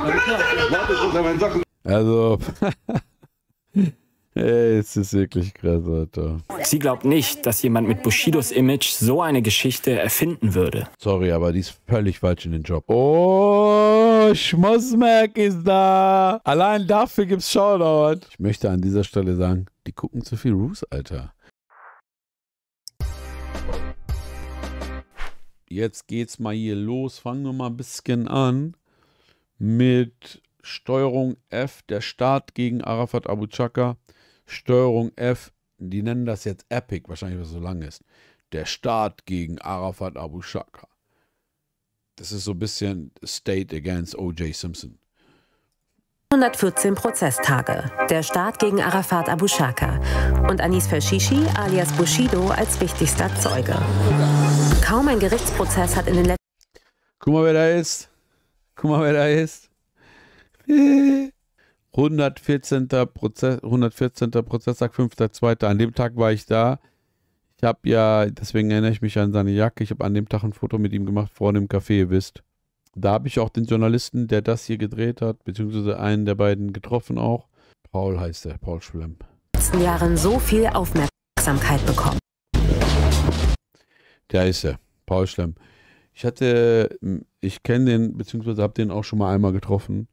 Also, ey, es ist wirklich krass, Alter. Sie glaubt nicht, dass jemand mit Bushidos Image so eine Geschichte erfinden würde. Sorry, aber die ist völlig falsch in den Job. Oh, Schmossmack ist da. Allein dafür gibt's Shoutout. Ich möchte an dieser Stelle sagen, die gucken zu viel Roos, Alter. Jetzt geht's mal hier los. Fangen wir mal ein bisschen an mit Steuerung F, der Start gegen Arafat Abu Chaka. Steuerung F, die nennen das jetzt Epic, wahrscheinlich, weil es so lang ist. Der Start gegen Arafat Abu Chaka. Das ist so ein bisschen State against O.J. Simpson. 114 Prozesstage. Der Start gegen Arafat Abu Chaka. Und Anis Fashishi alias Bushido als wichtigster Zeuge. Kaum ein Gerichtsprozess hat in den letzten... Guck mal, wer da ist. Guck mal, wer da ist. 114. Prozesstag, 5.2. An dem Tag war ich da. Ich habe ja, deswegen erinnere ich mich an seine Jacke, ich habe an dem Tag ein Foto mit ihm gemacht, vorne im Café, ihr wisst. Da habe ich auch den Journalisten, der das hier gedreht hat, beziehungsweise einen der beiden getroffen auch. Paul heißt er, Paul Schlemm. In den letzten Jahren so viel Aufmerksamkeit bekommen. Der ist er, Paul Schlemm. Ich kenne den, beziehungsweise habe den auch schon mal einmal getroffen.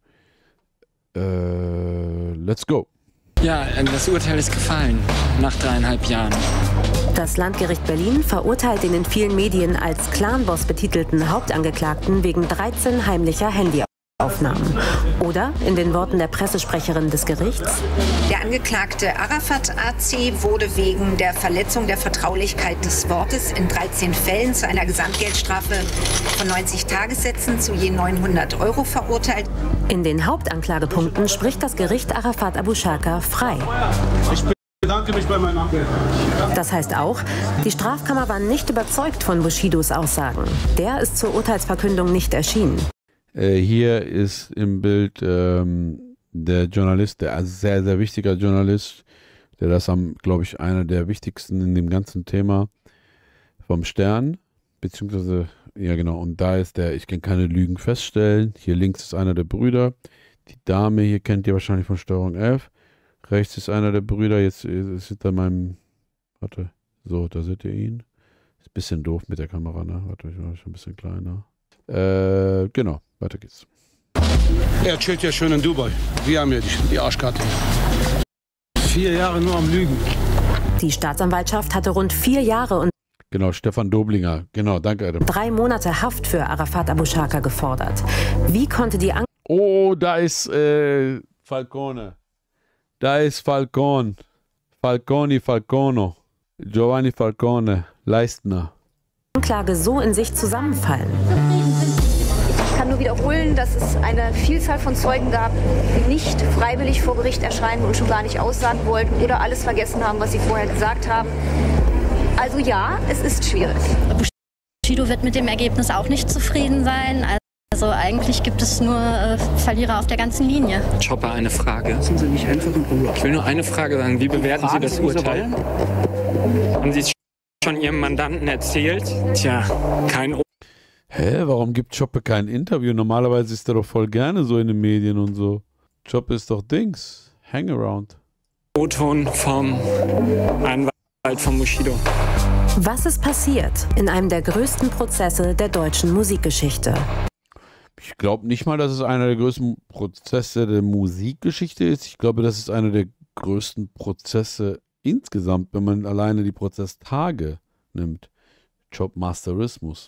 Let's go. Ja, das Urteil ist gefallen, nach 3,5 Jahren. Das Landgericht Berlin verurteilt den in vielen Medien als Clanboss betitelten Hauptangeklagten wegen 13 heimlicher Handyaufnahmen. Oder, in den Worten der Pressesprecherin des Gerichts: Der Angeklagte Arafat AC wurde wegen der Verletzung der Vertraulichkeit des Wortes in 13 Fällen zu einer Gesamtgeldstrafe von 90 Tagessätzen zu je 900 € verurteilt. In den Hauptanklagepunkten spricht das Gericht Arafat Abu Chaka frei. Ich bedanke mich bei meinem Anwalt. Das heißt auch, die Strafkammer war nicht überzeugt von Bushidos Aussagen. Der ist zur Urteilsverkündung nicht erschienen. Hier ist im Bild der Journalist, der sehr, sehr wichtiger Journalist, der das glaube ich, einer der wichtigsten in dem ganzen Thema vom Stern, beziehungsweise, ja genau, und da ist der, ich kann keine Lügen feststellen. Hier links ist einer der Brüder. Die Dame hier kennt ihr wahrscheinlich von Steuerung F. Rechts ist einer der Brüder, jetzt ist hinter meinem, warte, so, da seht ihr ihn. Ist ein bisschen doof mit der Kamera, ne? Warte, ich mache schon ein bisschen kleiner. Genau, weiter geht's. Er chillt ja schön in Dubai. Wir haben ja die Arschkarte. 4 Jahre nur am Lügen. Die Staatsanwaltschaft hatte rund 4 Jahre und Genau, Stefan Doblinger. Genau, danke, Adam. 3 Monate Haft für Arafat Abu Chaka gefordert. Wie konnte die Oh, da ist Falcone. Da ist Falcone. Falcono. Giovanni Falcone. Leistner. Anklage so in sich zusammenfallen? Ich kann nur wiederholen, dass es eine Vielzahl von Zeugen gab, die nicht freiwillig vor Gericht erscheinen und schon gar nicht aussagen wollten oder alles vergessen haben, was sie vorher gesagt haben. Also ja, es ist schwierig. Bushido wird mit dem Ergebnis auch nicht zufrieden sein. Also eigentlich gibt es nur Verlierer auf der ganzen Linie. Chopper, eine Frage. Lassen Sie mich einfach in Ruhe. Ich will nur eine Frage sagen. Wie bewerten Sie das Urteil? Haben Sie es schon Ihrem Mandanten erzählt? Tja, kein Hä, warum gibt Choppe kein Interview? Normalerweise ist er doch voll gerne so in den Medien und so. Choppe ist doch Dings. Hangaround. O-Ton vom Anwalt von Bushido. Was ist passiert in einem der größten Prozesse der deutschen Musikgeschichte? Ich glaube nicht mal, dass es einer der größten Prozesse der Musikgeschichte ist. Ich glaube, das ist einer der größten Prozesse insgesamt, wenn man alleine die Prozesstage nimmt. Jobmasterismus.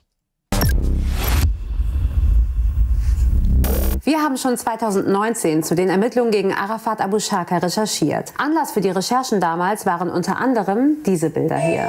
Wir haben schon 2019 zu den Ermittlungen gegen Arafat Abu Chaka recherchiert. Anlass für die Recherchen damals waren unter anderem diese Bilder hier.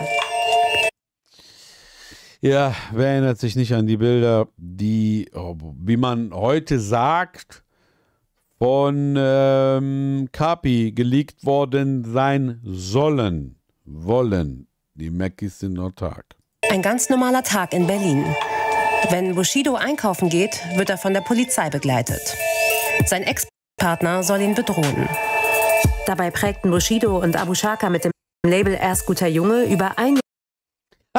Ja, wer erinnert sich nicht an die Bilder, die, wie man heute sagt, von Kapi geleakt worden sein sollen. Die Mackis sind autark. Ein ganz normaler Tag in Berlin. Wenn Bushido einkaufen geht, wird er von der Polizei begleitet. Sein Ex-Partner soll ihn bedrohen. Dabei prägten Bushido und Abu Chaka mit dem Label Erst guter Junge über ein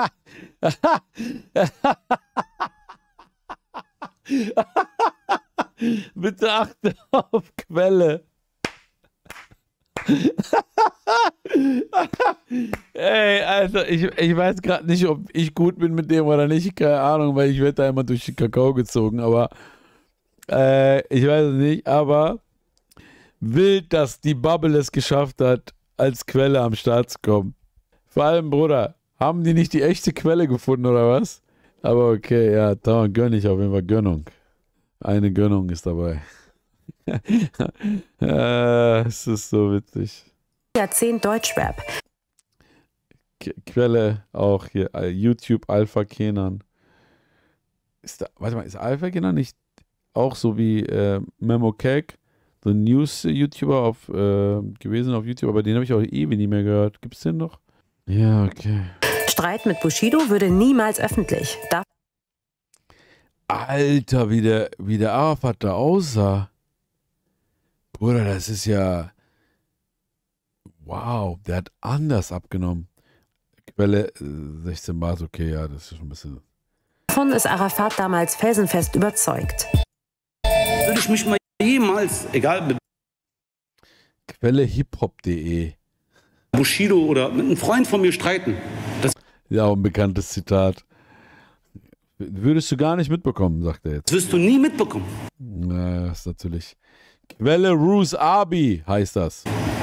Jahr Bitte achte auf Quelle. Ey, Alter, ich weiß gerade nicht, ob ich gut bin mit dem oder nicht. Keine Ahnung, weil ich werde da immer durch den Kakao gezogen. Aber ich weiß es nicht. Aber wild, dass die Bubble es geschafft hat, als Quelle am Start zu kommen. Vor allem, Bruder, haben die nicht die echte Quelle gefunden oder was? Aber okay, ja, da gönne ich auf jeden Fall Gönnung. Eine Gönnung ist dabei. Es ist so witzig. Jahrzehnt Deutschrap. Quelle auch hier, YouTube Alpha Kenan. Warte mal, ist Alpha Kenan nicht auch so wie Memo Cake, so ein News-YouTuber gewesen auf YouTube, aber den habe ich auch ewig nicht mehr gehört. Gibt's den noch? Ja, okay. Streit mit Bushido würde niemals öffentlich. Alter, wie der Arafat da aussah. Bruder, das ist ja... Wow, der hat anders abgenommen. Quelle 16 Bart, okay, ja, das ist schon ein bisschen... Davon ist Arafat damals felsenfest überzeugt. Würde ich mich mal jemals, egal mit Quelle hiphop.de. Bushido oder mit einem Freund von mir streiten. Ja, auch ein bekanntes Zitat. Würdest du gar nicht mitbekommen, sagt er jetzt. Das wirst du nie mitbekommen. Na, das ist natürlich... Quelle Roos Abi heißt das.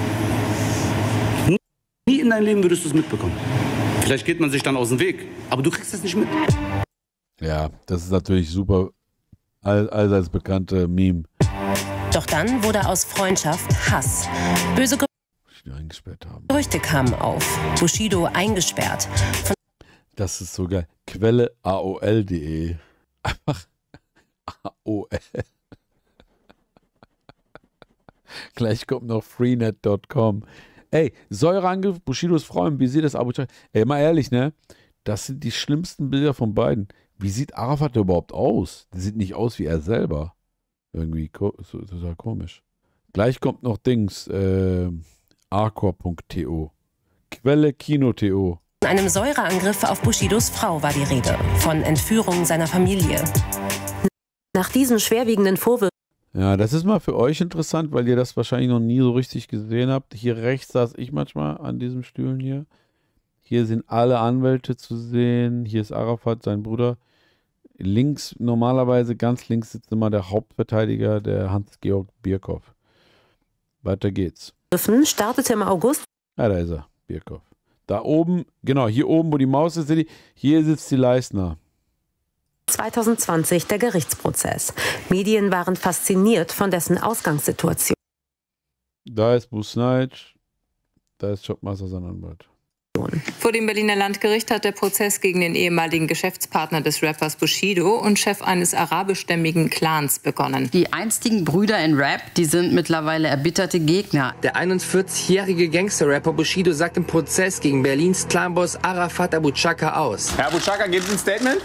Nie in deinem Leben würdest du es mitbekommen. Vielleicht geht man sich dann aus dem Weg, aber du kriegst es nicht mit. Ja, das ist natürlich super, allseits bekannte Meme. Doch dann wurde aus Freundschaft Hass. Böse Eingesperrt haben. Gerüchte kamen auf. Bushido eingesperrt. Das ist so geil. Quelle AOL.de. Einfach AOL. Gleich kommt noch freenet.com. Ey, Säureangriff, Bushidos Frau im Visier des Abu Chaka. Ey, mal ehrlich, ne? Das sind die schlimmsten Bilder von beiden. Wie sieht Arafat überhaupt aus? Der sieht nicht aus wie er selber. Irgendwie total komisch. Gleich kommt noch Dings, arcor.to. Quelle Kino.to. Von einem Säureangriff auf Bushidos Frau war die Rede. Von Entführung seiner Familie. Nach diesen schwerwiegenden Vorwürfen. Ja, das ist mal für euch interessant, weil ihr das wahrscheinlich noch nie so richtig gesehen habt. Hier rechts saß ich manchmal an diesen Stühlen hier. Hier sind alle Anwälte zu sehen. Hier ist Arafat, sein Bruder. Links, normalerweise ganz links sitzt immer der Hauptverteidiger, der Hans-Georg Birkhoff. Weiter geht's. Startete im August. Ah, da ist er, Birkhoff. Da oben, genau, hier oben, wo die Maus ist, hier sitzt die Leistner. 2020 der Gerichtsprozess. Medien waren fasziniert von dessen Ausgangssituation. Da ist Busnait, da ist Jobmaster sein Anwalt. Vor dem Berliner Landgericht hat der Prozess gegen den ehemaligen Geschäftspartner des Rappers Bushido und Chef eines arabischstämmigen Clans begonnen. Die einstigen Brüder in Rap, die sind mittlerweile erbitterte Gegner. Der 41-jährige Gangster-Rapper Bushido sagt im Prozess gegen Berlins Clanboss Arafat Abu Chaka aus. Herr Abu Chaka, geben Sie ein Statement?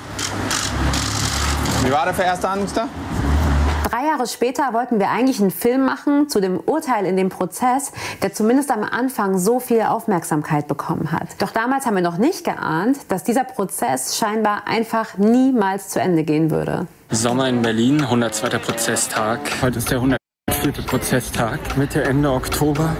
Wie war der erste Verhandlungstag? 3 Jahre später wollten wir eigentlich einen Film machen zu dem Urteil in dem Prozess, der zumindest am Anfang so viel Aufmerksamkeit bekommen hat. Doch damals haben wir noch nicht geahnt, dass dieser Prozess scheinbar einfach niemals zu Ende gehen würde. Sommer in Berlin, 102. Prozesstag. Heute ist der 104. Prozesstag, Mitte, Ende Oktober.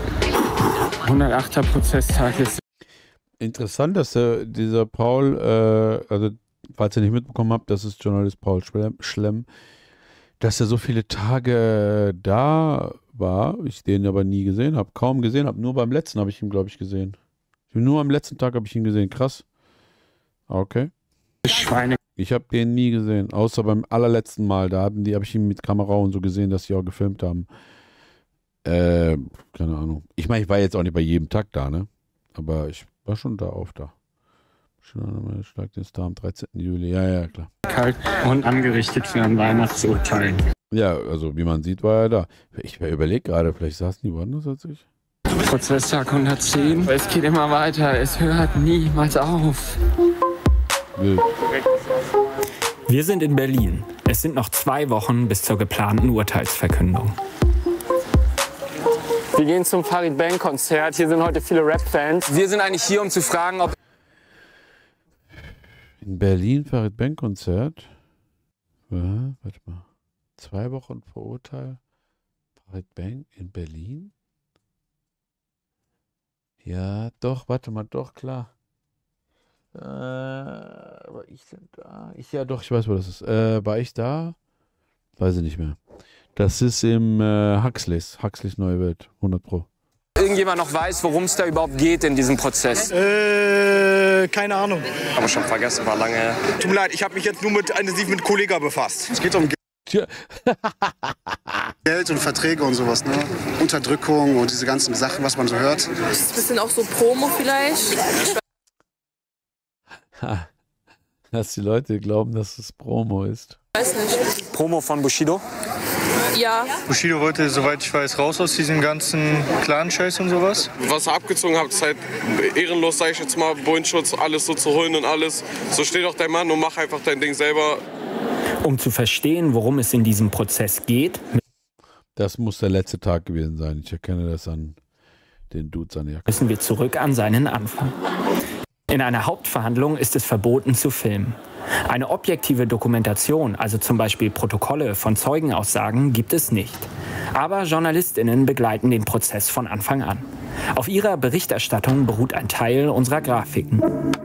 108. Prozesstag ist. Interessant, dass dieser Paul, also falls ihr nicht mitbekommen habt, das ist Journalist Paul Schlemm, dass er so viele Tage da war, ich den aber nie gesehen habe, kaum gesehen habe. Nur beim letzten habe ich ihn, glaube ich, gesehen. Nur am letzten Tag habe ich ihn gesehen. Krass. Okay. Schweine. Ich habe den nie gesehen, außer beim allerletzten Mal. Da habe ich ihn mit Kamera und so gesehen, dass sie auch gefilmt haben. Keine Ahnung. Ich meine, ich war jetzt auch nicht bei jedem Tag da, ne? Aber ich war schon da, Schlag den Star am 13. Juli. Ja, klar. Kalt und angerichtet für ein Weihnachtsurteil. Ja, also wie man sieht, war er da. Ich überlege gerade, vielleicht saßen die woanders als ich. Prozesstag 110. Es geht immer weiter. Es hört niemals auf. Wild. Wir sind in Berlin. Es sind noch 2 Wochen bis zur geplanten Urteilsverkündung. Wir gehen zum Farid Bang Konzert. Hier sind heute viele Rap-Fans. Wir sind eigentlich hier, um zu fragen, ob... In Berlin Farid Bang Konzert. Ja, warte mal. 2 Wochen verurteilt. Farid Bang in Berlin? Ja, doch, warte mal, doch, klar. War ich denn da? Ich weiß, wo das ist. War ich da? Weiß ich nicht mehr. Das ist im Huxleys Neue Welt, 100 Pro. Irgendjemand noch weiß, worum es da überhaupt geht in diesem Prozess? Keine Ahnung. Aber schon vergessen, war lange her. Tut mir leid, ich habe mich jetzt nur intensiv mit Kollega befasst. Es geht um Geld und Verträge und sowas, ne? Unterdrückung und diese ganzen Sachen, was man so hört. Das ist ein bisschen auch so Promo vielleicht. Dass die Leute glauben, dass es Promo ist. Weiß nicht. Promo von Bushido? Ja. Bushido wollte, soweit ich weiß, raus aus diesem ganzen Clan-Scheiß und sowas. Was ihr abgezogen habt, ist halt ehrenlos, sag ich jetzt mal, Bodenschutz, alles so zu holen und alles. So steh doch dein Mann und mach einfach dein Ding selber. Um zu verstehen, worum es in diesem Prozess geht. Das muss der letzte Tag gewesen sein. Ich erkenne das an den Dudes an der Jacke. Müssen wir zurück an seinen Anfang. In einer Hauptverhandlung ist es verboten zu filmen. Eine objektive Dokumentation, also zum Beispiel Protokolle von Zeugenaussagen, gibt es nicht. Aber JournalistInnen begleiten den Prozess von Anfang an. Auf ihrer Berichterstattung beruht ein Teil unserer Grafiken.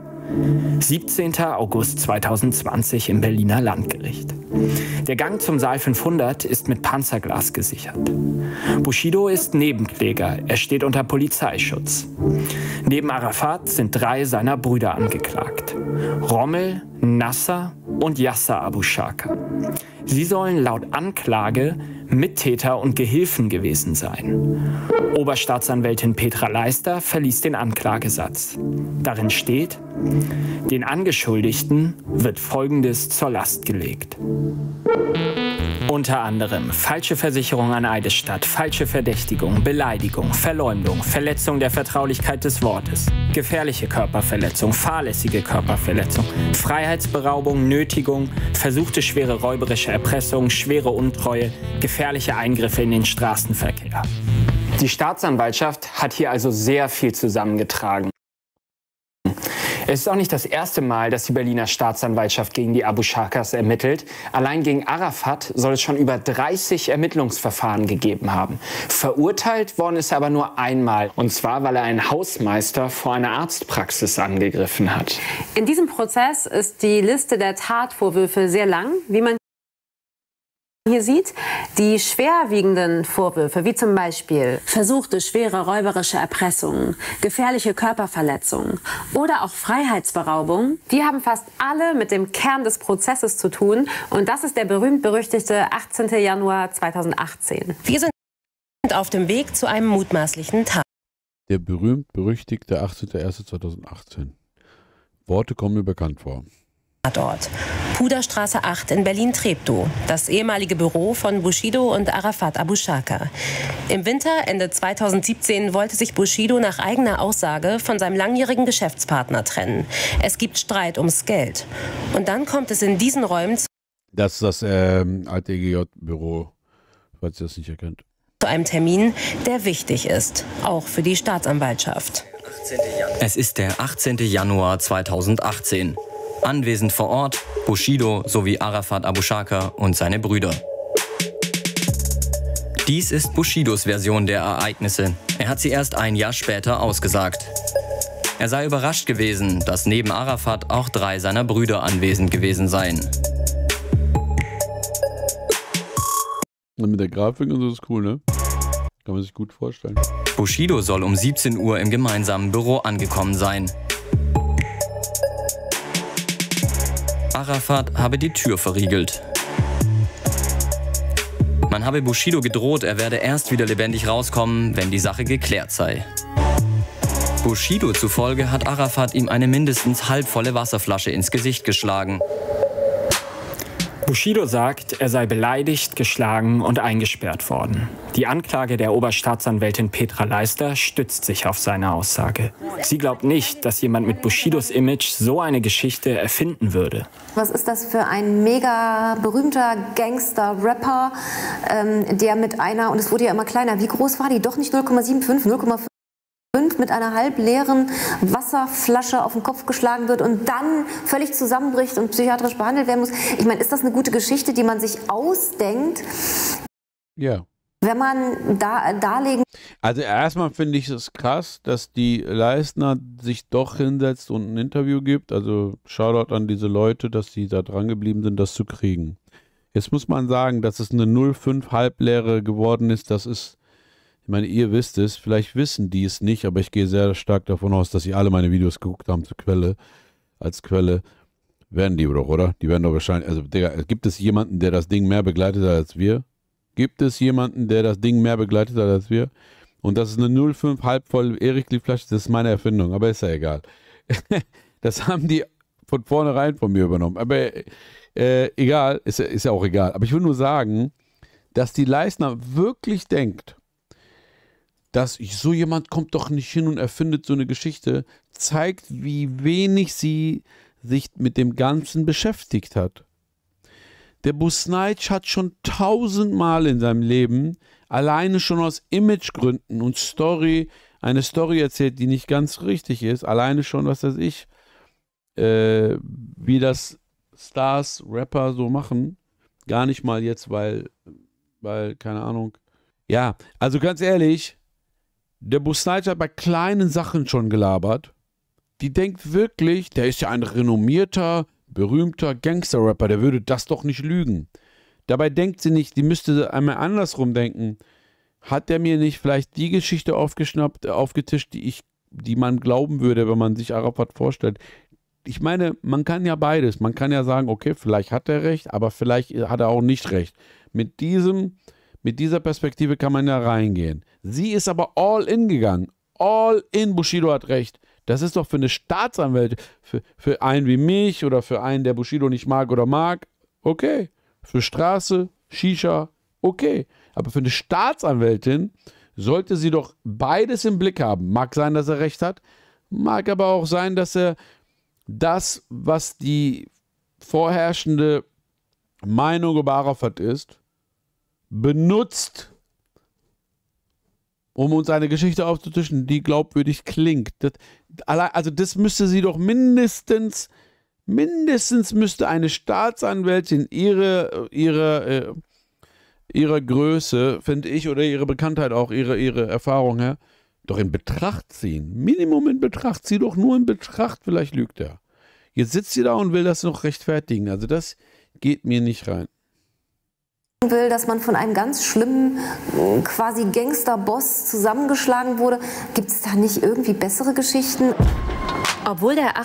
17. August 2020 im Berliner Landgericht. Der Gang zum Saal 500 ist mit Panzerglas gesichert. Bushido ist Nebenkläger, er steht unter Polizeischutz. Neben Arafat sind 3 seiner Brüder angeklagt. Rommel, Nasser und Yasser Abu Shaka. Sie sollen laut Anklage Mittäter und Gehilfen gewesen sein. Oberstaatsanwältin Petra Leister verließ den Anklagesatz. Darin steht: Den Angeschuldigten wird Folgendes zur Last gelegt. Unter anderem falsche Versicherung an Eidesstadt, falsche Verdächtigung, Beleidigung, Verleumdung, Verletzung der Vertraulichkeit des Wortes, gefährliche Körperverletzung, fahrlässige Körperverletzung, Freiheitsberaubung, Nötigung, versuchte schwere räuberische Erpressung, schwere Untreue, gefährliche Eingriffe in den Straßenverkehr. Die Staatsanwaltschaft hat hier also sehr viel zusammengetragen. Es ist auch nicht das erste Mal, dass die Berliner Staatsanwaltschaft gegen die Abu Shakas ermittelt. Allein gegen Arafat soll es schon über 30 Ermittlungsverfahren gegeben haben. Verurteilt worden ist er aber nur einmal. Und zwar, weil er einen Hausmeister vor einer Arztpraxis angegriffen hat. In diesem Prozess ist die Liste der Tatvorwürfe sehr lang, wie man hier sieht. Die schwerwiegenden Vorwürfe, wie zum Beispiel versuchte schwere räuberische Erpressung, gefährliche Körperverletzung oder auch Freiheitsberaubung, die haben fast alle mit dem Kern des Prozesses zu tun. Und das ist der berühmt-berüchtigte 18. Januar 2018. Wir sind auf dem Weg zu einem mutmaßlichen Tat. Der berühmt-berüchtigte 18.01.2018. Worte kommen mir bekannt vor. Dort. Puderstraße 8 in Berlin-Treptow, das ehemalige Büro von Bushido und Arafat Abu Shaka. Im Winter, Ende 2017, wollte sich Bushido nach eigener Aussage von seinem langjährigen Geschäftspartner trennen. Es gibt Streit ums Geld. Und dann kommt es in diesen Räumen Das ist das alte EGJ-Büro, falls ihr das nicht erkennt. Zu einem Termin, der wichtig ist, auch für die Staatsanwaltschaft. Es ist der 18. Januar 2018. Anwesend vor Ort Bushido sowie Arafat Abu Shaka und seine Brüder. Dies ist Bushidos Version der Ereignisse. Er hat sie erst ein Jahr später ausgesagt. Er sei überrascht gewesen, dass neben Arafat auch 3 seiner Brüder anwesend gewesen seien. Und mit der Grafik und so ist cool, ne? Kann man sich gut vorstellen. Bushido soll um 17 Uhr im gemeinsamen Büro angekommen sein. Arafat habe die Tür verriegelt. Man habe Bushido gedroht, er werde erst wieder lebendig rauskommen, wenn die Sache geklärt sei. Bushido zufolge hat Arafat ihm eine mindestens halbvolle Wasserflasche ins Gesicht geschlagen. Bushido sagt, er sei beleidigt, geschlagen und eingesperrt worden. Die Anklage der Oberstaatsanwältin Petra Leister stützt sich auf seine Aussage. Sie glaubt nicht, dass jemand mit Bushidos Image so eine Geschichte erfinden würde. Was ist das für ein mega berühmter Gangster-Rapper, der mit einer, und es wurde ja immer kleiner, wie groß war die? Doch nicht 0,75, 0,5. mit einer halbleeren Wasserflasche auf den Kopf geschlagen wird und dann völlig zusammenbricht und psychiatrisch behandelt werden muss. Ich meine, ist das eine gute Geschichte, die man sich ausdenkt? Ja. Wenn man darlegen... Also erstmal finde ich es krass, dass die Leistner sich doch hinsetzt und ein Interview gibt. Also Shoutout an diese Leute, dass sie da dran geblieben sind, das zu kriegen. Jetzt muss man sagen, dass es eine 0,5 halbleere geworden ist. Das ist, ich meine, ihr wisst es, vielleicht wissen die es nicht, aber ich gehe sehr stark davon aus, dass sie alle meine Videos geguckt haben als Quelle. Werden die doch, oder? Die werden doch wahrscheinlich, also Digga, gibt es jemanden, der das Ding mehr begleitet hat als wir? Gibt es jemanden, der das Ding mehr begleitet hat als wir? Und das ist eine 0,5 halbvoll Erich-Flasche, das ist meine Erfindung, aber ist ja egal. Das haben die von vornherein von mir übernommen. Aber egal, ist ja auch egal. Aber ich will nur sagen, dass die Leistner wirklich denkt, dass so jemand kommt doch nicht hin und erfindet so eine Geschichte, zeigt, wie wenig sie sich mit dem Ganzen beschäftigt hat. Der Busnaic hat schon 1000-mal in seinem Leben alleine schon aus Imagegründen und eine Story erzählt, die nicht ganz richtig ist. Alleine schon, was weiß ich, wie das Stars, Rapper so machen. Gar nicht mal jetzt, weil, keine Ahnung. Ja, also ganz ehrlich, der Busnaic hat bei kleinen Sachen schon gelabert. Die denkt wirklich, der ist ja ein renommierter, berühmter Gangster-Rapper, der würde das doch nicht lügen. Dabei denkt sie nicht, die müsste einmal andersrum denken. Hat der mir nicht vielleicht die Geschichte aufgetischt, die man glauben würde, wenn man sich Arafat vorstellt? Ich meine, man kann ja beides. Man kann ja sagen, okay, vielleicht hat er recht, aber vielleicht hat er auch nicht recht. Mit dieser Perspektive kann man ja reingehen. Sie ist aber all in gegangen. All in, Bushido hat recht. Das ist doch für eine Staatsanwältin, für einen wie mich oder für einen, der Bushido nicht mag oder mag, okay. Für Straße, Shisha, okay. Aber für eine Staatsanwältin sollte sie doch beides im Blick haben. Mag sein, dass er recht hat, mag aber auch sein, dass er das, was die vorherrschende Meinung über Arafat ist, benutzt, um uns eine Geschichte aufzutischen, die glaubwürdig klingt. Also das müsste sie doch mindestens müsste eine Staatsanwältin ihre Größe, finde ich, oder ihre Bekanntheit auch, ihre Erfahrung her, doch in Betracht ziehen. Minimum in Betracht. Zieh doch nur in Betracht, vielleicht lügt er. Jetzt sitzt sie da und will das noch rechtfertigen. Also das geht mir nicht rein. Will, dass man von einem ganz schlimmen, quasi Gangsterboss zusammengeschlagen wurde. Gibt es da nicht irgendwie bessere Geschichten? Obwohl der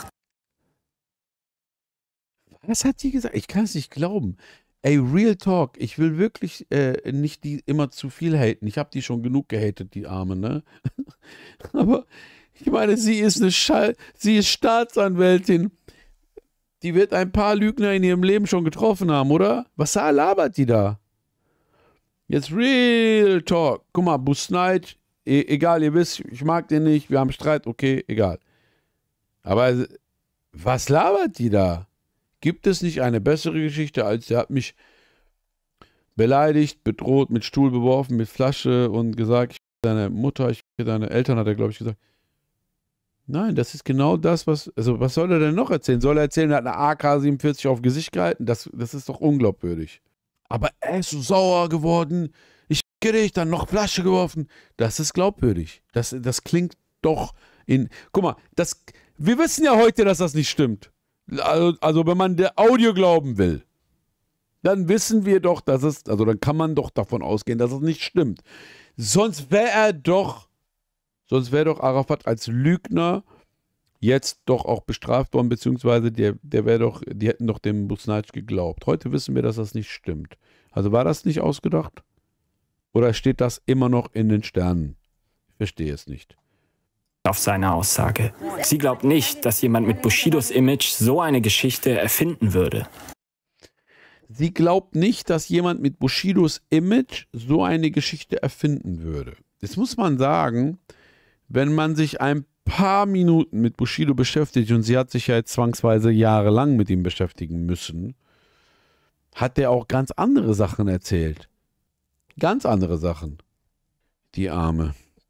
Was hat die gesagt? Ich kann es nicht glauben. Ey, Real Talk, ich will wirklich nicht die immer zu viel haten. Ich habe die schon genug gehatet, die Arme, ne? Aber ich meine, sie ist Staatsanwältin. Die wird ein paar Lügner in ihrem Leben schon getroffen haben, oder? Was labert die da? Jetzt Real Talk. Guck mal, Busnaic, egal, ihr wisst, ich mag den nicht, wir haben Streit, okay, egal. Aber was labert die da? Gibt es nicht eine bessere Geschichte, als der hat mich beleidigt, bedroht, mit Stuhl beworfen, mit Flasche und gesagt, ich deine Mutter, ich deine Eltern, hat er, glaube ich, gesagt. Nein, das ist genau das, was soll er denn noch erzählen? Soll er erzählen, er hat eine AK-47 auf Gesicht gehalten? Das ist doch unglaubwürdig. Aber er ist so sauer geworden, ich dich, dann noch Flasche geworfen. Das ist glaubwürdig. Das klingt doch guck mal, wir wissen ja heute, dass das nicht stimmt. Also wenn man der Audio glauben will, dann wissen wir doch, dann kann man doch davon ausgehen, dass es nicht stimmt. Sonst wäre doch Arafat als Lügner jetzt doch auch bestraft worden, beziehungsweise die hätten doch dem Busnaic geglaubt. Heute wissen wir, dass das nicht stimmt. Also war das nicht ausgedacht? Oder steht das immer noch in den Sternen? Ich verstehe es nicht. Auf seine Aussage. Sie glaubt nicht, dass jemand mit Bushidos Image so eine Geschichte erfinden würde. Sie glaubt nicht, dass jemand mit Bushidos Image so eine Geschichte erfinden würde. Jetzt muss man sagen, wenn man sich ein paar Minuten mit Bushido beschäftigt, und sie hat sich ja jetzt zwangsweise jahrelang mit ihm beschäftigen müssen, hat er auch ganz andere Sachen erzählt. Ganz andere Sachen. Die Arme.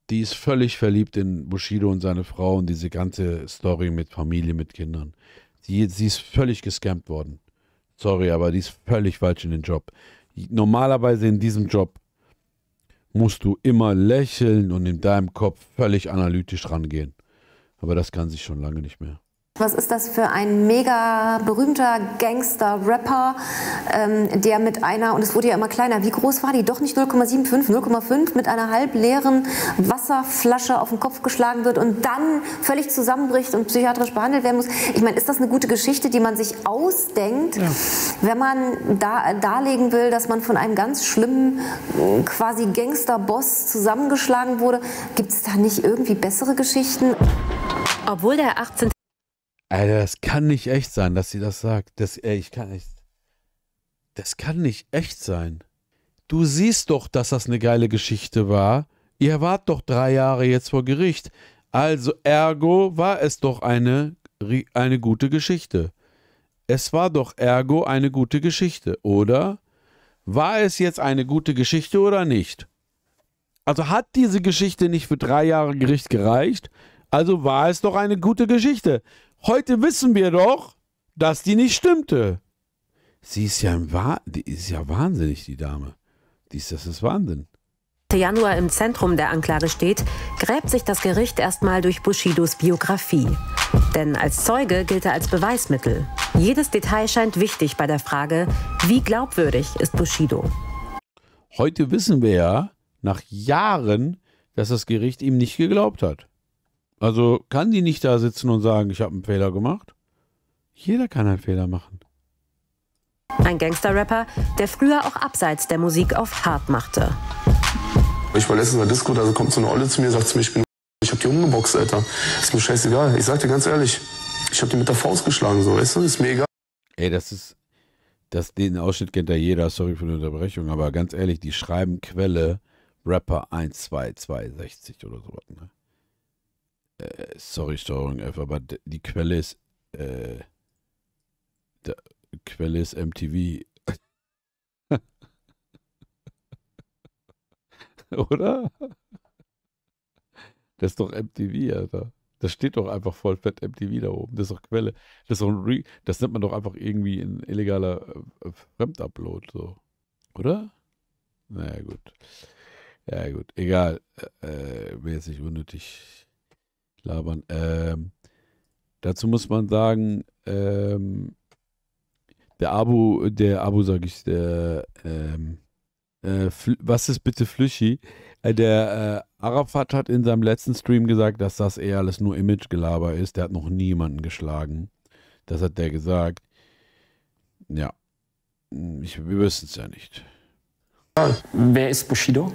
Die ist völlig verliebt in Bushido und seine Frau und diese ganze Story mit Familie, mit Kindern. Sie ist völlig gescampt worden. Sorry, aber die ist völlig falsch in den Job. Normalerweise in diesem Job musst du immer lächeln und in deinem Kopf völlig analytisch rangehen. Aber das kann sie schon lange nicht mehr. Was ist das für ein mega berühmter Gangster-Rapper, der mit einer, und es wurde ja immer kleiner, wie groß war die? Doch nicht 0,75, 0,5, mit einer halbleeren Wasserflasche auf den Kopf geschlagen wird und dann völlig zusammenbricht und psychiatrisch behandelt werden muss. Ich meine, ist das eine gute Geschichte, die man sich ausdenkt, wenn man darlegen will, dass man von einem ganz schlimmen quasi Gangster-Boss zusammengeschlagen wurde? Gibt es da nicht irgendwie bessere Geschichten? Obwohl der 18. Alter, das kann nicht echt sein, dass sie das sagt. Das kann nicht echt sein. Du siehst doch, dass das eine geile Geschichte war. Ihr wart doch 3 Jahre jetzt vor Gericht. Also ergo war es doch eine gute Geschichte. Es war doch ergo eine gute Geschichte, oder? War es jetzt eine gute Geschichte oder nicht? Also hat diese Geschichte nicht für 3 Jahre Gericht gereicht? Also war es doch eine gute Geschichte. Heute wissen wir doch, dass die nicht stimmte. Die ist ja wahnsinnig, die Dame. Das ist Wahnsinn. Januar im Zentrum der Anklage steht, gräbt sich das Gericht erstmal durch Bushidos Biografie. Denn als Zeuge gilt er als Beweismittel. Jedes Detail scheint wichtig bei der Frage, wie glaubwürdig ist Bushido? Heute wissen wir ja, nach Jahren, dass das Gericht ihm nicht geglaubt hat. Also kann die nicht da sitzen und sagen, ich habe einen Fehler gemacht? Jeder kann einen Fehler machen. Ein Gangster-Rapper, der früher auch abseits der Musik auf hart machte. Ich war letztens in der Disco, da kommt so eine Olle zu mir, sagt zu mir, ich hab die umgeboxt, Alter. Ist mir scheißegal. Ich sag dir ganz ehrlich, ich hab die mit der Faust geschlagen, so, weißt du, ist mir egal. Ey, den Ausschnitt kennt ja jeder, sorry für die Unterbrechung, aber ganz ehrlich, die schreiben Quelle Rapper 12260 oder sowas, ne? Sorry, Steuerung F, aber die Quelle ist MTV. Oder? Das ist doch MTV, Alter. Das steht doch einfach voll fett MTV da oben. Das ist doch Quelle. Das nennt man doch einfach irgendwie ein illegaler Fremdupload, so. Oder? Naja, gut. Ja, gut. Egal. Will jetzt nicht unnötig labern. Dazu muss man sagen, was ist bitte Flüschi? Der Arafat hat in seinem letzten Stream gesagt, dass das eher alles nur Imagegelaber ist. Der hat noch niemanden geschlagen. Das hat der gesagt. Ja. Wir wissen es ja nicht. Wer ist Bushido?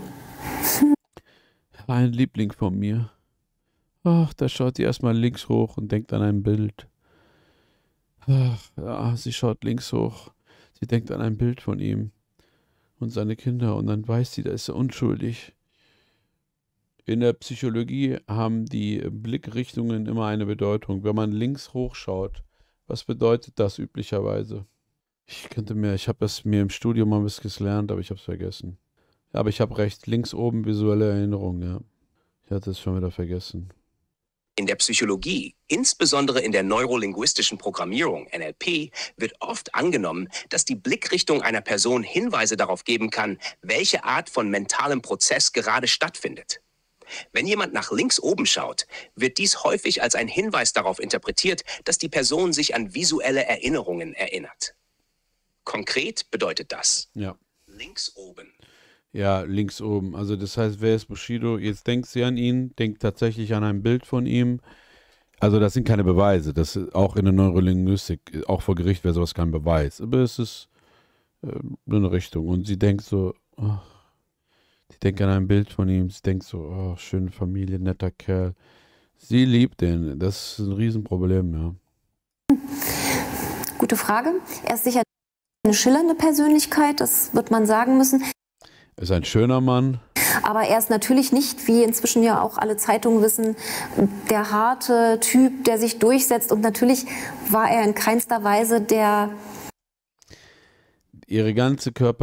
Ein Liebling von mir. Ach, da schaut sie erstmal links hoch und denkt an ein Bild. Ach, ja, sie schaut links hoch. Sie denkt an ein Bild von ihm und seine Kinder und dann weiß sie, da ist er unschuldig. In der Psychologie haben die Blickrichtungen immer eine Bedeutung. Wenn man links hochschaut, was bedeutet das üblicherweise? Ich habe das mir im Studium mal ein bisschen gelernt, aber ich habe es vergessen. Ja, aber ich habe recht, links oben visuelle Erinnerung, ja. Ich hatte es schon wieder vergessen. In der Psychologie, insbesondere in der neurolinguistischen Programmierung, NLP, wird oft angenommen, dass die Blickrichtung einer Person Hinweise darauf geben kann, welche Art von mentalem Prozess gerade stattfindet. Wenn jemand nach links oben schaut, wird dies häufig als ein Hinweis darauf interpretiert, dass die Person sich an visuelle Erinnerungen erinnert. Konkret bedeutet das links oben. Ja, links oben. Also das heißt, wer ist Bushido? Jetzt denkt sie an ihn, denkt tatsächlich an ein Bild von ihm. Also das sind keine Beweise. Das ist auch in der Neurolinguistik, auch vor Gericht wäre sowas kein Beweis. Aber es ist eine Richtung. Und sie denkt so, sie denkt an ein Bild von ihm. Sie denkt so, oh, schöne Familie, netter Kerl. Sie liebt den. Das ist ein Riesenproblem, ja. Gute Frage. Er ist sicher eine schillernde Persönlichkeit, das wird man sagen müssen. Ist ein schöner Mann. Aber er ist natürlich nicht, wie inzwischen ja auch alle Zeitungen wissen, der harte Typ, der sich durchsetzt. Und natürlich war er in keinster Weise der... Ihre ganze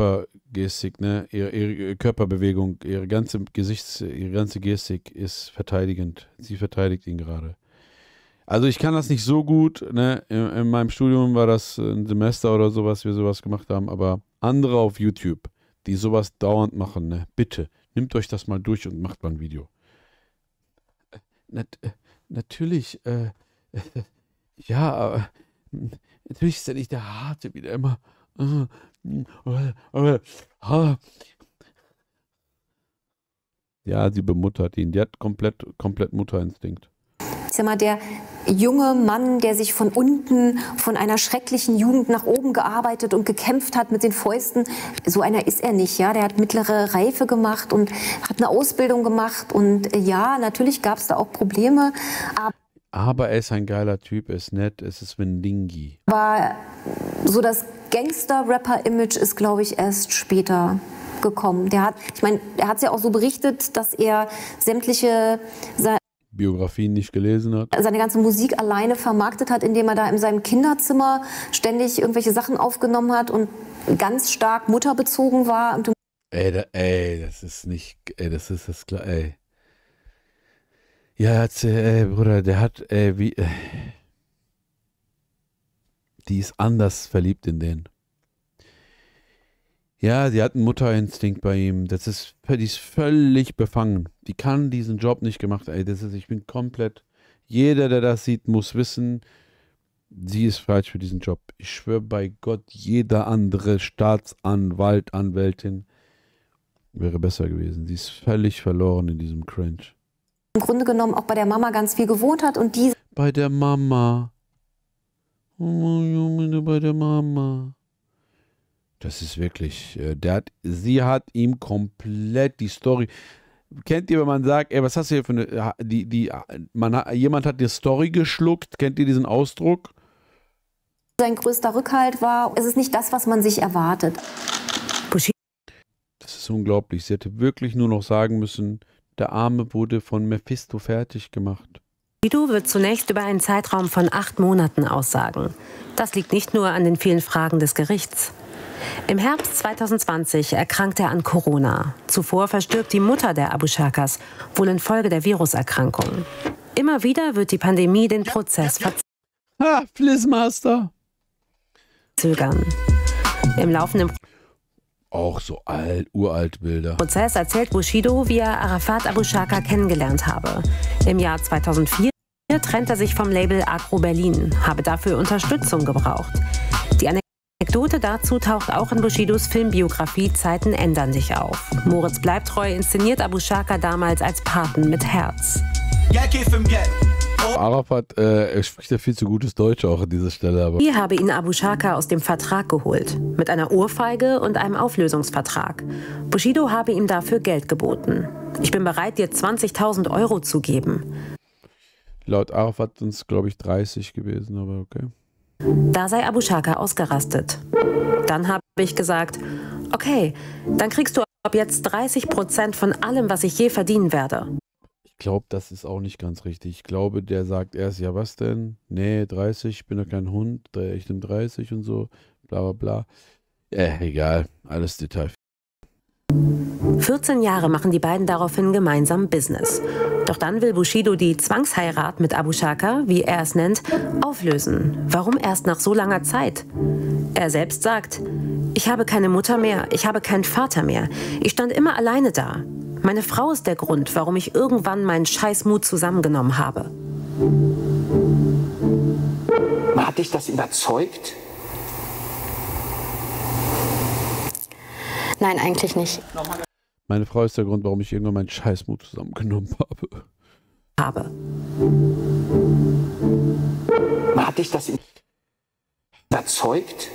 Gestik, ne? Ihre Körperbewegung, ihre ganze Gestik ist verteidigend. Sie verteidigt ihn gerade. Also ich kann das nicht so gut, ne? In meinem Studium war das ein Semester oder sowas, wir sowas gemacht haben, aber andere auf YouTube, die sowas dauernd machen, ne? Bitte, nehmt euch das mal durch und macht mal ein Video. Natürlich, ja, aber natürlich ist er nicht der Harte, wie der immer. Ja, sie bemuttert ihn. Die hat komplett Mutterinstinkt. Ich sag mal, der junge Mann, der sich von unten, von einer schrecklichen Jugend nach oben gearbeitet und gekämpft hat mit den Fäusten, so einer ist er nicht. Ja? Der hat mittlere Reife gemacht und hat eine Ausbildung gemacht. Und ja, natürlich gab es da auch Probleme. Aber er ist ein geiler Typ, er ist nett, es ist Wendingi. Aber so das Gangster-Rapper-Image ist, glaube ich, erst später gekommen. Er hat es ja auch so berichtet, dass er sämtliche Biografien nicht gelesen hat. Seine ganze Musik alleine vermarktet hat, indem er da in seinem Kinderzimmer ständig irgendwelche Sachen aufgenommen hat und ganz stark mutterbezogen war. Und das ist nicht, das ist das klar, ey. Ja, Bruder, der hat, die ist anders verliebt in den. Ja, sie hat einen Mutterinstinkt bei ihm. Die ist völlig befangen. Die kann diesen Job nicht gemacht. Ey, ich bin komplett. Jeder, der das sieht, muss wissen, sie ist falsch für diesen Job. Ich schwöre bei Gott, jeder andere Staatsanwalt, Anwältin wäre besser gewesen. Sie ist völlig verloren in diesem Cringe. Im Grunde genommen auch bei der Mama ganz viel gewohnt hat und die. Bei der Mama. Oh Junge, bei der Mama. Das ist wirklich, sie hat ihm komplett die Story. Kennt ihr, wenn man sagt, ey, was hast du hier für eine, jemand hat die Story geschluckt, kennt ihr diesen Ausdruck? Sein größter Rückhalt war, es ist nicht das, was man sich erwartet. Das ist unglaublich, sie hätte wirklich nur noch sagen müssen, der Arme wurde von Mephisto fertig gemacht. Bushido wird zunächst über einen Zeitraum von 8 Monaten aussagen. Das liegt nicht nur an den vielen Fragen des Gerichts. Im Herbst 2020 erkrankt er an Corona. Zuvor verstirbt die Mutter der Abu Shakas, wohl infolge der Viruserkrankung. Immer wieder wird die Pandemie den Prozess verzögern. Im laufenden auch so uralt Bilder. Prozess erzählt Bushido, wie er Arafat Abu Shaka kennengelernt habe. Im Jahr 2004 trennt er sich vom Label Agro Berlin, habe dafür Unterstützung gebraucht. Die Anekdote dazu taucht auch in Bushidos Filmbiografie Zeiten ändern sich auf. Moritz Bleibtreu inszeniert Abu Shaka damals als Paten mit Herz. Arafat spricht ja viel zu gutes Deutsch auch an dieser Stelle. Aber Ich habe ihn Abu Shaka aus dem Vertrag geholt, mit einer Ohrfeige und einem Auflösungsvertrag. Bushido habe ihm dafür Geld geboten. Ich bin bereit, dir 20.000 Euro zu geben. Laut Arafat sind es, glaube ich, 30 gewesen, aber okay. Da sei Abu Shaka ausgerastet. Dann habe ich gesagt, okay, dann kriegst du ab jetzt 30% von allem, was ich je verdienen werde. Ich glaube, das ist auch nicht ganz richtig. Ich glaube, der sagt erst, ja was denn? Nee, 30, ich bin doch kein Hund, ich nehme 30 und so, bla bla bla. Egal, alles Detail. 14 Jahre machen die beiden daraufhin gemeinsam Business. Doch dann will Bushido die Zwangsheirat mit Abu Shaka, wie er es nennt, auflösen. Warum erst nach so langer Zeit? Er selbst sagt, ich habe keine Mutter mehr, ich habe keinen Vater mehr. Ich stand immer alleine da. Meine Frau ist der Grund, warum ich irgendwann meinen Scheißmut zusammengenommen habe. Hat dich das überzeugt? Nein, eigentlich nicht. Meine Frau ist der Grund, warum ich irgendwann meinen Scheißmut zusammengenommen habe. Hat dich das überzeugt?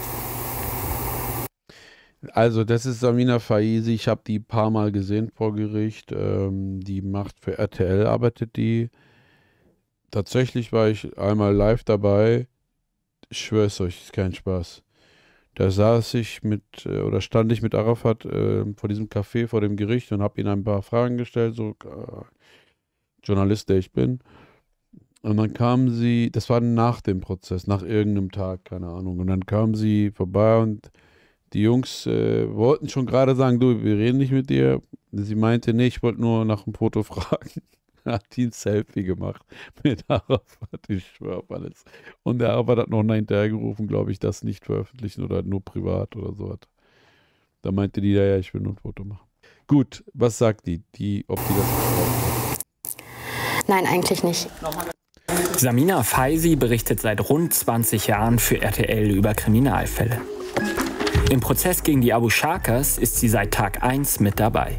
Also das ist Samina Faizi, ich habe die ein paar Mal gesehen vor Gericht, die macht für RTL, arbeitet die. Tatsächlich war ich einmal live dabei, ich schwöre es euch, ist kein Spaß. Da stand ich mit Arafat vor diesem Café, vor dem Gericht und habe ihm ein paar Fragen gestellt, so Journalist, der ich bin. Und dann kam sie, das war nach dem Prozess, nach irgendeinem Tag, keine Ahnung, und dann kam sie vorbei und Die Jungs wollten schon gerade sagen, du, wir reden nicht mit dir. Sie meinte, nee, ich wollte nur nach einem Foto fragen. Hat die ein Selfie gemacht mit Arafat, ich schwöre auf alles. Und der Arafat hat noch hinterhergerufen, glaube ich, das nicht veröffentlichen oder nur privat oder so. Da meinte die, ja, ich will nur ein Foto machen. Gut, was sagt die ob die das braucht? Nein, eigentlich nicht. Samina Faisi berichtet seit rund 20 Jahren für RTL über Kriminalfälle. Im Prozess gegen die Abu Shakers ist sie seit Tag 1 mit dabei.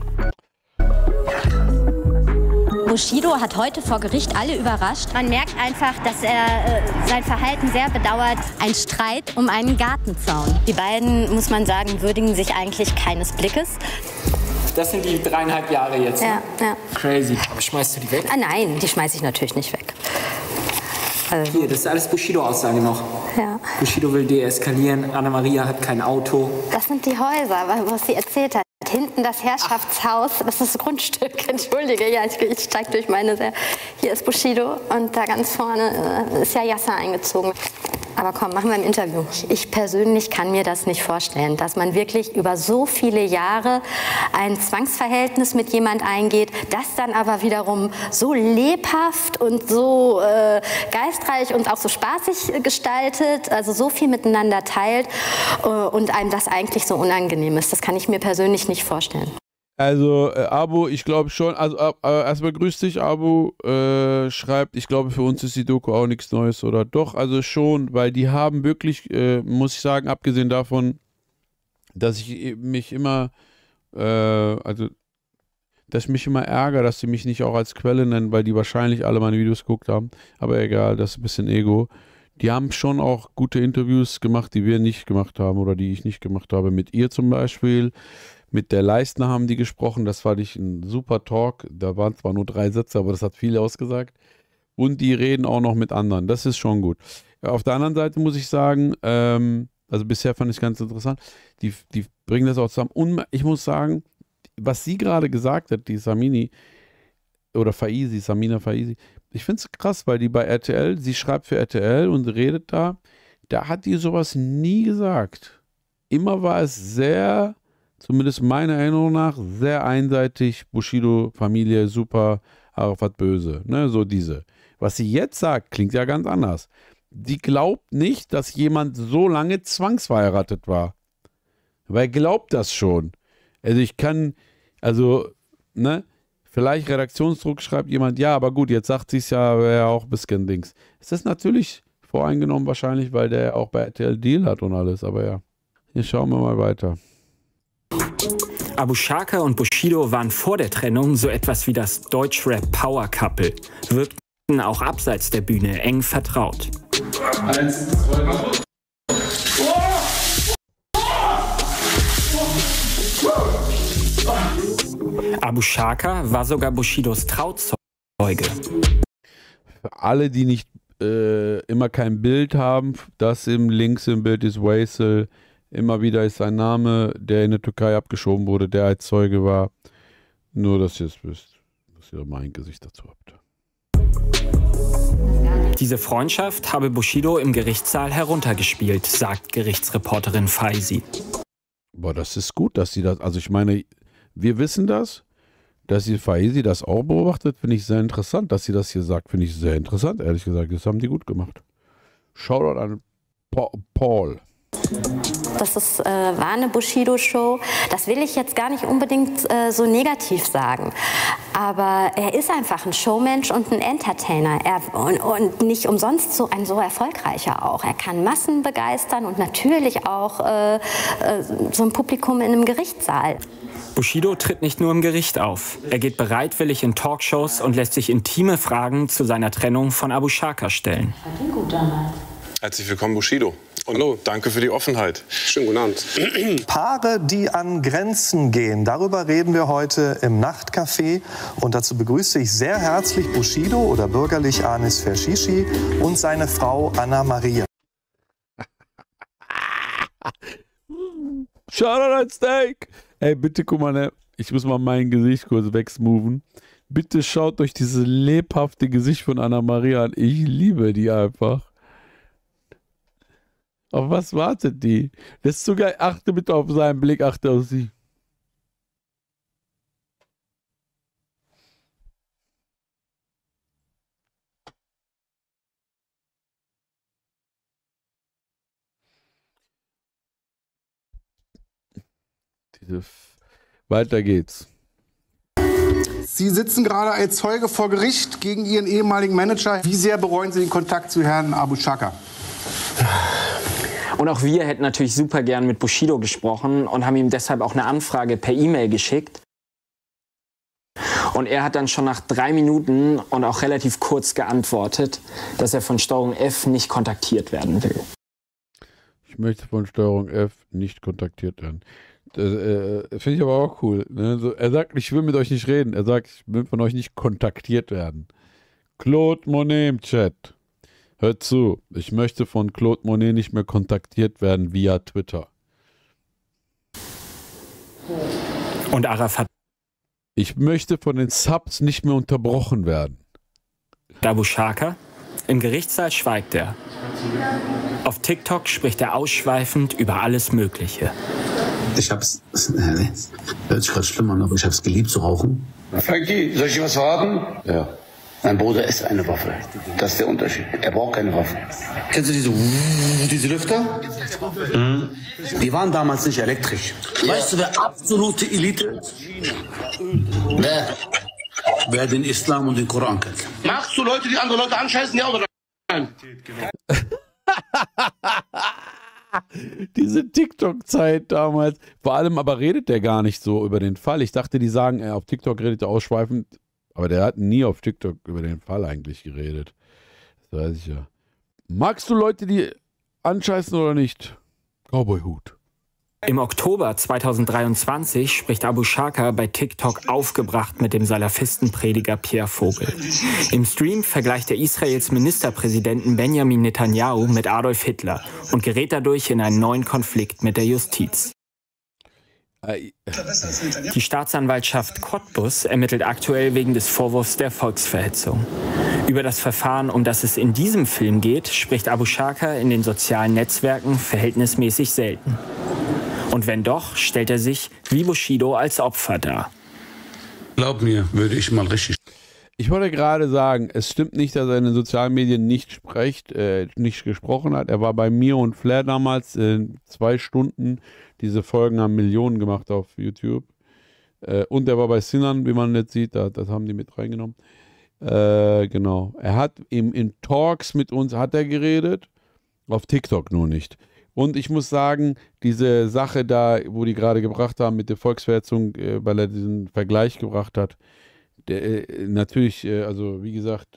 Bushido hat heute vor Gericht alle überrascht. Man merkt einfach, dass er sein Verhalten sehr bedauert. Ein Streit um einen Gartenzaun. Die beiden, muss man sagen, würdigen sich eigentlich keines Blickes. Das sind die 3,5 Jahre jetzt. Ja, ja. Crazy. Schmeißt du die weg? Ah, nein, die schmeiße ich natürlich nicht weg. Also. Hier, das ist alles Bushido-Aussage noch. Ja. Bushido will deeskalieren, Anna-Maria hat kein Auto. Das sind die Häuser, was sie erzählt hat. Hinten das Herrschaftshaus, das ist das Grundstück, entschuldige, ja, ich steige durch meine, hier ist Bushido und da ganz vorne ist ja Yasser eingezogen. Aber komm, machen wir ein Interview. Ich persönlich kann mir das nicht vorstellen, dass man wirklich über so viele Jahre ein Zwangsverhältnis mit jemand eingeht, das dann aber wiederum so lebhaft und so geistreich und auch so spaßig gestaltet, also so viel miteinander teilt und einem das eigentlich so unangenehm ist. Das kann ich mir persönlich nicht vorstellen. Also, Abu, ich glaube schon, also erstmal grüß dich, Abu, schreibt, ich glaube, für uns ist die Doku auch nichts Neues, oder doch? Also schon, weil die haben wirklich, muss ich sagen, abgesehen davon, dass ich mich immer, dass ich mich immer ärgere, dass sie mich nicht auch als Quelle nennen, weil die wahrscheinlich alle meine Videos geguckt haben, aber egal, das ist ein bisschen Ego. Die haben schon auch gute Interviews gemacht, die wir nicht gemacht haben oder die ich nicht gemacht habe, mit ihr zum Beispiel. Mit der Leistner haben die gesprochen, das fand ich ein super Talk. Da waren zwar nur 3 Sätze, aber das hat viel ausgesagt. Und die reden auch noch mit anderen, das ist schon gut. Auf der anderen Seite muss ich sagen, also bisher fand ich es ganz interessant, die bringen das auch zusammen. Und ich muss sagen, was sie gerade gesagt hat, die Samina Faisi, ich finde es krass, weil die bei RTL, sie schreibt für RTL und redet da hat die sowas nie gesagt. Immer war es sehr, zumindest meiner Erinnerung nach, sehr einseitig, Bushido, Familie, super, Arafat böse, ne, so diese. Was sie jetzt sagt, klingt ja ganz anders. Die glaubt nicht, dass jemand so lange zwangsverheiratet war. Weil glaubt das schon. Also vielleicht Redaktionsdruck schreibt jemand, ja, aber gut, jetzt sagt sie es ja, wäre ja auch ein bisschen Dings. Es ist natürlich voreingenommen wahrscheinlich, weil der auch bei RTL Deal hat und alles, aber ja. Hier schauen wir mal weiter. Abu Shaka und Bushido waren vor der Trennung so etwas wie das Deutschrap-Power-Couple, wirkten auch abseits der Bühne eng vertraut. 1, 2, 3. Abu Shaka war sogar Bushidos Trauzeuge. Für alle, die nicht immer kein Bild haben, das links im Bild ist Waisel. Immer wieder ist ein Name, der in der Türkei abgeschoben wurde, der als Zeuge war. Nur, dass ihr es wisst, dass ihr mein Gesicht dazu habt. Diese Freundschaft habe Bushido im Gerichtssaal heruntergespielt, sagt Gerichtsreporterin Faisi. Boah, das ist gut, dass sie das, also ich meine, wir wissen das, dass die Faisi das auch beobachtet, finde ich sehr interessant. Dass sie das hier sagt, finde ich sehr interessant, ehrlich gesagt. Das haben die gut gemacht. Shoutout an Paul. Das war eine Bushido-Show. Das will ich jetzt gar nicht unbedingt so negativ sagen. Aber er ist einfach ein Showmensch und ein Entertainer. Und nicht umsonst so ein so erfolgreicher auch. Er kann Massen begeistern und natürlich auch so ein Publikum in einem Gerichtssaal. Bushido tritt nicht nur im Gericht auf. Er geht bereitwillig in Talkshows und lässt sich intime Fragen zu seiner Trennung von Abu Shaka stellen. Herzlich willkommen, Bushido. Und hallo, danke für die Offenheit. Schönen guten Abend. Paare, die an Grenzen gehen. Darüber reden wir heute im Nachtcafé. Und dazu begrüße ich sehr herzlich Bushido oder bürgerlich Anis Fershishi und seine Frau Anna-Maria. Shoutout an Steak. Ey, bitte guck mal, ne? Ich muss mal mein Gesicht kurz wegsmoven. Bitte schaut euch dieses lebhafte Gesicht von Anna-Maria an. Ich liebe die einfach. Auf was wartet die? Das ist so geil. Achte bitte auf seinen Blick, achte auf sie. Weiter geht's. Sie sitzen gerade als Zeuge vor Gericht gegen Ihren ehemaligen Manager. Wie sehr bereuen Sie den Kontakt zu Herrn Abu Shaka? Und auch wir hätten natürlich super gern mit Bushido gesprochen und haben ihm deshalb auch eine Anfrage per E-Mail geschickt. Und er hat dann schon nach 3 Minuten und auch relativ kurz geantwortet, dass er von Steuerung F nicht kontaktiert werden will. Ich möchte von Steuerung F nicht kontaktiert werden. Finde ich aber auch cool. Ne? So, er sagt, ich will mit euch nicht reden. Er sagt, ich will von euch nicht kontaktiert werden. Claude Monet im Chat. Hört zu, ich möchte von Claude Monet nicht mehr kontaktiert werden via Twitter. Und Arafat? Ich möchte von den Subs nicht mehr unterbrochen werden. Abu Shaka? Im Gerichtssaal schweigt er. Auf TikTok spricht er ausschweifend über alles Mögliche. Ich hab's, hört sich gerade schlimm an, aber ich hab's geliebt zu rauchen. Frankie, soll ich dir was verraten? Ja. Mein Bruder ist eine Waffe. Das ist der Unterschied. Er braucht keine Waffen. Kennst du diese Lüfter? Mhm. Die waren damals nicht elektrisch. Ja. Weißt du, wer absolute Elite ist? Wer den Islam und den Koran kennt. Magst du Leute, die andere Leute anscheißen? Ja oder nein? Diese TikTok-Zeit damals. Vor allem aber redet der gar nicht so über den Fall. Ich dachte, die sagen, auf TikTok redet er ausschweifend. Aber der hat nie auf TikTok über den Fall eigentlich geredet. Das weiß ich ja. Magst du Leute, die anscheißen oder nicht? Cowboy-Hut. Im Oktober 2023 spricht Abu Shaka bei TikTok aufgebracht mit dem Salafistenprediger Pierre Vogel. Im Stream vergleicht er Israels Ministerpräsidenten Benjamin Netanyahu mit Adolf Hitler und gerät dadurch in einen neuen Konflikt mit der Justiz. Die Staatsanwaltschaft Cottbus ermittelt aktuell wegen des Vorwurfs der Volksverhetzung. Über das Verfahren, um das es in diesem Film geht, spricht Abu Shaka in den sozialen Netzwerken verhältnismäßig selten. Und wenn doch, stellt er sich wie Bushido als Opfer dar. Glaub mir, würde ich mal richtig... Ich wollte gerade sagen, es stimmt nicht, dass er in den sozialen Medien nicht gesprochen hat. Er war bei mir und Flair damals 2 Stunden. Diese Folgen haben Millionen gemacht auf YouTube. Und er war bei Sinan, wie man jetzt sieht, das haben die mit reingenommen. Genau. Er hat in Talks mit uns hat er geredet, auf TikTok nur nicht. Und ich muss sagen, diese Sache da, wo die gerade gebracht haben mit der Volksverhetzung, weil er diesen Vergleich gebracht hat, natürlich, also wie gesagt,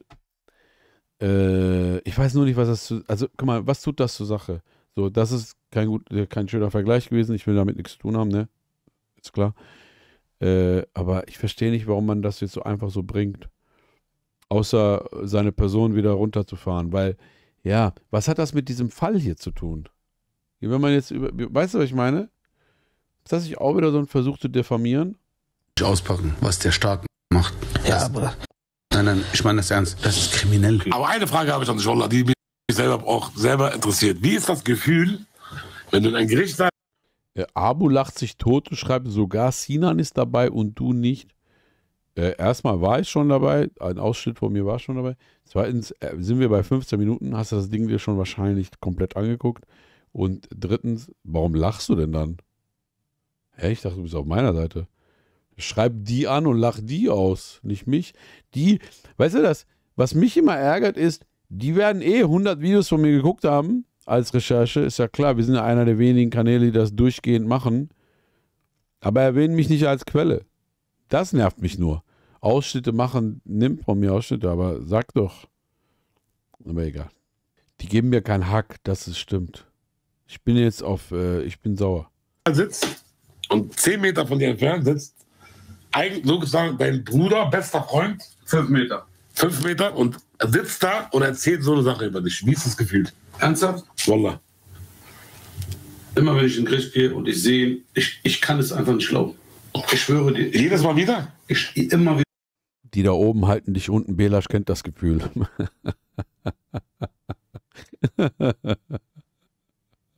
ich weiß nur nicht, was das also guck mal, was tut das zur Sache? So, das ist kein schöner Vergleich gewesen, ich will damit nichts zu tun haben, ne? Ist klar. Aber ich verstehe nicht, warum man das jetzt so einfach so bringt. Außer seine Person wieder runterzufahren, weil, ja, was hat das mit diesem Fall hier zu tun? Wenn man jetzt weißt du, was ich meine? Ist das nicht auch wieder so ein Versuch zu diffamieren? Auspacken, was der Staat macht. Ja, aber... Nein, ich meine das ernst. Das ist kriminell. Aber eine Frage habe ich an dich, die mich selber interessiert. Wie ist das Gefühl, wenn du in ein Gericht sagst... Abu lacht sich tot, du schreibst, sogar Sinan ist dabei und du nicht. Erstmal war ich schon dabei, ein Ausschnitt von mir war schon dabei. Zweitens sind wir bei 15 Minuten, hast du das Ding dir schon wahrscheinlich komplett angeguckt. Und drittens, warum lachst du denn dann? Hä, ich dachte, du bist auf meiner Seite. Schreib die an und lach die aus, nicht mich. Die, weißt du das, was mich immer ärgert ist, die werden 100 Videos von mir geguckt haben als Recherche. Ist ja klar, wir sind ja einer der wenigen Kanäle, die das durchgehend machen. Aber erwähnen mich nicht als Quelle. Das nervt mich nur. Ausschnitte machen, nimmt von mir Ausschnitte, aber sag doch. Aber egal. Die geben mir keinen Hack, dass es stimmt. Ich bin jetzt ich bin sauer. Sitzt und 10 Meter von dir entfernt sitzt eigentlich sozusagen dein Bruder, bester Freund. 5 Meter. 5 Meter und sitzt da und erzählt so eine Sache über dich. Wie ist das gefühlt? Ernsthaft? Wallah. Immer wenn ich in den Gericht gehe und ich sehe ihn, ich kann es einfach nicht glauben. Ich schwöre dir. Jedes Mal wieder? Immer wieder. Die da oben halten dich unten. Belasch kennt das Gefühl.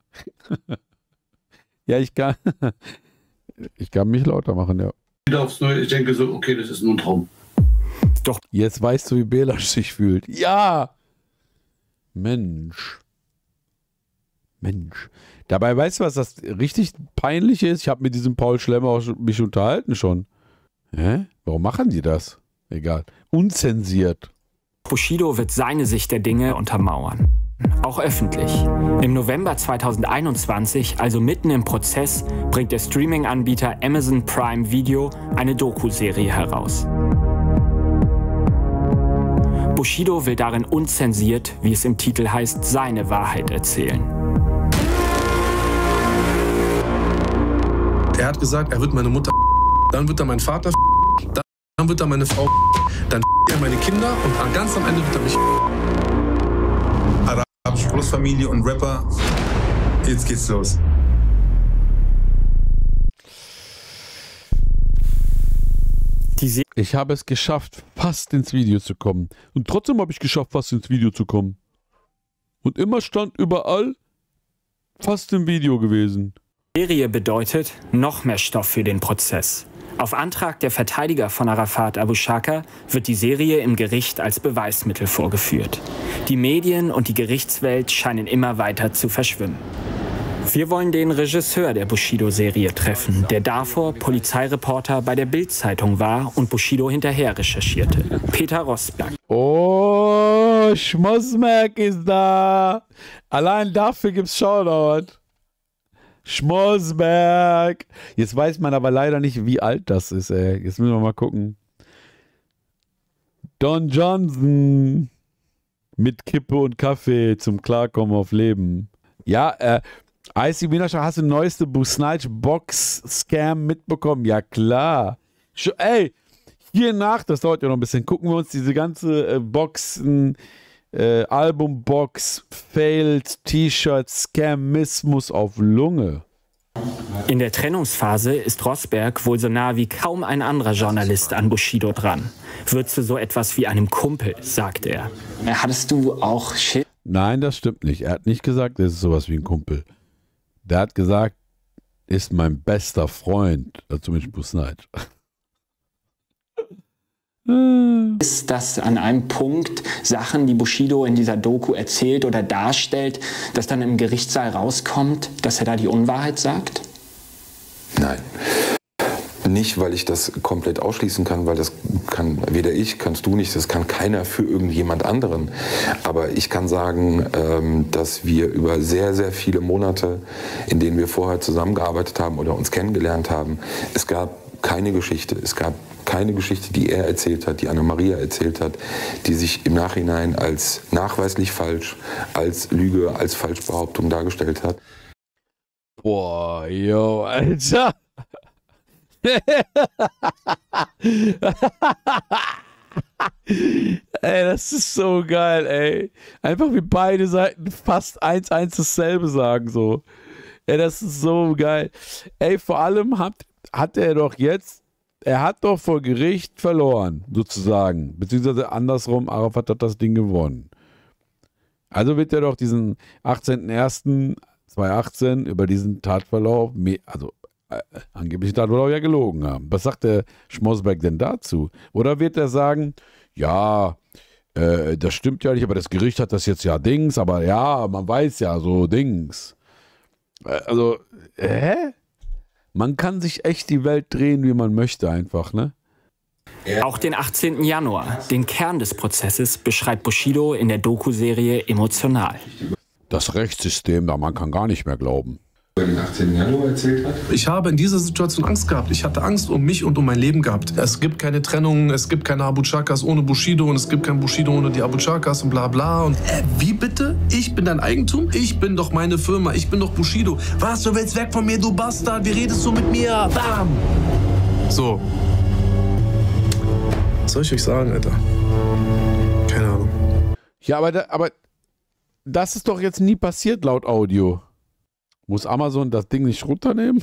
Ja, ich kann mich lauter machen, ja. Wieder aufs Neue, ich denke so, okay, das ist nur ein Traum. Doch. Jetzt weißt du, wie Belasch sich fühlt. Ja! Mensch. Dabei, weißt du, was das richtig Peinliche ist? Ich habe mit diesem Paul Schlemmer auch mich unterhalten schon. Hä? Warum machen die das? Egal. Unzensiert. Bushido wird seine Sicht der Dinge untermauern. Auch öffentlich. Im November 2021, also mitten im Prozess, bringt der Streaming-Anbieter Amazon Prime Video eine Doku-Serie heraus. Bushido will darin unzensiert, wie es im Titel heißt, seine Wahrheit erzählen. Er hat gesagt, er wird meine Mutter, dann wird er meinen Vater, dann wird er meine Frau, dann er meine Kinder und ganz am Ende wird er mich. Arabische Großfamilie und Rapper, jetzt geht's los. Ich habe es geschafft, fast ins Video zu kommen. Und trotzdem habe ich geschafft, fast ins Video zu kommen. Und immer stand überall, fast im Video gewesen. Die Serie bedeutet noch mehr Stoff für den Prozess. Auf Antrag der Verteidiger von Arafat Abu Shaka wird die Serie im Gericht als Beweismittel vorgeführt. Die Medien und die Gerichtswelt scheinen immer weiter zu verschwimmen. Wir wollen den Regisseur der Bushido-Serie treffen, der davor Polizeireporter bei der Bild-Zeitung war und Bushido hinterher recherchierte. Peter Rosberg. Oh, Schmosmerk ist da. Allein dafür gibt's Shoutout. Schmosberg. Jetzt weiß man aber leider nicht, wie alt das ist, ey. Jetzt müssen wir mal gucken. Don Johnson. Mit Kippe und Kaffee zum Klarkommen auf Leben. Ja, Icy Wienerschau, hast du den neueste Box-Scam mitbekommen? Ja, klar. Ey, hier nach, das dauert ja noch ein bisschen, gucken wir uns diese ganze Boxen, Albumbox, Failed, T-Shirt, Scamismus auf Lunge. In der Trennungsphase ist Rosberg wohl so nah wie kaum ein anderer Journalist an Bushido dran. Wird zu so etwas wie einem Kumpel, sagt er. Hattest du auch Shit? Nein, das stimmt nicht. Er hat nicht gesagt, es ist sowas wie ein Kumpel. Der hat gesagt, ist mein bester Freund. Dazu mit Busnight. Ist das an einem Punkt Sachen, die Bushido in dieser Doku erzählt oder darstellt, dass dann im Gerichtssaal rauskommt, dass er da die Unwahrheit sagt? Nein. Nicht, weil ich das komplett ausschließen kann, weil das kann weder ich, kannst du nicht, das kann keiner für irgendjemand anderen. Aber ich kann sagen, dass wir über sehr, sehr viele Monate, in denen wir vorher zusammengearbeitet haben oder uns kennengelernt haben, es gab keine Geschichte. Es gab keine Geschichte, die er erzählt hat, die Anna-Maria erzählt hat, die sich im Nachhinein als nachweislich falsch, als Lüge, als Falschbehauptung dargestellt hat. Boah, yo, Alter. Ey, das ist so geil, ey. Einfach wie beide Seiten fast 1:1 dasselbe sagen, so. Ey, das ist so geil. Ey, vor allem hat er doch jetzt, er hat doch vor Gericht verloren, sozusagen. Beziehungsweise andersrum, Arafat hat das Ding gewonnen. Also wird er doch diesen 18.01.2018 über diesen Tatverlauf, also angeblich Tatverlauf ja gelogen haben. Was sagt der Schmosberg denn dazu? Oder wird er sagen, ja, das stimmt ja nicht, aber das Gericht hat das jetzt ja Dings, aber ja, man weiß ja so Dings. Also, man kann sich echt die Welt drehen, wie man möchte einfach, ne? Auch den 18. Januar, den Kern des Prozesses, beschreibt Bushido in der Doku-Serie emotional. Das Rechtssystem, da man kann gar nicht mehr glauben. Den 18. Januar erzählt hat? Ich habe in dieser Situation Angst gehabt. Ich hatte Angst um mich und um mein Leben gehabt. Es gibt keine Trennung, es gibt keine Abu Chakas ohne Bushido und es gibt kein Bushido ohne die Abu Chakas und bla bla. Und wie bitte? Ich bin dein Eigentum? Ich bin doch meine Firma, ich bin doch Bushido. Was, du willst weg von mir, du Bastard? Wie redest du mit mir? Bam! So. Was soll ich euch sagen, Alter? Keine Ahnung. Ja, aber das ist doch jetzt nie passiert laut Audio. Muss Amazon das Ding nicht runternehmen?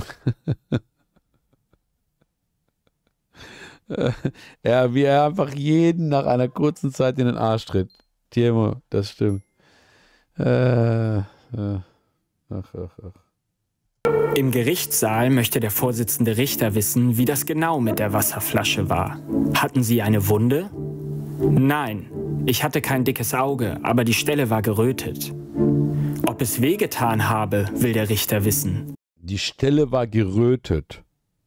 Ja, wie er einfach jeden nach einer kurzen Zeit in den Arsch tritt. Timo, das stimmt. Ach. Im Gerichtssaal möchte der Vorsitzende Richter wissen, wie das genau mit der Wasserflasche war. Hatten Sie eine Wunde? Nein, ich hatte kein dickes Auge, aber die Stelle war gerötet. Ob es wehgetan habe, will der Richter wissen. Die Stelle war gerötet.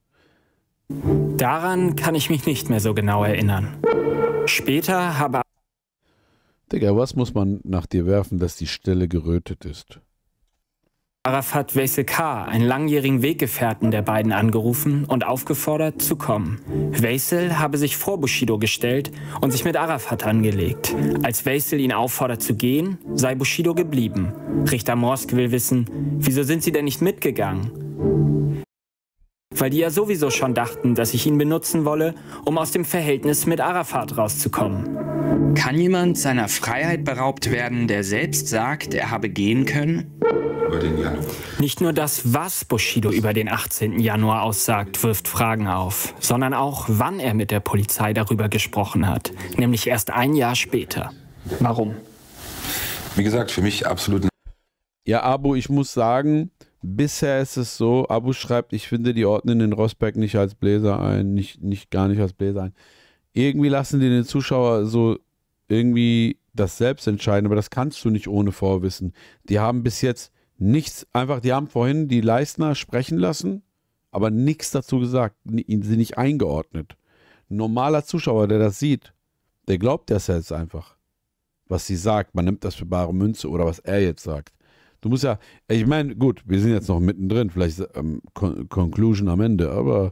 Daran kann ich mich nicht mehr so genau erinnern. Später habe... Digga, was muss man nach dir werfen, dass die Stelle gerötet ist? Arafat Veysel K., einen langjährigen Weggefährten der beiden, angerufen und aufgefordert, zu kommen. Veysel habe sich vor Bushido gestellt und sich mit Arafat angelegt. Als Veysel ihn auffordert zu gehen, sei Bushido geblieben. Richter Morsk will wissen, wieso sind sie denn nicht mitgegangen? Weil die ja sowieso schon dachten, dass ich ihn benutzen wolle, um aus dem Verhältnis mit Arafat rauszukommen. Kann jemand seiner Freiheit beraubt werden, der selbst sagt, er habe gehen können? Über den Januar. Nicht nur das, was Bushido über den 18. Januar aussagt, wirft Fragen auf, sondern auch, wann er mit der Polizei darüber gesprochen hat. Nämlich erst ein Jahr später. Warum? Wie gesagt, für mich absolut... Ja, Abu, ich muss sagen, bisher ist es so, Abu schreibt, ich finde, die ordnen den Rosberg nicht als Bläser ein, gar nicht als Bläser ein. Irgendwie lassen die den Zuschauer so irgendwie das selbst entscheiden, aber das kannst du nicht ohne Vorwissen. Die haben bis jetzt nichts, einfach, die haben vorhin die Leistner sprechen lassen, aber nichts dazu gesagt, sie nicht eingeordnet. Ein normaler Zuschauer, der das sieht, der glaubt das jetzt einfach, was sie sagt. Man nimmt das für bare Münze oder was er jetzt sagt. Du musst ja, ich meine, gut, wir sind jetzt noch mittendrin, vielleicht Conclusion am Ende, aber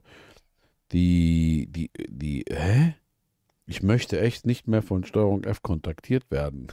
hä? Ich möchte echt nicht mehr von Steuerung F kontaktiert werden.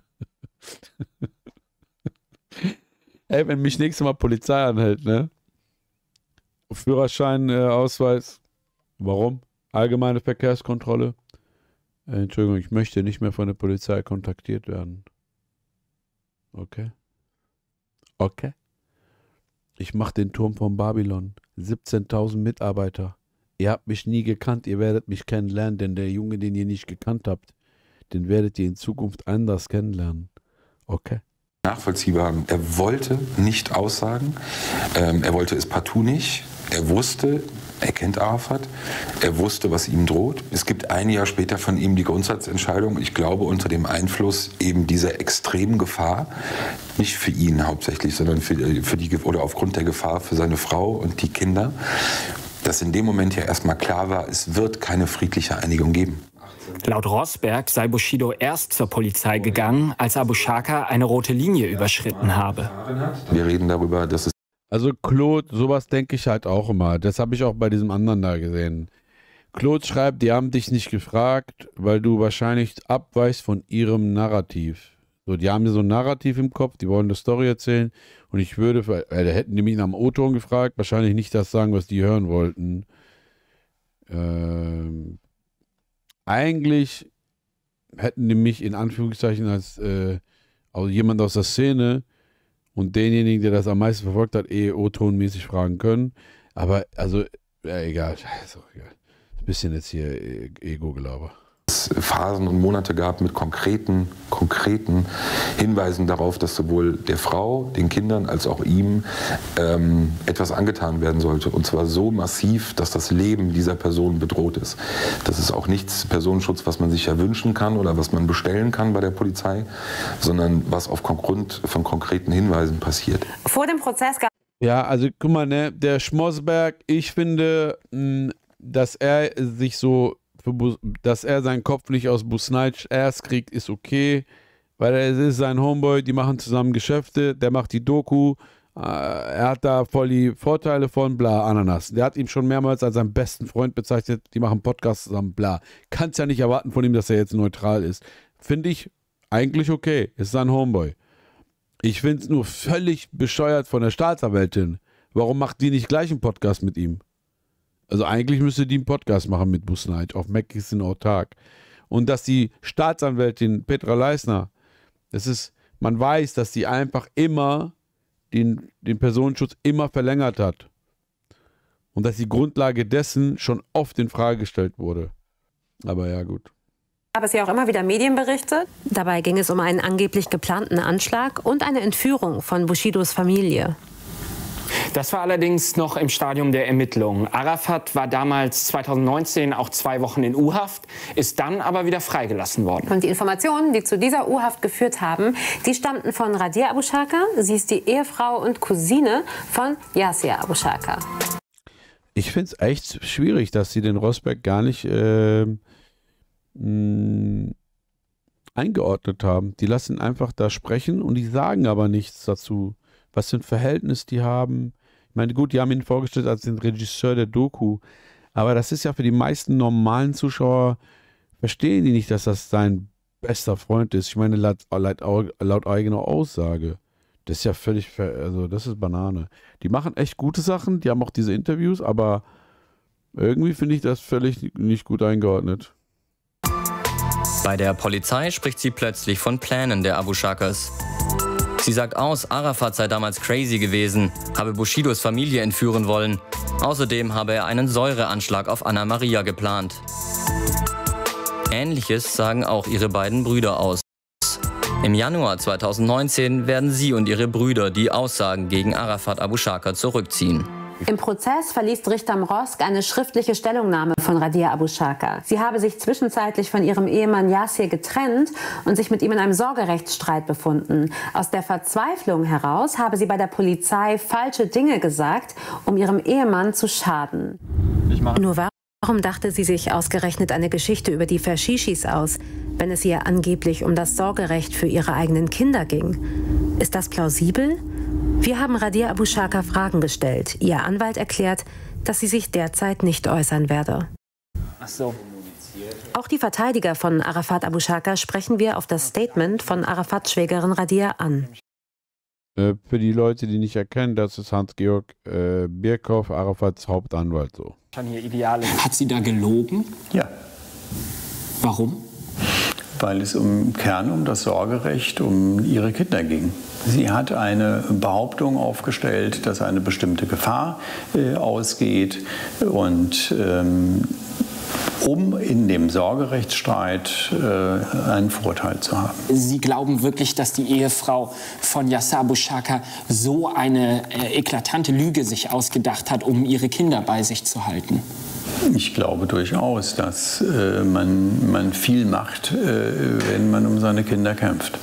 Ey, wenn mich nächstes Mal Polizei anhält, ne? Führerschein, Ausweis. Warum? Allgemeine Verkehrskontrolle. Entschuldigung, ich möchte nicht mehr von der Polizei kontaktiert werden. Okay. Okay. Ich mache den Turm von Babylon. 17.000 Mitarbeiter. Ihr habt mich nie gekannt, ihr werdet mich kennenlernen, denn der Junge, den ihr nicht gekannt habt, den werdet ihr in Zukunft anders kennenlernen. Okay. Nachvollziehbar. Er wollte nicht aussagen. Er wollte es partout nicht. Er wusste, er kennt Arafat. Er wusste, was ihm droht. Es gibt ein Jahr später von ihm die Grundsatzentscheidung. Ich glaube, unter dem Einfluss eben dieser extremen Gefahr, nicht für ihn hauptsächlich, sondern für die, oder aufgrund der Gefahr für seine Frau und die Kinder, dass in dem Moment ja erstmal klar war, es wird keine friedliche Einigung geben. Laut Rosberg sei Bushido erst zur Polizei gegangen, als Abu Shaka eine rote Linie überschritten habe. Wir reden darüber, dass es... Also Claude, sowas denke ich halt auch immer. Das habe ich auch bei diesem anderen da gesehen. Claude schreibt, die haben dich nicht gefragt, weil du wahrscheinlich abweichst von ihrem Narrativ. So, die haben so ein Narrativ im Kopf, die wollen eine Story erzählen und ich würde, da hätten die mich nach dem O-Ton gefragt, wahrscheinlich nicht das sagen, was die hören wollten. Eigentlich hätten die mich in Anführungszeichen als jemand aus der Szene und denjenigen, der das am meisten verfolgt hat, O-Ton-mäßig fragen können. Aber, also, ja, egal. Ist auch egal. Ein bisschen jetzt hier Ego-Gelaber. Es Phasen und Monate gab mit konkreten Hinweisen darauf, dass sowohl der Frau, den Kindern als auch ihm etwas angetan werden sollte. Und zwar so massiv, dass das Leben dieser Person bedroht ist. Das ist auch nichts Personenschutz, was man sich ja wünschen kann oder was man bestellen kann bei der Polizei, sondern was aufgrund von konkreten Hinweisen passiert. Vor dem Prozess gab... Ja, also guck mal, ne, der Schmossberg, ich finde, dass er sich so... dass er seinen Kopf nicht aus Busnaj erst kriegt, ist okay, weil es ist sein Homeboy, die machen zusammen Geschäfte, der macht die Doku, er hat da voll die Vorteile von, bla, Ananas. Der hat ihn schon mehrmals als seinen besten Freund bezeichnet, die machen Podcasts zusammen, bla. Kannst ja nicht erwarten von ihm, dass er jetzt neutral ist. Finde ich eigentlich okay, ist sein Homeboy. Ich finde es nur völlig bescheuert von der Staatsanwältin. Warum macht die nicht gleich einen Podcast mit ihm? Also eigentlich müsste die einen Podcast machen mit Busnaj auf Mackissen Autark. Und dass die Staatsanwältin Petra Leisner, man weiß, dass die einfach immer den Personenschutz immer verlängert hat. Und dass die Grundlage dessen schon oft in Frage gestellt wurde. Aber ja, gut. Gab es ja auch immer wieder Medienberichte. Dabei ging es um einen angeblich geplanten Anschlag und eine Entführung von Bushidos Familie. Das war allerdings noch im Stadium der Ermittlungen. Arafat war damals 2019 auch 2 Wochen in U-Haft, ist dann aber wieder freigelassen worden. Und die Informationen, die zu dieser U-Haft geführt haben, die stammten von Radia Abu Shaka. Sie ist die Ehefrau und Cousine von Yasir Abu Shaka. Ich finde es echt schwierig, dass sie den Rosberg gar nicht eingeordnet haben. Die lassen einfach da sprechen und die sagen aber nichts dazu, was für ein Verhältnis die haben. Ich meine, gut, die haben ihn vorgestellt als den Regisseur der Doku, aber das ist ja für die meisten normalen Zuschauer, verstehen die nicht, dass das sein bester Freund ist. Ich meine, laut eigener Aussage. Das ist ja völlig, also das ist Banane. Die machen echt gute Sachen, die haben auch diese Interviews, aber irgendwie finde ich das völlig nicht gut eingeordnet. Bei der Polizei spricht sie plötzlich von Plänen der Abu Shakas. Sie sagt aus, Arafat sei damals crazy gewesen, habe Bushidos Familie entführen wollen. Außerdem habe er einen Säureanschlag auf Anna Maria geplant. Ähnliches sagen auch ihre beiden Brüder aus. Im Januar 2019 werden sie und ihre Brüder die Aussagen gegen Arafat Abu Shaka zurückziehen. Im Prozess verliest Richter Mrosk eine schriftliche Stellungnahme von Radia Abu Shaka. Sie habe sich zwischenzeitlich von ihrem Ehemann Yasir getrennt und sich mit ihm in einem Sorgerechtsstreit befunden. Aus der Verzweiflung heraus habe sie bei der Polizei falsche Dinge gesagt, um ihrem Ehemann zu schaden. Nur warum dachte sie sich ausgerechnet eine Geschichte über die Fershishis aus, wenn es ihr angeblich um das Sorgerecht für ihre eigenen Kinder ging? Ist das plausibel? Wir haben Radia Abu Shaka Fragen gestellt. Ihr Anwalt erklärt, dass sie sich derzeit nicht äußern werde. Ach so. Auch die Verteidiger von Arafat Abu Shaka sprechen wir auf das Statement von Arafats Schwägerin Radia an. Für die Leute, die nicht erkennen, das ist Hans-Georg Birkhoff, Arafats Hauptanwalt. So. Hat sie da gelogen? Ja. Warum? Weil es im Kern um das Sorgerecht um ihre Kinder ging. Sie hat eine Behauptung aufgestellt, dass eine bestimmte Gefahr ausgeht und um in dem Sorgerechtsstreit einen Vorteil zu haben. Sie glauben wirklich, dass die Ehefrau von Yasir Abu Shaka so eine eklatante Lüge sich ausgedacht hat, um ihre Kinder bei sich zu halten? Ich glaube durchaus, dass man viel macht, wenn man um seine Kinder kämpft.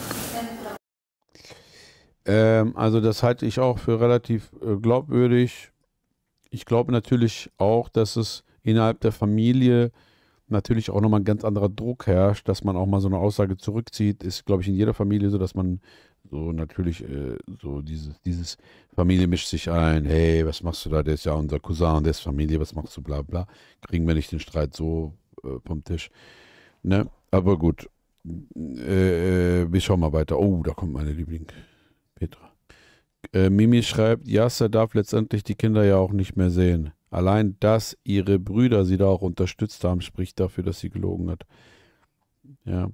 Also das halte ich auch für relativ glaubwürdig. Ich glaube natürlich auch, dass es innerhalb der Familie natürlich auch nochmal ein ganz anderer Druck herrscht, dass man auch mal so eine Aussage zurückzieht. Ist, glaube ich, in jeder Familie so, dass man so natürlich so dieses Familie mischt sich ein, hey, was machst du da, der ist ja unser Cousin, der ist Familie, was machst du, bla bla. Kriegen wir nicht den Streit so vom Tisch. Ne? Aber gut, wir schauen mal weiter. Oh, da kommt meine Liebling, Petra. Mimi schreibt, Yasser darf letztendlich die Kinder ja auch nicht mehr sehen. Allein, dass ihre Brüder sie da auch unterstützt haben, spricht dafür, dass sie gelogen hat. Ja.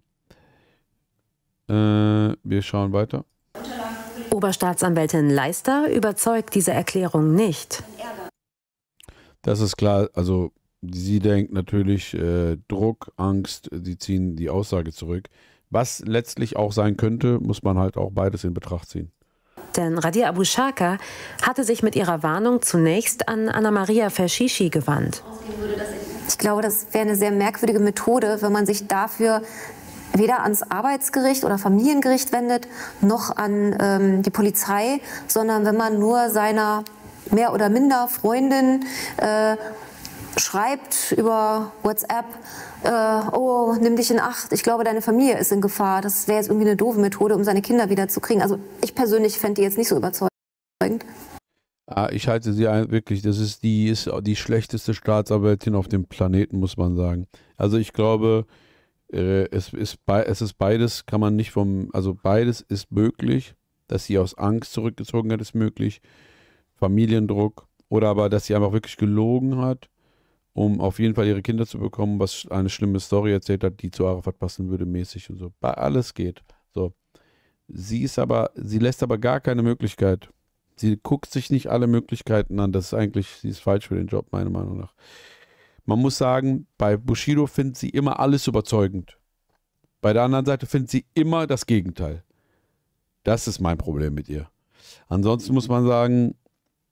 Wir schauen weiter. Oberstaatsanwältin Leister überzeugt diese Erklärung nicht. Das ist klar, also sie denkt natürlich Druck, Angst, sie ziehen die Aussage zurück. Was letztlich auch sein könnte, muss man halt auch beides in Betracht ziehen. Denn Radia Abu Shaka hatte sich mit ihrer Warnung zunächst an Anna Maria Fershishi gewandt. Ich glaube, das wäre eine sehr merkwürdige Methode, wenn man sich dafür weder ans Arbeitsgericht oder Familiengericht wendet, noch an die Polizei, sondern wenn man nur seiner mehr oder minder Freundin schreibt über WhatsApp, oh, nimm dich in Acht, ich glaube, deine Familie ist in Gefahr. Das wäre jetzt irgendwie eine doofe Methode, um seine Kinder wieder zu kriegen. Also ich persönlich fände die jetzt nicht so überzeugend. Ich halte sie wirklich, die ist die schlechteste Staatsanwältin auf dem Planeten, muss man sagen. Also ich glaube, es ist beides, kann man nicht beides ist möglich, dass sie aus Angst zurückgezogen hat, ist möglich, Familiendruck, oder aber, dass sie einfach wirklich gelogen hat, um auf jeden Fall ihre Kinder zu bekommen, was eine schlimme Story erzählt hat, die zu Arafat passen würde, mäßig und so. Alles geht. So. Sie lässt aber gar keine Möglichkeit. Sie guckt sich nicht alle Möglichkeiten an. Sie ist falsch für den Job, meiner Meinung nach. Man muss sagen, bei Bushido findet sie immer alles überzeugend. Bei der anderen Seite findet sie immer das Gegenteil. Das ist mein Problem mit ihr. Ansonsten muss man sagen,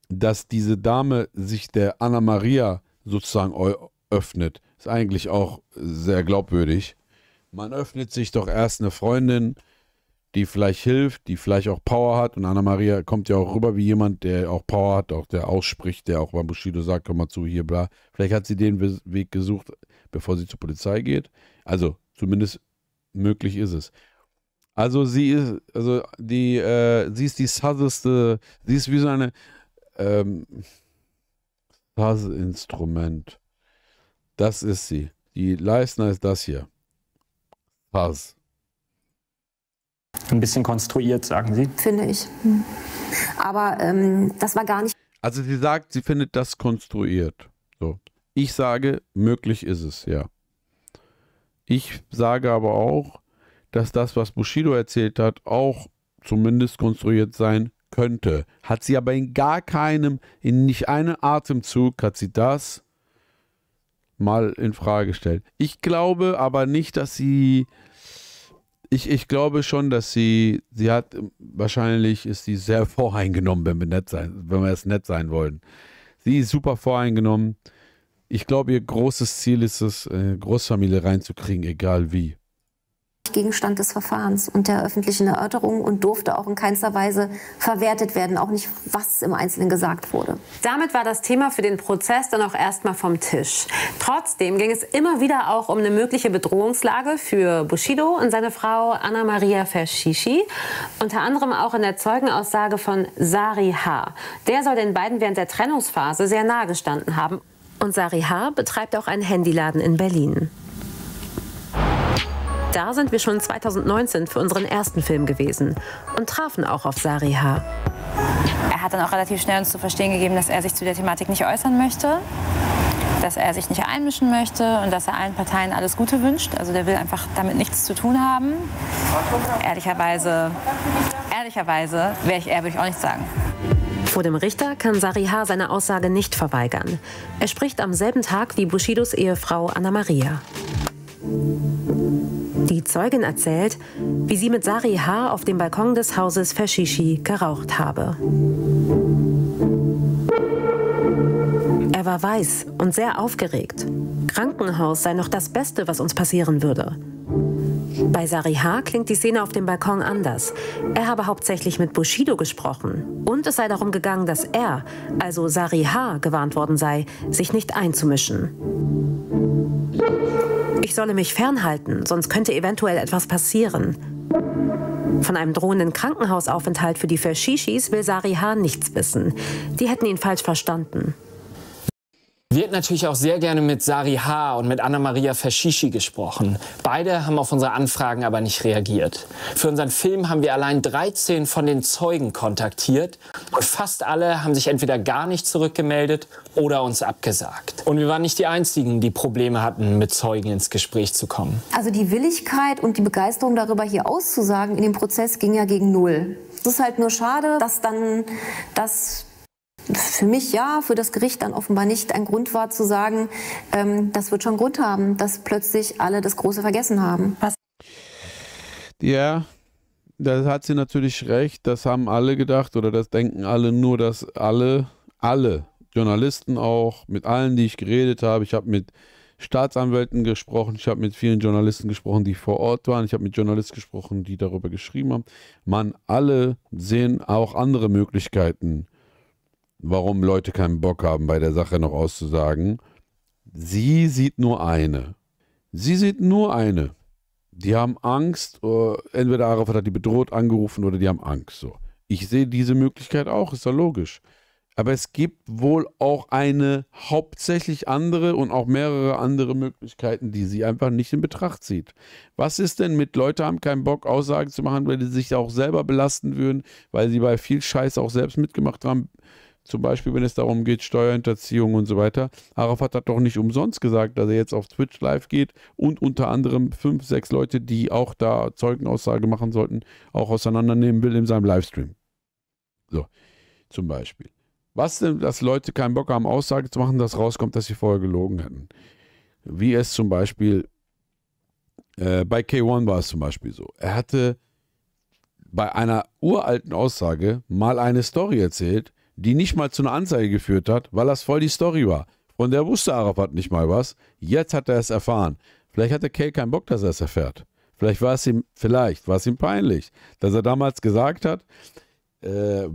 dass diese Dame sich der Anna Maria sozusagen öffnet, ist eigentlich auch sehr glaubwürdig. Man öffnet sich doch erst eine Freundin, die vielleicht hilft, die vielleicht auch Power hat. Und Anna Maria kommt ja auch rüber wie jemand, der auch Power hat, auch der ausspricht, der auch beim Bushido sagt, komm mal zu, hier, bla. Vielleicht hat sie den Weg gesucht, bevor sie zur Polizei geht. Also zumindest möglich ist es. Also sie ist die sasseste, sie ist wie so eine Sass-Instrument. Das ist sie. Die Leistner ist das hier. Sass. Ein bisschen konstruiert, sagen Sie? Finde ich. Aber das war gar nicht... Also sie sagt, sie findet das konstruiert. So. Ich sage, möglich ist es, ja. Ich sage aber auch, dass das, was Bushido erzählt hat, auch zumindest konstruiert sein könnte. Hat sie aber in nicht einem Atemzug, hat sie das mal in Frage gestellt. Ich glaube aber nicht, dass sie... Ich glaube schon, dass sie hat, wahrscheinlich ist sie sehr voreingenommen, wenn wir jetzt nett sein wollen. Sie ist super voreingenommen. Ich glaube, ihr großes Ziel ist es, eine Großfamilie reinzukriegen, egal wie. Gegenstand des Verfahrens und der öffentlichen Erörterung und durfte auch in keinster Weise verwertet werden, auch nicht, was im Einzelnen gesagt wurde. Damit war das Thema für den Prozess dann auch erstmal vom Tisch. Trotzdem ging es immer wieder auch um eine mögliche Bedrohungslage für Bushido und seine Frau Anna Maria Fershishi, unter anderem auch in der Zeugenaussage von Sari H. Der soll den beiden während der Trennungsphase sehr nahe gestanden haben. Und Sari H. betreibt auch einen Handyladen in Berlin. Da sind wir schon 2019 für unseren ersten Film gewesen und trafen auch auf Sari H. Er hat dann auch relativ schnell uns zu verstehen gegeben, dass er sich zu der Thematik nicht äußern möchte, dass er sich nicht einmischen möchte und dass er allen Parteien alles Gute wünscht. Also der will einfach damit nichts zu tun haben. Ehrlicherweise wäre ich er, würde ich auch nicht sagen. Vor dem Richter kann Sari H. seine Aussage nicht verweigern. Er spricht am selben Tag wie Bushidos Ehefrau Anna Maria. Die Zeugin erzählt, wie sie mit Sari H. auf dem Balkon des Hauses Fershishi geraucht habe. Er war weiß und sehr aufgeregt. Krankenhaus sei noch das Beste, was uns passieren würde. Bei Sari H. klingt die Szene auf dem Balkon anders. Er habe hauptsächlich mit Bushido gesprochen. Und es sei darum gegangen, dass er, also Sari H., gewarnt worden sei, sich nicht einzumischen. Ich solle mich fernhalten, sonst könnte eventuell etwas passieren. Von einem drohenden Krankenhausaufenthalt für die Fershishis will Sari H. nichts wissen. Die hätten ihn falsch verstanden. Wir hätten natürlich auch sehr gerne mit Sari H. und mit Anna Maria Fershishi gesprochen. Beide haben auf unsere Anfragen aber nicht reagiert. Für unseren Film haben wir allein 13 von den Zeugen kontaktiert. Und fast alle haben sich entweder gar nicht zurückgemeldet oder uns abgesagt. Und wir waren nicht die Einzigen, die Probleme hatten, mit Zeugen ins Gespräch zu kommen. Also die Willigkeit und die Begeisterung darüber, hier auszusagen in dem Prozess, ging ja gegen null. Es ist halt nur schade, dass dann das für mich ja, für das Gericht dann offenbar nicht ein Grund war zu sagen, das wird schon Grund haben, dass plötzlich alle das Große vergessen haben. Was? Ja, da hat sie natürlich recht, das haben alle gedacht oder das denken alle, nur dass alle Journalisten auch, mit allen, die ich geredet habe, ich habe mit Staatsanwälten gesprochen, ich habe mit vielen Journalisten gesprochen, die vor Ort waren, ich habe mit Journalisten gesprochen, die darüber geschrieben haben. Man, alle sehen auch andere Möglichkeiten, warum Leute keinen Bock haben, bei der Sache noch auszusagen. Sie sieht nur eine. Sie sieht nur eine. Die haben Angst, entweder Arafat hat die bedroht, angerufen oder die haben Angst. So. Ich sehe diese Möglichkeit auch, ist ja logisch. Aber es gibt wohl auch eine hauptsächlich andere und auch mehrere andere Möglichkeiten, die sie einfach nicht in Betracht zieht. Was ist denn mit Leute haben keinen Bock, Aussagen zu machen, weil sie sich auch selber belasten würden, weil sie bei viel Scheiß auch selbst mitgemacht haben. Zum Beispiel, wenn es darum geht, Steuerhinterziehung und so weiter. Arafat hat doch nicht umsonst gesagt, dass er jetzt auf Twitch live geht und unter anderem 5, 6 Leute, die auch da Zeugenaussage machen sollten, auch auseinandernehmen will in seinem Livestream. So, zum Beispiel. Was denn, dass Leute keinen Bock haben, Aussage zu machen, dass rauskommt, dass sie vorher gelogen hätten. Wie es zum Beispiel, bei K1 war es zum Beispiel so. Er hatte bei einer uralten Aussage mal eine Story erzählt, die nicht mal zu einer Anzeige geführt hat, weil das voll die Story war. Von der wusste Arafat nicht mal was. Jetzt hat er es erfahren. Vielleicht hatte Kay keinen Bock, dass er es erfährt. Vielleicht war es ihm peinlich, dass er damals gesagt hat, ich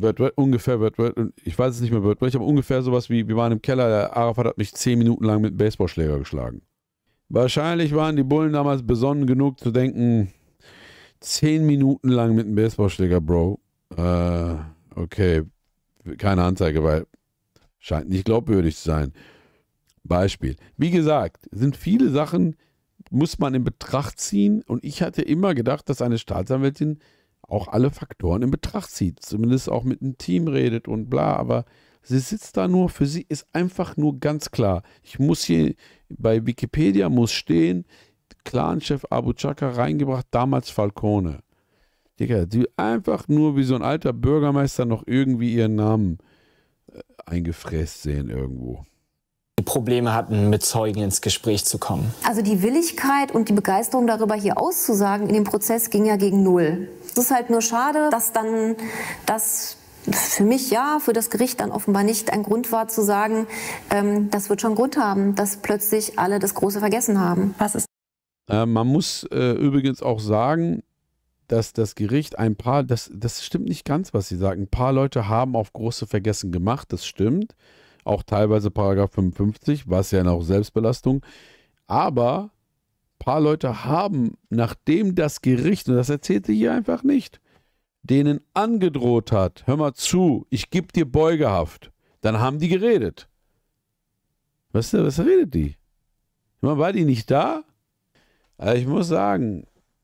weiß es nicht mehr wörtlich, aber ungefähr sowas wie, wir waren im Keller, der Arafat hat mich 10 Minuten lang mit einem Baseballschläger geschlagen. Wahrscheinlich waren die Bullen damals besonnen genug zu denken, 10 Minuten lang mit einem Baseballschläger, Bro. Okay, keine Anzeige, weil scheint nicht glaubwürdig zu sein. Beispiel. Wie gesagt, sind viele Sachen, muss man in Betracht ziehen, und ich hatte immer gedacht, dass eine Staatsanwältin auch alle Faktoren in Betracht zieht, zumindest auch mit einem Team redet und bla, aber sie sitzt da nur, für sie ist einfach nur ganz klar, ich muss hier, bei Wikipedia muss stehen, Clanchef Abu Chaka reingebracht, damals Falcone. Digga, die einfach nur wie so ein alter Bürgermeister noch irgendwie ihren Namen eingefräst sehen irgendwo. Probleme hatten, mit Zeugen ins Gespräch zu kommen. Also die Willigkeit und die Begeisterung darüber, hier auszusagen in dem Prozess ging ja gegen null. Es ist halt nur schade, dass dann das für mich für das Gericht dann offenbar nicht ein Grund war zu sagen, das wird schon Grund haben, dass plötzlich alle das Große vergessen haben. Was ist? Man muss übrigens auch sagen, dass das Gericht das stimmt nicht ganz, was sie sagen. Ein paar Leute haben auf Große vergessen gemacht, das stimmt. Auch teilweise Paragraph 55, was ja noch Selbstbelastung. Aber ein paar Leute haben, nachdem das Gericht, und das erzählt sie hier einfach nicht, denen angedroht hat, hör mal zu, ich gebe dir Beugehaft, dann haben die geredet. Was redet die? War die nicht da? Also ich muss sagen,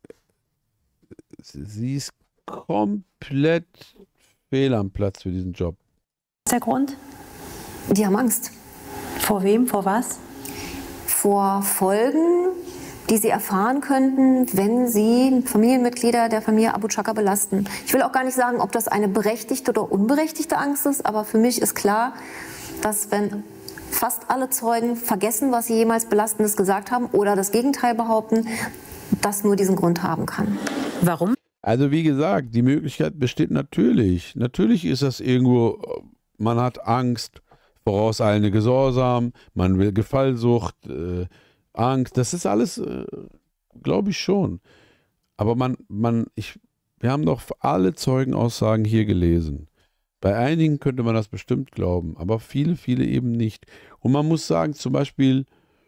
sie ist komplett fehl am Platz für diesen Job. Was ist der Grund? Die haben Angst. Vor wem? Vor was? Vor Folgen, die sie erfahren könnten, wenn sie Familienmitglieder der Familie Abu Chaka belasten. Ich will auch gar nicht sagen, ob das eine berechtigte oder unberechtigte Angst ist, aber für mich ist klar, dass wenn fast alle Zeugen vergessen, was sie jemals Belastendes gesagt haben oder das Gegenteil behaupten, das nur diesen Grund haben kann. Warum? Also wie gesagt, die Möglichkeit besteht natürlich. Natürlich ist das irgendwo, man hat Angst, vorauseilende Gehorsam, man will Gefallsucht, Angst, das ist alles, glaube ich schon. Aber wir haben doch alle Zeugenaussagen hier gelesen. Bei einigen könnte man das bestimmt glauben, aber viele, viele eben nicht. Und man muss sagen, zum Beispiel,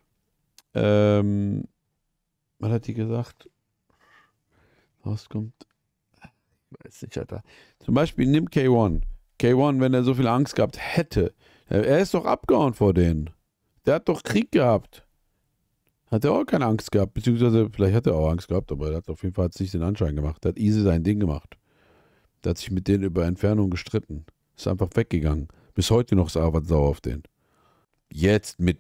was hat die gesagt? Rauskommt, ich weiß nicht, Alter. Zum Beispiel nimm K1. K1, wenn er so viel Angst gehabt hätte, er ist doch abgehauen vor denen. Der hat doch Krieg gehabt. Hat er auch keine Angst gehabt, beziehungsweise vielleicht hat er auch Angst gehabt, aber er hat auf jeden Fall nicht den Anschein gemacht. Der hat easy sein Ding gemacht. Der hat sich mit denen über Entfernung gestritten. Ist einfach weggegangen. Bis heute noch ist Arafat sauer auf den. Jetzt mit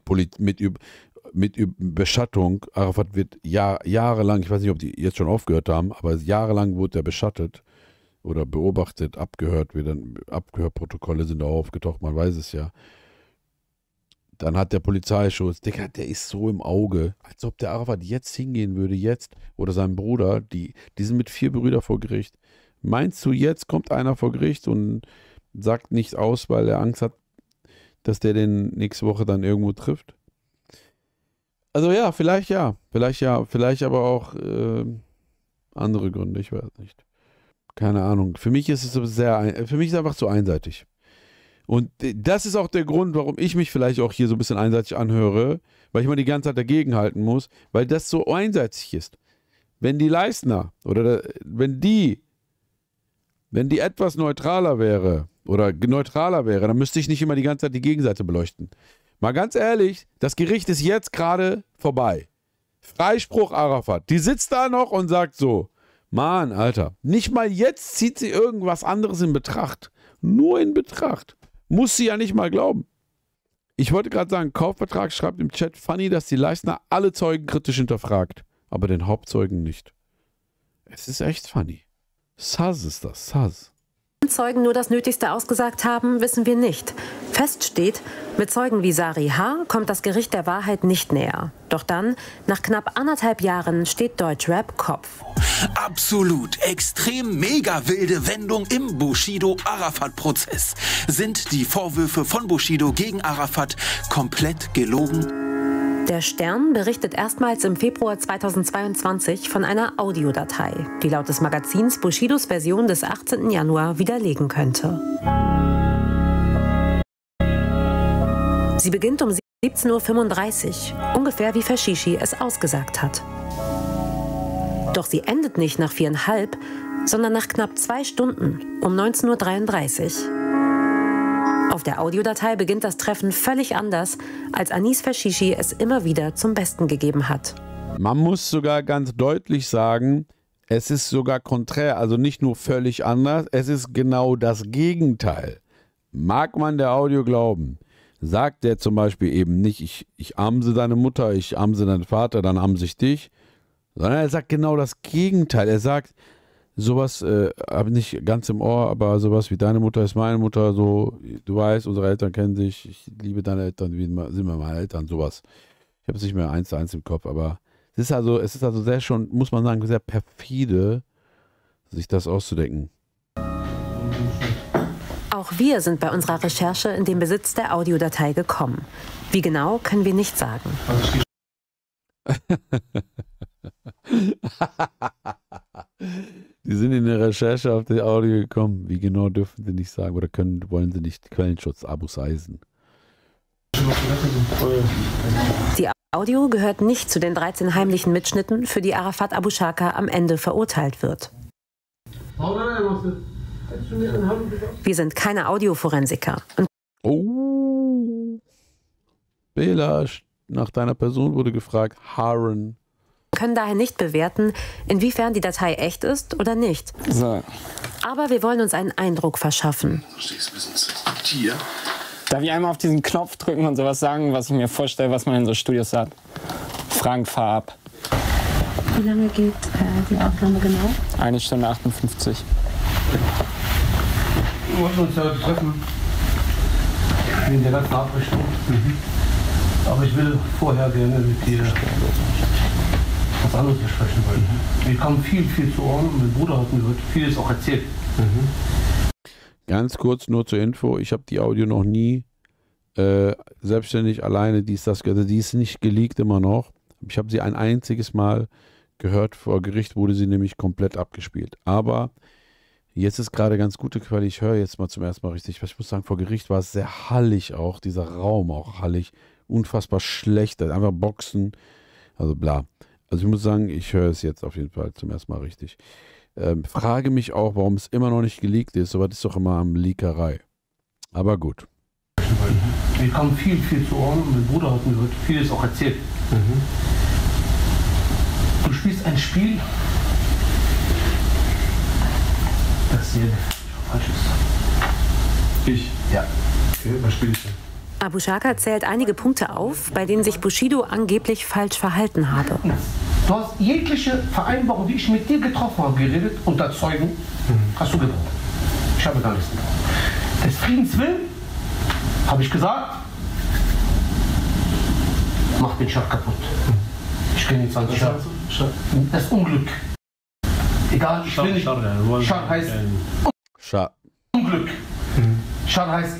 Beschattung, Arafat wird jahrelang, ich weiß nicht, ob die jetzt schon aufgehört haben, aber jahrelang wurde er beschattet oder beobachtet, abgehört, Abgehörprotokolle sind da aufgetaucht, man weiß es ja. Dann hat der Polizeischutz, Digga, der ist so im Auge, als ob der Arafat jetzt hingehen würde, oder sein Bruder, die sind mit 4 Brüdern vor Gericht. Meinst du, jetzt kommt einer vor Gericht und sagt nichts aus, weil er Angst hat, dass der den nächste Woche dann irgendwo trifft? Also ja, vielleicht aber auch andere Gründe, ich weiß nicht. Keine Ahnung. Für mich ist es einfach zu einseitig. Und das ist auch der Grund, warum ich mich vielleicht auch hier so ein bisschen einseitig anhöre, weil ich mal die ganze Zeit dagegen halten muss, weil das so einseitig ist. Wenn die Leistner oder wenn die etwas neutraler wäre oder neutraler wäre, dann müsste ich nicht immer die ganze Zeit die Gegenseite beleuchten. Mal ganz ehrlich, das Gericht ist jetzt gerade vorbei. Freispruch Arafat. Die sitzt da noch und sagt so, Mann, Alter, nicht mal jetzt zieht sie irgendwas anderes in Betracht. Nur in Betracht. Muss sie ja nicht mal glauben. Ich wollte gerade sagen, Kaufvertrag schreibt im Chat funny, dass die Leistner alle Zeugen kritisch hinterfragt, aber den Hauptzeugen nicht. Es ist echt funny. Sus ist das, sus. Zeugen nur das Nötigste ausgesagt haben, wissen wir nicht. Fest steht, mit Zeugen wie Sari H. kommt das Gericht der Wahrheit nicht näher. Doch dann, nach knapp 1,5 Jahren, steht Deutschrap Kopf. Absolut extrem mega wilde Wendung im Bushido-Arafat-Prozess. Sind die Vorwürfe von Bushido gegen Arafat komplett gelogen? Der Stern berichtet erstmals im Februar 2022 von einer Audiodatei, die laut des Magazins Bushidos Version des 18. Januar widerlegen könnte. Sie beginnt um 17:35 Uhr, ungefähr wie Fashishi es ausgesagt hat. Doch sie endet nicht nach 4,5, sondern nach knapp 2 Stunden, um 19:33 Uhr. Auf der Audiodatei beginnt das Treffen völlig anders, als Anis Fashishi es immer wieder zum Besten gegeben hat. Man muss sogar ganz deutlich sagen, es ist sogar konträr, also nicht nur völlig anders, es ist genau das Gegenteil. Mag man der Audio glauben, sagt der zum Beispiel eben nicht, ich amse deine Mutter, ich amse deinen Vater, dann amse ich dich, sondern er sagt genau das Gegenteil. Er sagt, sowas habe ich nicht ganz im Ohr, aber sowas wie deine Mutter ist meine Mutter, so, du weißt, unsere Eltern kennen sich, ich liebe deine Eltern, wie sind wir meine Eltern, sowas. Ich habe es nicht mehr 1:1 im Kopf, aber es ist also sehr schon, muss man sagen, sehr perfide, sich das auszudenken. Auch wir sind bei unserer Recherche in den Besitz der Audiodatei gekommen. Wie genau, können wir nicht sagen. Die sind in der Recherche auf die Audio gekommen. Wie genau dürfen sie nicht sagen oder wollen sie nicht? Quellenschutz, Abus Eisen. Die Audio gehört nicht zu den 13 heimlichen Mitschnitten, für die Arafat Abu Shaka am Ende verurteilt wird. Wir sind keine Audioforensiker. Bela, nach deiner Person wurde gefragt, Harren. Können daher nicht bewerten, inwiefern die Datei echt ist oder nicht. So. Aber wir wollen uns einen Eindruck verschaffen. Darf ich einmal auf diesen Knopf drücken und sowas sagen, was ich mir vorstelle, was man in so Studios sagt? Frank, fahr ab. Wie lange geht die Aufnahme genau? 1 Stunde 58. Wir wollten uns ja treffen. Wegen der ganzen Abrichtung. Aber ich will vorher gerne mit dir was anderes besprechen, weil mir kam viel zu Ohren und mein Bruder hat mir heute vieles auch erzählt. Ganz kurz nur zur Info, ich habe die Audio noch nie selbstständig alleine, die ist nicht geleakt immer noch. Ich habe sie ein einziges Mal gehört, vor Gericht wurde sie nämlich komplett abgespielt. Aber jetzt ist gerade ganz gute Qualität, ich höre jetzt mal zum ersten Mal richtig, ich muss sagen, vor Gericht war es sehr hallig auch, dieser Raum auch hallig, unfassbar schlecht, einfach Boxen, also bla. Also ich muss sagen, ich höre es jetzt auf jeden Fall zum ersten Mal richtig. Frage mich auch, warum es immer noch nicht geleakt ist, aber das ist doch immer am Leakerei. Aber gut. Mir kam viel zu Ohren und mein Bruder hat mir heute vieles auch erzählt. Du spielst ein Spiel, das hier falsch ist. Ich? Ja. Okay, was spiele ich denn? Abu Shaka zählt einige Punkte auf, bei denen sich Bushido angeblich falsch verhalten habe. Du hast jegliche Vereinbarung, die ich mit dir getroffen habe, geredet, unter Zeugen, hast du gebrochen. Ich habe gar nichts gebrochen. Des Friedens willen, habe ich gesagt, mach den Schach kaputt. Ich kenne die 20 Jahre. Das Unglück. Egal, ich will nicht. Schach heißt Unglück. Schach heißt,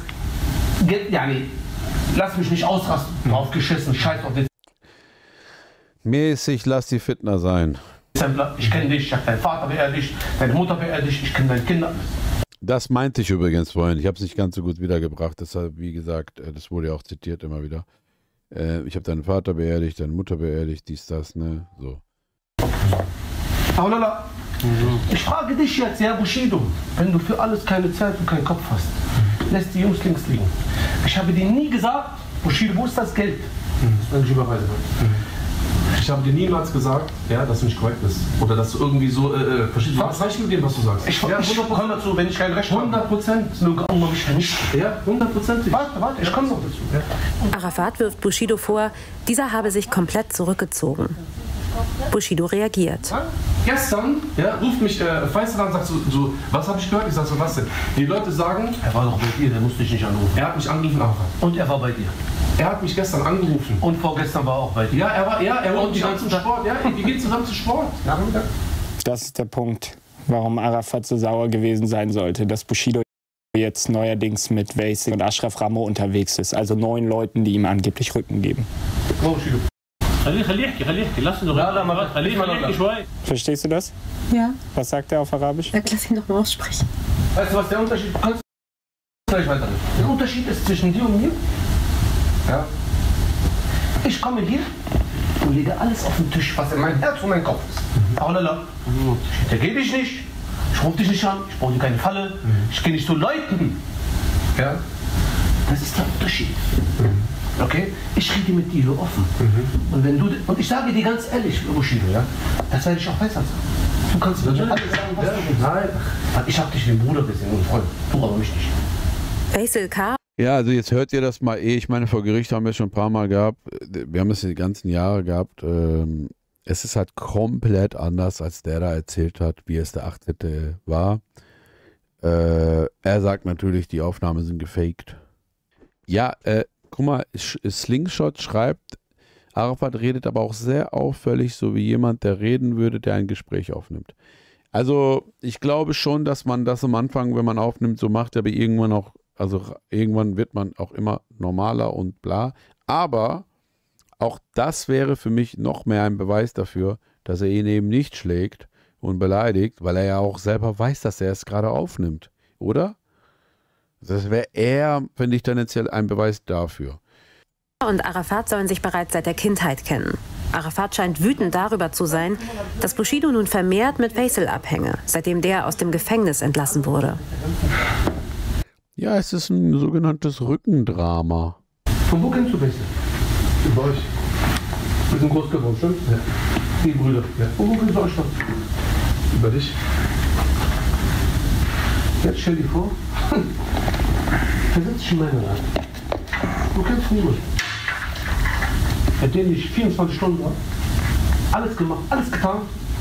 lass mich nicht ausrasten. Drauf geschissen, scheiß auf den. Mäßig, lass die Fitner sein. Ich kenne dich, ich habe deinen Vater beerdigt, deine Mutter beerdigt, ich kenne deine Kinder. Das meinte ich übrigens vorhin. Ich habe es nicht ganz so gut wiedergebracht. Deshalb, wie gesagt, das wurde ja auch zitiert immer wieder. Ich habe deinen Vater beerdigt, deine Mutter beerdigt, dies, das, ne? So. Aulala, ich frage dich jetzt, ja, Bushido, wenn du für alles keine Zeit und keinen Kopf hast, lässt die Jungs links liegen. Ich habe dir nie gesagt, Bushido, wo ist das Geld? Das ich überweise. Ich habe dir niemals gesagt, ja, dass du nicht korrekt bist. Oder dass du irgendwie so, verstehst du? Was reicht mit dem, was du sagst? Ich ja, 100% dazu, wenn ich kein Recht habe. 100%. Nur ich nicht. Ja, 100%. Warte, ich komme noch dazu. Ja. Arafat wirft Bushido vor, dieser habe sich komplett zurückgezogen. Bushido reagiert. Gestern ruft mich Faisal an und sagt so, was habe ich gehört? Ich sage so, was denn? Die Leute sagen, Er war doch bei dir, der musste dich nicht anrufen. er hat mich angerufen. Und er war bei dir. Er hat mich gestern angerufen. Und vorgestern war er auch bei dir. Ja, er wollte mich an zum Sport. Ja, wir gehen zusammen zum Sport. Das ist der Punkt, warum Arafat so sauer gewesen sein sollte, dass Bushido jetzt neuerdings mit Veysel und Ashraf Ramo unterwegs ist. Also 9 Leuten, die ihm angeblich Rücken geben. Verstehst du das? Ja. Was sagt er auf Arabisch? Lass ihn doch mal aussprechen. Weißt du, was der Unterschied ist? Du kannst gleich weiterreden. Der Unterschied ist zwischen dir und mir. Ja. Ich komme hier und lege alles auf den Tisch, was in mein Herz und mein Kopf ist. Der geht dich nicht. Ich rufe dich nicht an. Ich brauche dir keine Falle. Ich gehe nicht zu Leuten. Ja. Das ist der Unterschied. Okay? Ich rede mit dir offen. Und ich sage dir ganz ehrlich, Bushido, ja, das werde ich auch besser sagen. Du kannst mir alles sagen, was du willst. Nein, ich habe dich wie ein Bruder gesehen und Freund. Du aber mich nicht. Veysel K. Ja, also jetzt hört ihr das mal Ich meine, vor Gericht haben wir es schon ein paar Mal gehabt. Wir haben es die ganzen Jahre gehabt. Es ist halt komplett anders, als der da erzählt hat, wie es der 18. war. Er sagt natürlich, die Aufnahmen sind gefaked. Ja, guck mal, Slingshot schreibt, Arafat redet aber auch sehr auffällig, so wie jemand, der reden würde, der ein Gespräch aufnimmt. Also ich glaube schon, dass man das am Anfang, wenn man aufnimmt, so macht, aber irgendwann auch, also irgendwann wird man auch immer normaler und bla. Aber auch das wäre für mich noch mehr ein Beweis dafür, dass er ihn eben nicht schlägt und beleidigt, weil er ja auch selber weiß, dass er es gerade aufnimmt, oder? Das wäre eher, finde ich, tendenziell ein Beweis dafür. Und Arafat sollen sich bereits seit der Kindheit kennen. Arafat scheint wütend darüber zu sein, dass Bushido nun vermehrt mit Veysel abhänge, seitdem der aus dem Gefängnis entlassen wurde. Ja, es ist ein sogenanntes Rückendrama. Von wo kennst du Veysel? Über euch. Wir sind groß geworden, stimmt? Ja. Die Brüder. Ja. Und wo kennst du euch schon? Über dich. Jetzt stell dir vor, versetz dich in meine Lage. Du kennst niemanden. Bei dem ich 24 Stunden war, alles gemacht, alles getan.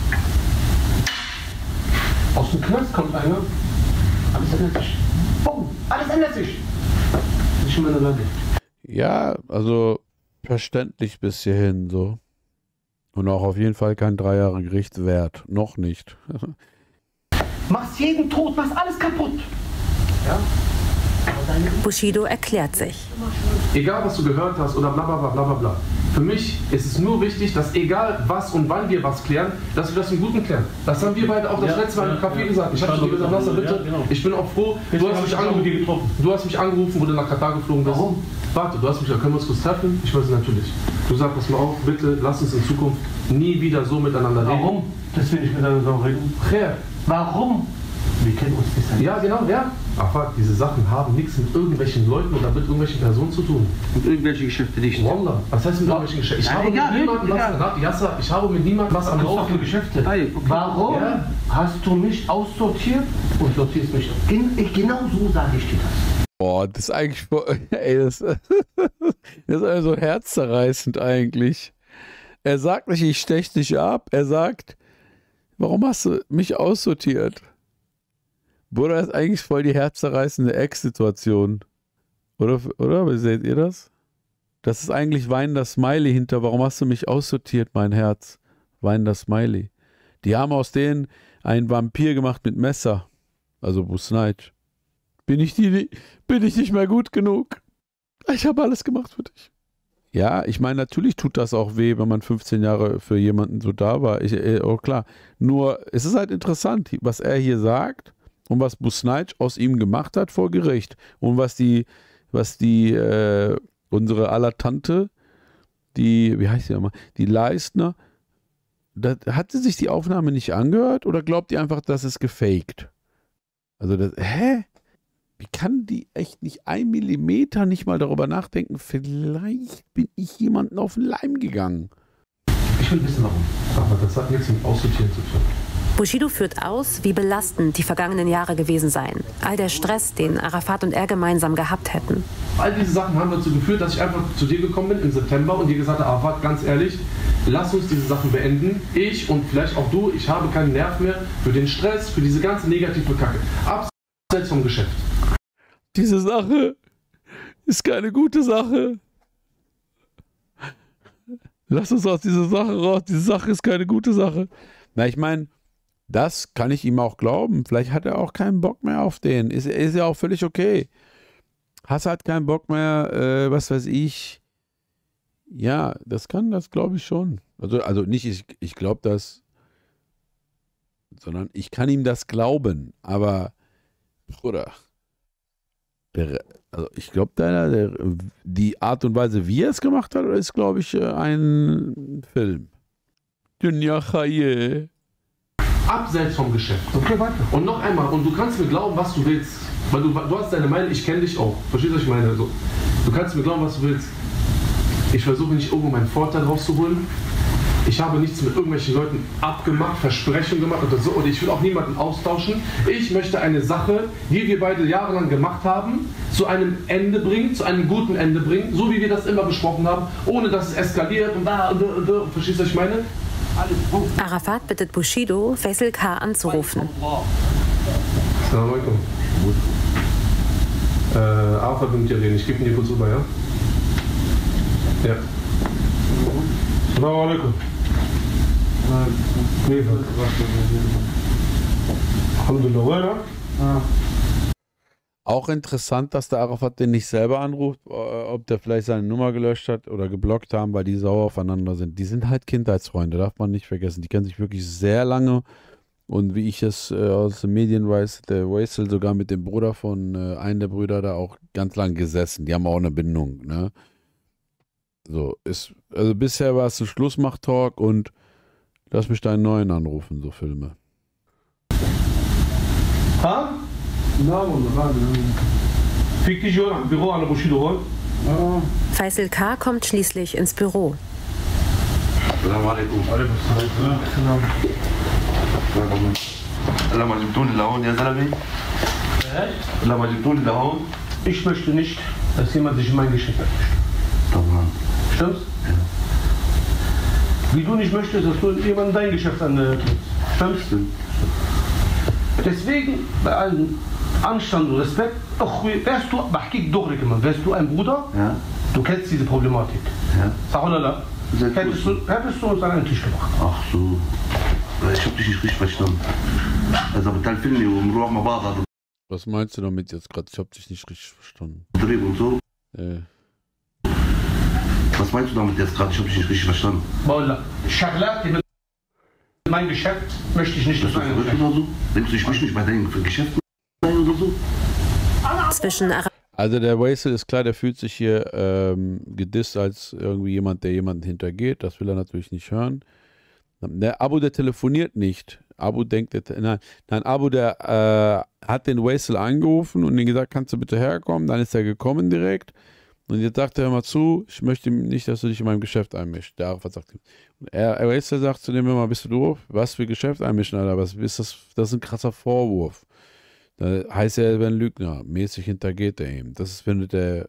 Aus dem Knast kommt einer, alles ändert sich. Boom, alles ändert sich. Das ist in meiner Lage. Ja, also verständlich bis hierhin so. Und auch auf jeden Fall kein 3 Jahre Gericht wert. Noch nicht. Machst jeden tot, machst alles kaputt. Ja? Bushido erklärt sich. Egal, was du gehört hast oder bla bla bla bla bla. Für mich ist es nur wichtig, dass egal was und wann wir was klären, dass wir das im Guten klären. Das haben wir beide auch das letzte Mal im Café gesagt. Ich habe dir gesagt, Nasser, bitte, ich bin auch froh, du hast mich angerufen, wo du nach Katar geflogen bist. Warum? Warte, du hast mich gesagt, können wir uns kurz treffen? Ich weiß natürlich. Du sagst, pass mal auf, bitte, lass uns in Zukunft nie wieder so miteinander reden. Warum? Das will ich miteinander so reden. Warum? Wir kennen uns bisher. Ja, genau, ja. Aber diese Sachen haben nichts mit irgendwelchen Leuten oder mit irgendwelchen Personen zu tun. Mit irgendwelchen Geschäften nicht. Wallah. Was heißt mit irgendwelchen Geschäften? Ich habe mit niemandem was am Laufen. Geschäfte. Warum hast du mich aussortiert und sortierst mich? Genau so sage ich dir das. Boah, das ist eigentlich, ey, das ist also herzzerreißend eigentlich. Er sagt nicht, ich stech dich ab. Er sagt, warum hast du mich aussortiert? Bruder, das ist eigentlich voll die herzzerreißende Ex-Situation. Oder? Wie seht ihr das? Das ist eigentlich weinender Smiley hinter. Warum hast du mich aussortiert, mein Herz? Weinender Smiley. Die haben aus denen einen Vampir gemacht mit Messer. Also Busnait. Bin ich nicht mehr gut genug? Ich habe alles gemacht für dich. Ja, ich meine, natürlich tut das auch weh, wenn man 15 Jahre für jemanden so da war. Oh klar. Nur, es ist halt interessant, was er hier sagt und was Busnait aus ihm gemacht hat vor Gericht. Und was unsere aller Tante, wie heißt sie nochmal, die Leistner, hat sie sich die Aufnahme nicht angehört oder glaubt ihr einfach, das ist gefaked? Also wie kann die echt nicht 1 Millimeter nicht mal darüber nachdenken, vielleicht bin ich jemanden auf den Leim gegangen? Ich will wissen, warum. Aber das hat nichts mit Aussortieren zu tun. Bushido führt aus, wie belastend die vergangenen Jahre gewesen seien. All der Stress, den Arafat und er gemeinsam gehabt hätten. All diese Sachen haben dazu geführt, dass ich einfach zu dir gekommen bin im September und dir gesagt habe, Arafat, ganz ehrlich, lass uns diese Sachen beenden. Ich und vielleicht auch du, ich habe keinen Nerv mehr für den Stress, für diese ganze negative Kacke. Abseits vom Geschäft. Diese Sache ist keine gute Sache. Lass uns aus dieser Sache raus. Diese Sache ist keine gute Sache. Na, ich meine, das kann ich ihm auch glauben. Vielleicht hat er auch keinen Bock mehr auf den. Ist ja auch völlig okay. Hast halt keinen Bock mehr, was weiß ich. Ja, das glaube ich schon. Also nicht, ich glaube das, sondern ich kann ihm das glauben. Aber, Bruder, also ich glaube, die Art und Weise, wie er es gemacht hat, ist, glaube ich, ein Film. Dunya Khaye. Abseits vom Geschäft. Okay, weiter. Und noch einmal, und du kannst mir glauben, was du willst. Weil du hast deine Meinung, ich kenne dich auch. Verstehst du, was ich meine? Also, du kannst mir glauben, was du willst. Ich versuche nicht irgendwo meinen Vorteil rauszuholen. Ich habe nichts mit irgendwelchen Leuten abgemacht, Versprechungen gemacht oder so. Und ich will auch niemanden austauschen. Ich möchte eine Sache, die wir beide jahrelang gemacht haben, zu einem Ende bringen, zu einem guten Ende bringen. So wie wir das immer besprochen haben, ohne dass es eskaliert und verstehst du, was ich meine? Arafat bittet Bushido, Faisal K. anzurufen. Assalamu alaikum. Arafat will mit dir reden. Ich gebe ihn dir kurz rüber, ja? Ja. Assalamu alaikum. Alhamdulillah. Auch interessant, dass der Arafat den nicht selber anruft, ob der vielleicht seine Nummer gelöscht hat oder geblockt haben, weil die sauer aufeinander sind. Die sind halt Kindheitsfreunde, darf man nicht vergessen. Die kennen sich wirklich sehr lange und wie ich es aus den Medien weiß, der Waisel sogar mit dem Bruder von einem der Brüder da auch ganz lang gesessen. Die haben auch eine Bindung, ne? So, also bisher war es ein Schlussmach-Talk und lass mich deinen neuen anrufen, so Filme. Ha? Faisal K. kommt schließlich ins Büro. Ich möchte nicht, dass jemand sich in mein Geschäft einmischt. Stimmt's? Ja. Wie du nicht möchtest, dass du jemanden dein Geschäft antrittst. Stimmt's? Deswegen, bei allem Anstand und Respekt, wärst du ein Bruder, ja. Du kennst diese Problematik. Ja. Sag oder la, hättest du uns an einen Tisch gebracht. Ach so. Ich hab dich nicht richtig verstanden. Also, was meinst du damit jetzt gerade? Ich hab dich nicht richtig verstanden. Und so? Was meinst du damit jetzt gerade? Ich hab dich nicht richtig verstanden. Mein Geschäft möchte ich nicht, dass du verrückt oder so? Denkst du, ich möchte nicht bei deinem Geschäft sein oder so? Also der Waisel ist klar, der fühlt sich hier gedisst als irgendwie jemand, der jemanden hintergeht. Das will er natürlich nicht hören. Der Abu, der telefoniert nicht. Abu denkt, nein, Abu, der hat den Waisel angerufen und ihm gesagt, kannst du bitte herkommen? Dann ist er gekommen direkt. Und jetzt sagt er, hör mal zu, ich möchte nicht, dass du dich in meinem Geschäft einmischst. Der Arafat sagt ihm. Waisel sagt zu dem immer, bist du doof? Was für Geschäft einmischen, Alter? Was ist das? Das ist ein krasser Vorwurf. Da heißt er wäre ein Lügner. Mäßig hintergeht er ihm. Das findet er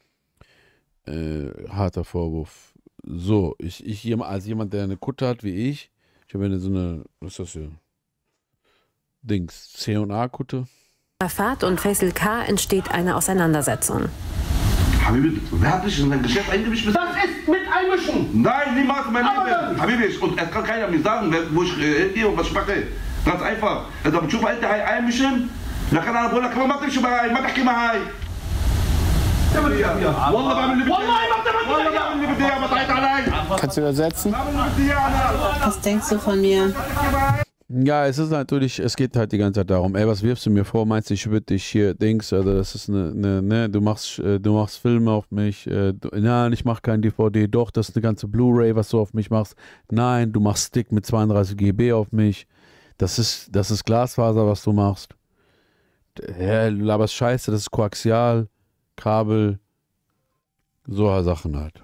harter Vorwurf. So, ich als jemand, der eine Kutte hat wie ich habe so eine, was ist das hier? Dings, C&A-Kutte. Arafat und Faisal K. entsteht eine Auseinandersetzung. Habibi, wer hat dich in dein Geschäft eingemischt? Das ist mit Einmischen! Nein, niemals in meinem Leben! Habibi, und es kann keiner mir sagen, wo ich gehe und was ich mache. Ganz einfach. Also, بتشوف انت einmischen? لكن انا بقول لك ما تمشي معاي ما تحكي معاي. والله بعمل اللي بدي والله بعمل اللي بدي ما تعيط علي. Kannst du übersetzen? Was denkst du von mir? Ja, es ist natürlich, es geht halt die ganze Zeit darum, ey, was wirfst du mir vor, meinst du, ich würde dich hier, Dings, also das ist ne, du machst Filme auf mich, nein, ich mach kein DVD, doch, das ist eine ganze Blu-Ray, was du auf mich machst, nein, du machst Stick mit 32 GB auf mich, das ist Glasfaser, was du machst, ja, du laberst Scheiße, das ist Koaxial, Kabel, so Sachen halt.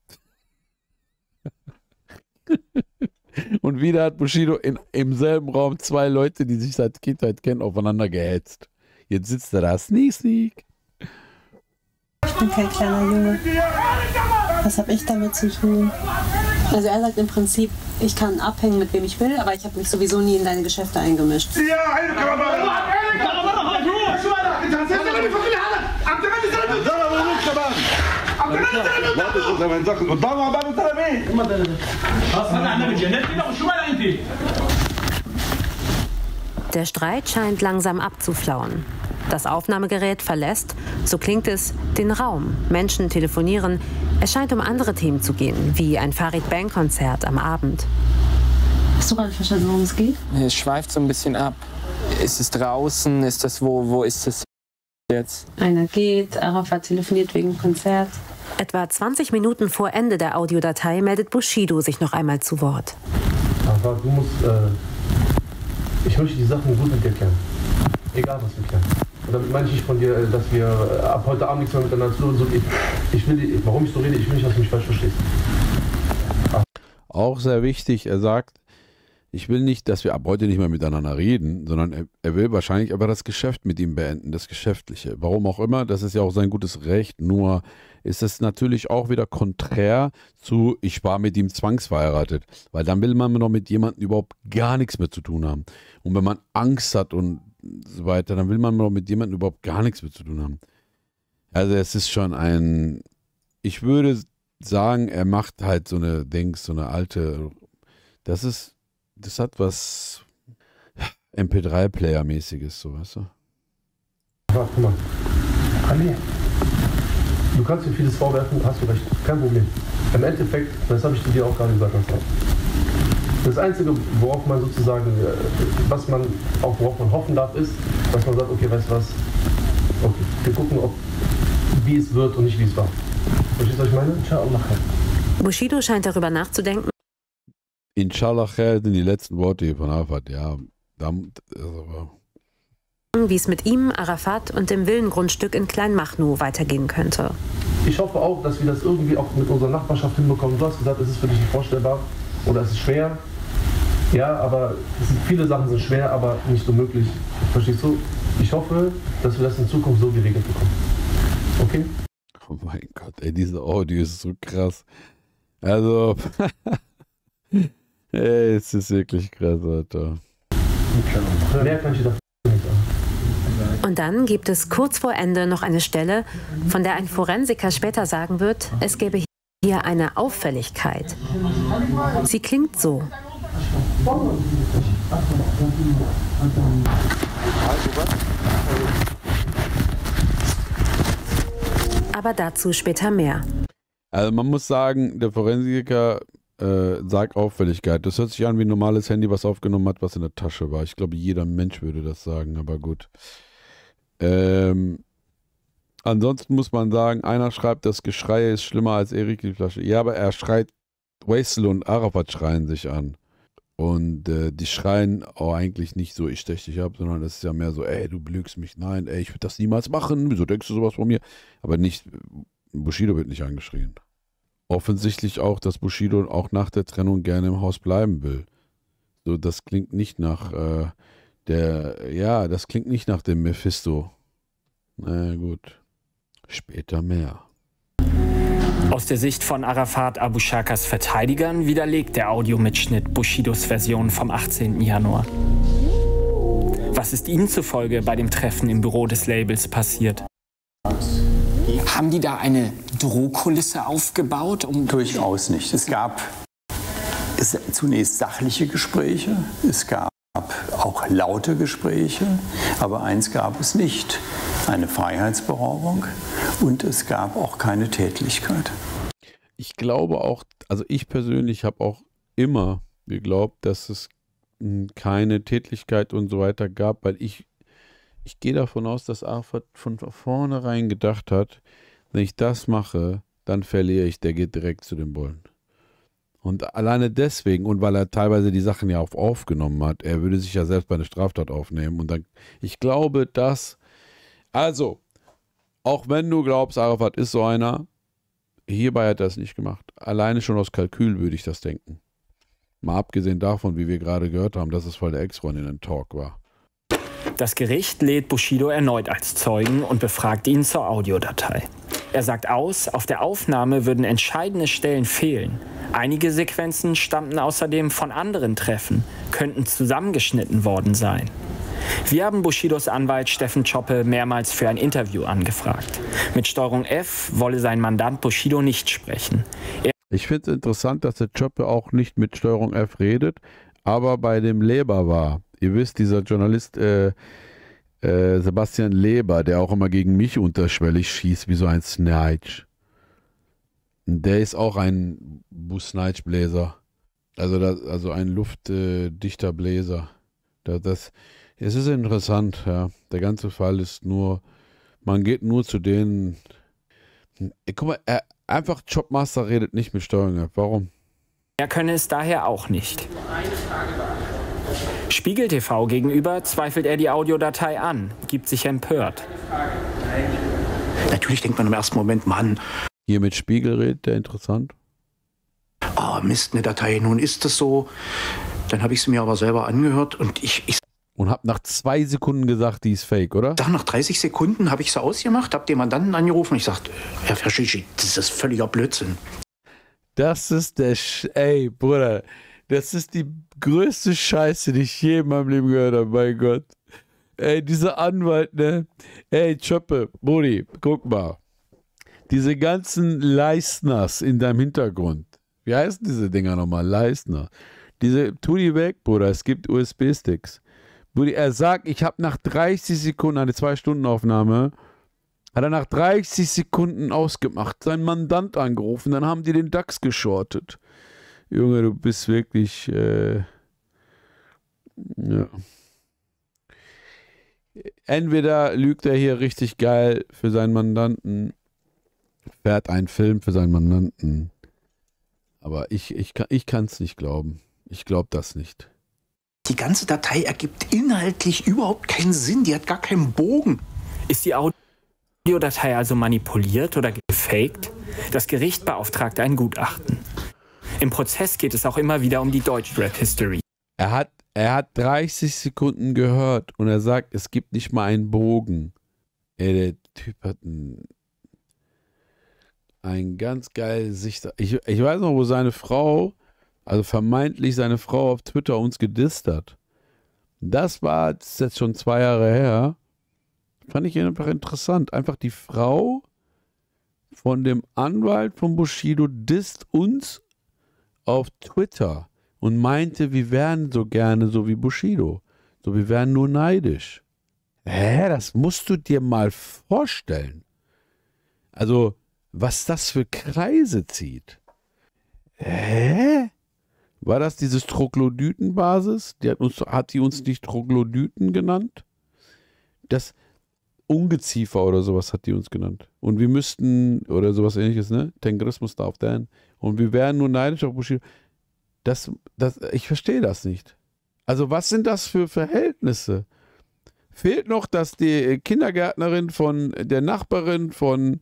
Und wieder hat Bushido im selben Raum zwei Leute, die sich seit Kindheit kennen, aufeinander gehetzt. Jetzt sitzt er da, Sneak. Ich bin kein kleiner Junge. Was habe ich damit zu tun? Also er sagt im Prinzip, ich kann abhängen mit wem ich will, aber ich habe mich sowieso nie in deine Geschäfte eingemischt. Der Streit scheint langsam abzuflauen. Das Aufnahmegerät verlässt, so klingt es, den Raum. Menschen telefonieren. Es scheint um andere Themen zu gehen, wie ein Farid Bang-Konzert am Abend. Hast du gerade verstanden, worum es geht? Es schweift so ein bisschen ab. Ist es draußen? Ist das wo ist es jetzt? Einer geht, Arafat telefoniert wegen Konzert. Etwa 20 Minuten vor Ende der Audiodatei meldet Bushido sich noch einmal zu Wort. Aber du musst, ich möchte die Sachen gut mit dir klären. Egal, was wir klären. Und damit meine ich nicht von dir, dass wir ab heute Abend nichts mehr miteinander zu tun haben. Ich will, warum ich so rede, ich will nicht, dass du mich falsch verstehst. Auch sehr wichtig, er sagt, ich will nicht, dass wir ab heute nicht mehr miteinander reden, sondern er will wahrscheinlich aber das Geschäft mit ihm beenden, das Geschäftliche. Warum auch immer, das ist ja auch sein gutes Recht, nur ist es natürlich auch wieder konträr zu, ich war mit ihm zwangsverheiratet, weil dann will man noch mit jemandem überhaupt gar nichts mehr zu tun haben. Und wenn man Angst hat und so weiter, dann will man noch mit jemandem überhaupt gar nichts mehr zu tun haben. Also es ist schon ein, ich würde sagen, er macht halt so eine alte, das hat was MP3-Player-mäßiges, so, weißt du? Aber guck mal, Ali, du kannst dir vieles vorwerfen, hast du recht, kein Problem. Im Endeffekt, das habe ich zu dir auch gerade gesagt, das Einzige, worauf man sozusagen, worauf man hoffen darf, ist, dass man sagt, okay, weißt du was, okay, wir gucken, wie es wird und nicht wie es war. Verstehst du, was ich meine? Inshallah. Bushido scheint darüber nachzudenken. Inshallah khair sind die letzten Worte hier von Arafat, ja. Wie es mit ihm, Arafat und dem Villengrundstück in Kleinmachnow weitergehen könnte. Ich hoffe auch, dass wir das irgendwie auch mit unserer Nachbarschaft hinbekommen. Du hast gesagt, es ist für dich nicht vorstellbar oder es ist schwer. Ja, aber viele Sachen sind schwer, aber nicht so möglich. Verstehst du? Ich hoffe, dass wir das in Zukunft so geregelt bekommen. Okay? Oh mein Gott, ey, diese Audio ist so krass. Also, ey, es ist wirklich krass, Alter. Mehr kann ich dir nicht sagen. Und dann gibt es kurz vor Ende noch eine Stelle, von der ein Forensiker später sagen wird, es gäbe hier eine Auffälligkeit. Sie klingt so. Aber dazu später mehr. Also man muss sagen, der Forensiker sagt Auffälligkeit. Das hört sich an wie ein normales Handy, was aufgenommen hat, was in der Tasche war. Ich glaube, jeder Mensch würde das sagen, aber gut. Ansonsten muss man sagen, einer schreibt, das Geschrei ist schlimmer als Erik die Flasche. Ja, aber er schreit, Waisel und Arafat schreien sich an. Und die schreien auch eigentlich nicht so, ich stech dich ab, sondern es ist ja mehr so, ey, du belügst mich, nein, ey, ich würde das niemals machen, wieso denkst du sowas von mir? Aber nicht, Bushido wird nicht angeschrien. Offensichtlich auch, dass Bushido auch nach der Trennung gerne im Haus bleiben will. So, das klingt nicht nach das klingt nicht nach dem Mephisto. Na gut, später mehr. Aus der Sicht von Arafat Abu Shakas Verteidigern widerlegt der Audiomitschnitt Bushidos Version vom 18. Januar. Was ist Ihnen zufolge bei dem Treffen im Büro des Labels passiert? Haben die da eine Drohkulisse aufgebaut? Durchaus nicht. Es gab zunächst sachliche Gespräche, es gab auch laute Gespräche, aber eins gab es nicht, eine Freiheitsberaubung, und es gab auch keine Tätlichkeit. Ich glaube auch, also ich persönlich habe auch immer geglaubt, dass es keine Tätlichkeit und so weiter gab, weil ich gehe davon aus, dass Arafat von vornherein gedacht hat, wenn ich das mache, dann verliere ich, der geht direkt zu den Bullen. Und alleine deswegen, und weil er teilweise die Sachen ja auch aufgenommen hat, er würde sich ja selbst bei einer Straftat aufnehmen. Und dann, ich glaube, dass, also, auch wenn du glaubst, Arafat ist so einer, hierbei hat er es nicht gemacht. Alleine schon aus Kalkül würde ich das denken. Mal abgesehen davon, wie wir gerade gehört haben, dass es voll der Ex-Freundin ein Talk war. Das Gericht lädt Bushido erneut als Zeugen und befragt ihn zur Audiodatei. Er sagt aus, auf der Aufnahme würden entscheidende Stellen fehlen. Einige Sequenzen stammten außerdem von anderen Treffen, könnten zusammengeschnitten worden sein. Wir haben Bushidos Anwalt Steffen Tschoppe mehrmals für ein Interview angefragt. Mit Steuerung F wolle sein Mandant Bushido nicht sprechen. Ich finde es interessant, dass der Tschoppe auch nicht mit Steuerung F redet, aber bei dem Leber war. Ihr wisst, dieser Journalist Sebastian Leber, der auch immer gegen mich unterschwellig schießt, wie so ein Snitch. Der ist auch ein Snitch-Bläser. Also ein luftdichter Bläser. Es ist interessant, ja. Der ganze Fall ist nur, man geht nur zu denen. Guck mal, einfach Jobmaster redet nicht mit Steuerung F. Warum? Er könne es daher auch nicht. Spiegel TV gegenüber zweifelt er die Audiodatei an, gibt sich empört. Natürlich denkt man im ersten Moment, Mann. Hier mit Spiegel redet der interessant. Ah, Mist, eine Datei, nun ist das so. Dann habe ich sie mir aber selber angehört und und habe nach 2 Sekunden gesagt, die ist fake, oder? Nach 30 Sekunden habe ich sie ausgemacht, habe den Mandanten angerufen und ich sagte, Herr Verschici, das ist völliger Blödsinn. Das ist ey, Bruder, das ist die größte Scheiße, die ich je in meinem Leben gehört habe, mein Gott. Ey, dieser Anwalt, ne? Ey, Tschoppe, Brudi, guck mal. Diese ganzen Leistners in deinem Hintergrund. Wie heißen diese Dinger nochmal? Leistner. Tu die weg, Bruder, es gibt USB-Sticks. Brudi, er sagt, ich habe nach 30 Sekunden, eine 2-Stunden-Aufnahme, hat er nach 30 Sekunden ausgemacht, seinen Mandant angerufen, dann haben die den DAX geschortet. Junge, du bist wirklich, ja. Entweder lügt er hier richtig geil für seinen Mandanten, fährt einen Film für seinen Mandanten, aber ich kann es nicht glauben. Ich glaube das nicht. Die ganze Datei ergibt inhaltlich überhaupt keinen Sinn, die hat gar keinen Bogen. Ist die Audiodatei also manipuliert oder gefaked? Das Gericht beauftragt ein Gutachten. Im Prozess geht es auch immer wieder um die Deutschrap-History. Er hat 30 Sekunden gehört und er sagt, es gibt nicht mal einen Bogen. Ey, der Typ hat ein ganz geiles Sicht. Ich weiß noch, wo seine Frau, also vermeintlich seine Frau auf Twitter uns gedisst hat. Das ist jetzt schon 2 Jahre her. Fand ich einfach interessant. Einfach die Frau von dem Anwalt von Bushido disst uns auf Twitter und meinte, wir wären so gerne so wie Bushido. So, wir wären nur neidisch. Das musst du dir mal vorstellen. Also, was das für Kreise zieht. War das dieses Troglodytenbasis? Hat die uns nicht Troglodyten genannt? Das Ungeziefer oder sowas hat die uns genannt. Und wir müssten, oder sowas ähnliches, ne? Tengrismus darf dann. Und wir wären nur neidisch auf Bushido. Ich verstehe das nicht. Also was sind das für Verhältnisse? Fehlt noch, dass die Kindergärtnerin von der Nachbarin von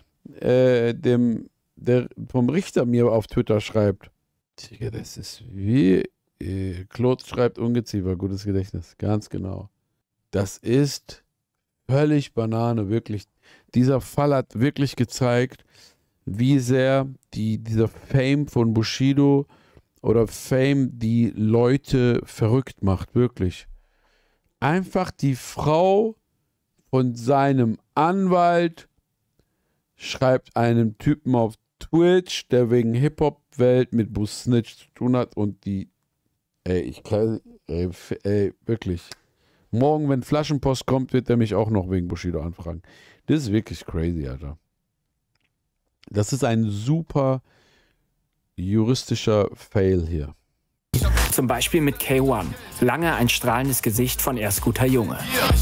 vom Richter mir auf Twitter schreibt. Das ist wie Claude schreibt Ungeziefer, gutes Gedächtnis. Ganz genau. Das ist völlig Banane, wirklich. Dieser Fall hat wirklich gezeigt, wie sehr dieser Fame von Bushido oder Fame die Leute verrückt macht, wirklich. Einfach die Frau von seinem Anwalt schreibt einem Typen auf Twitch, der wegen Hip-Hop-Welt mit Busnitch zu tun hat und wirklich. Morgen, wenn Flaschenpost kommt, wird er mich auch noch wegen Bushido anfragen. Das ist wirklich crazy, Alter. Das ist ein super juristischer Fail hier. Zum Beispiel mit K1. Lange ein strahlendes Gesicht von Erst guter Junge.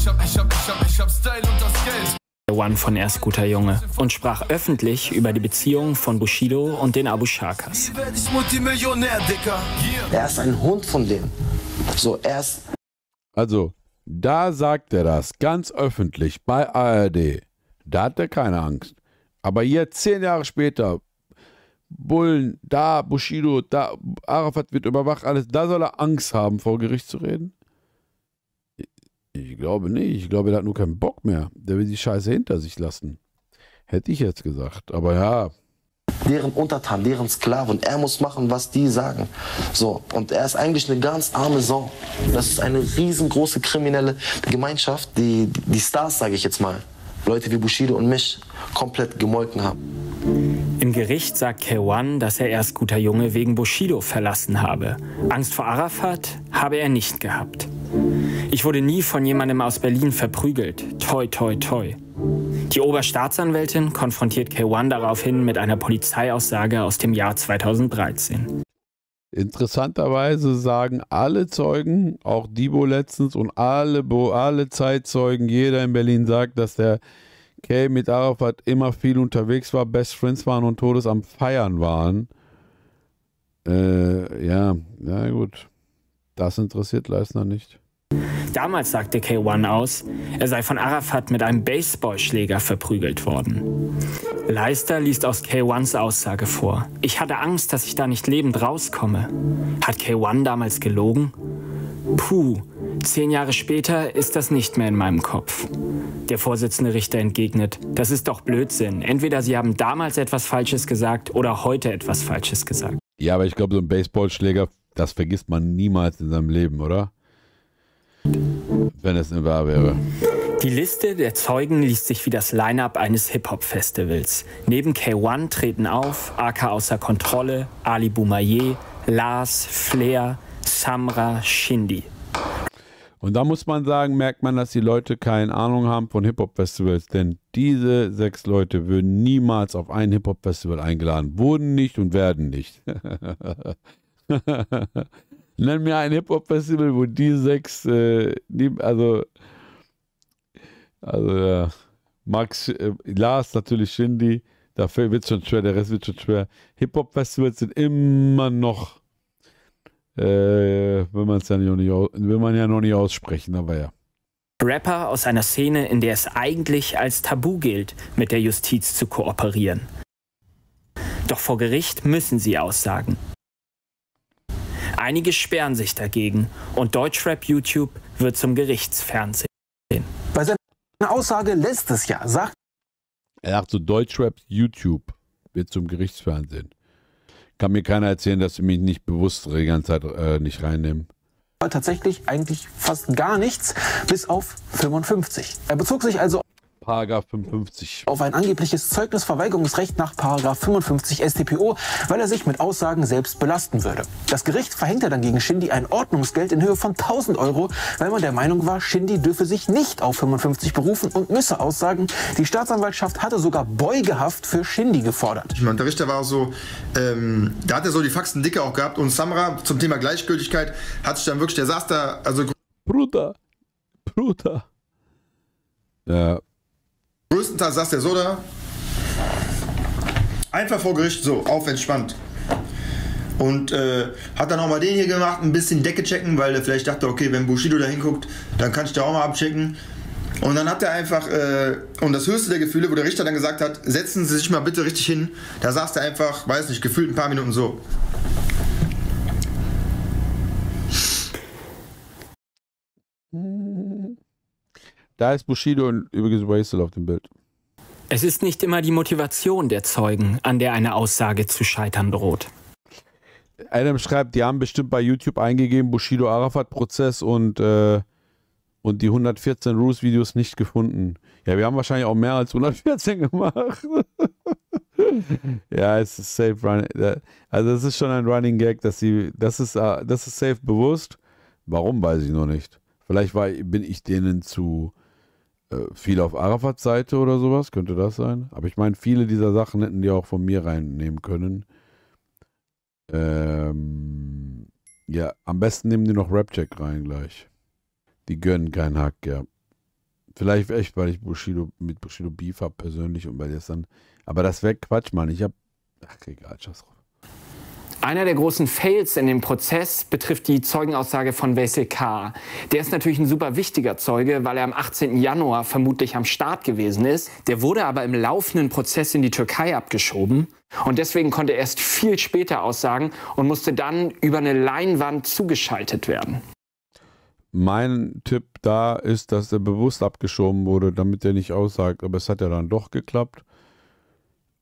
K1 von Erst guter Junge und sprach öffentlich über die Beziehung von Bushido und den Abu Shakas. Er ist ein Hund von denen. Also, da sagt er das ganz öffentlich bei ARD. Da hat er keine Angst. Aber jetzt 10 Jahre später, Bullen, da, Bushido, da, Arafat wird überwacht, alles, da soll er Angst haben, vor Gericht zu reden? Ich glaube nicht. Ich glaube, er hat nur keinen Bock mehr. Der will die Scheiße hinter sich lassen. Hätte ich jetzt gesagt, aber ja. Deren Untertan, deren Sklave und er muss machen, was die sagen. So, und er ist eigentlich eine ganz arme Sau. Das ist eine riesengroße kriminelle Gemeinschaft, die Stars, sage ich jetzt mal, Leute wie Bushido und mich, komplett gemolken haben. Im Gericht sagt K1, dass er erst guter Junge wegen Bushido verlassen habe. Angst vor Arafat habe er nicht gehabt. Ich wurde nie von jemandem aus Berlin verprügelt. Toi, toi, toi. Die Oberstaatsanwältin konfrontiert K1 daraufhin mit einer Polizeiaussage aus dem Jahr 2013. Interessanterweise sagen alle Zeugen, auch Dibo letztens und alle Zeitzeugen, jeder in Berlin sagt, dass der K mit Arafat immer viel unterwegs war, Best Friends waren und Todes am Feiern waren. Ja, gut. Das interessiert Leistner nicht. Damals sagte K1 aus, er sei von Arafat mit einem Baseballschläger verprügelt worden. Leister liest aus K1s Aussage vor. Ich hatte Angst, dass ich da nicht lebend rauskomme. Hat K1 damals gelogen? Puh, 10 Jahre später ist das nicht mehr in meinem Kopf. Der Vorsitzende Richter entgegnet, das ist doch Blödsinn. Entweder Sie haben damals etwas Falsches gesagt oder heute etwas Falsches gesagt. Ja, aber ich glaube, so ein Baseballschläger, das vergisst man niemals in seinem Leben, oder? Wenn es nicht wahr wäre. Die Liste der Zeugen liest sich wie das Line-Up eines Hip-Hop-Festivals. Neben K1 treten auf AK außer Kontrolle, Ali Boumaier, Lars, Flair, Samra, Shindy. Und da muss man sagen, merkt man, dass die Leute keine Ahnung haben von Hip-Hop-Festivals, denn diese 6 Leute würden niemals auf ein Hip-Hop-Festival eingeladen, wurden nicht und werden nicht. Nenn mir ein Hip-Hop-Festival, wo die 6, Max, Lars natürlich, Shindy, dafür wird es schon schwer, der Rest wird schon schwer. Hip-Hop-Festivals sind immer noch, will man ja noch nicht aussprechen, aber ja. Rapper aus einer Szene, in der es eigentlich als Tabu gilt, mit der Justiz zu kooperieren. Doch vor Gericht müssen sie aussagen. Einige sperren sich dagegen und Deutschrap YouTube wird zum Gerichtsfernsehen. Bei seiner Aussage letztes Jahr sagt er sagt so, Deutschrap YouTube wird zum Gerichtsfernsehen. Kann mir keiner erzählen, dass sie mich nicht bewusst die ganze Zeit nicht reinnehmen. Tatsächlich eigentlich fast gar nichts, bis auf 55. Er bezog sich also Paragraph 55. auf ein angebliches Zeugnisverweigerungsrecht nach Paragraph 55 StPO, weil er sich mit Aussagen selbst belasten würde. Das Gericht verhängte dann gegen Shindy ein Ordnungsgeld in Höhe von 1.000 Euro, weil man der Meinung war, Shindy dürfe sich nicht auf 55 berufen und müsse aussagen. Die Staatsanwaltschaft hatte sogar Beugehaft für Shindy gefordert. Ich meine, der Richter war auch so, da hat er so die Faxen dicke auch gehabt und Samra zum Thema Gleichgültigkeit hat sich dann wirklich, der saß da, also Bruder. Ja. Größtenteils saß der so da, einfach vor Gericht so, auf entspannt. Und hat dann auch mal den hier gemacht, ein bisschen die Decke checken, weil er vielleicht dachte, okay, wenn Bushido da hinguckt, dann kann ich da auch mal abchecken. Und dann hat er einfach, und das höchste der Gefühle, wo der Richter dann gesagt hat, setzen Sie sich mal bitte richtig hin, da saß der einfach, weiß nicht, gefühlt ein paar Minuten so. Da ist Bushido und übrigens Wastel auf dem Bild. Es ist nicht immer die Motivation der Zeugen, an der eine Aussage zu scheitern droht. Adam schreibt, die haben bestimmt bei YouTube eingegeben, Bushido-Arafat-Prozess und die 114 Roos-Videos nicht gefunden. Ja, wir haben wahrscheinlich auch mehr als 114 gemacht. Ja, es ist safe running. Also es ist schon ein Running Gag, das ist safe bewusst. Warum, weiß ich noch nicht. Vielleicht bin ich denen zu viel auf Arafats Seite oder sowas, könnte das sein. Aber ich meine, viele dieser Sachen hätten die auch von mir reinnehmen können. Ja, am besten nehmen die noch Rapcheck rein gleich. Die gönnen keinen Hack, ja. Vielleicht echt, weil ich mit Bushido Beef habe persönlich und weil das dann. Aber das wäre Quatsch, Mann. Ach, egal, scheiß drauf. Einer der großen Fails in dem Prozess betrifft die Zeugenaussage von Veysel K. Der ist natürlich ein super wichtiger Zeuge, weil er am 18. Januar vermutlich am Start gewesen ist. Der wurde aber im laufenden Prozess in die Türkei abgeschoben. Und deswegen konnte er erst viel später aussagen und musste dann über eine Leinwand zugeschaltet werden. Mein Tipp da ist, dass er bewusst abgeschoben wurde, damit er nicht aussagt. Aber es hat ja dann doch geklappt.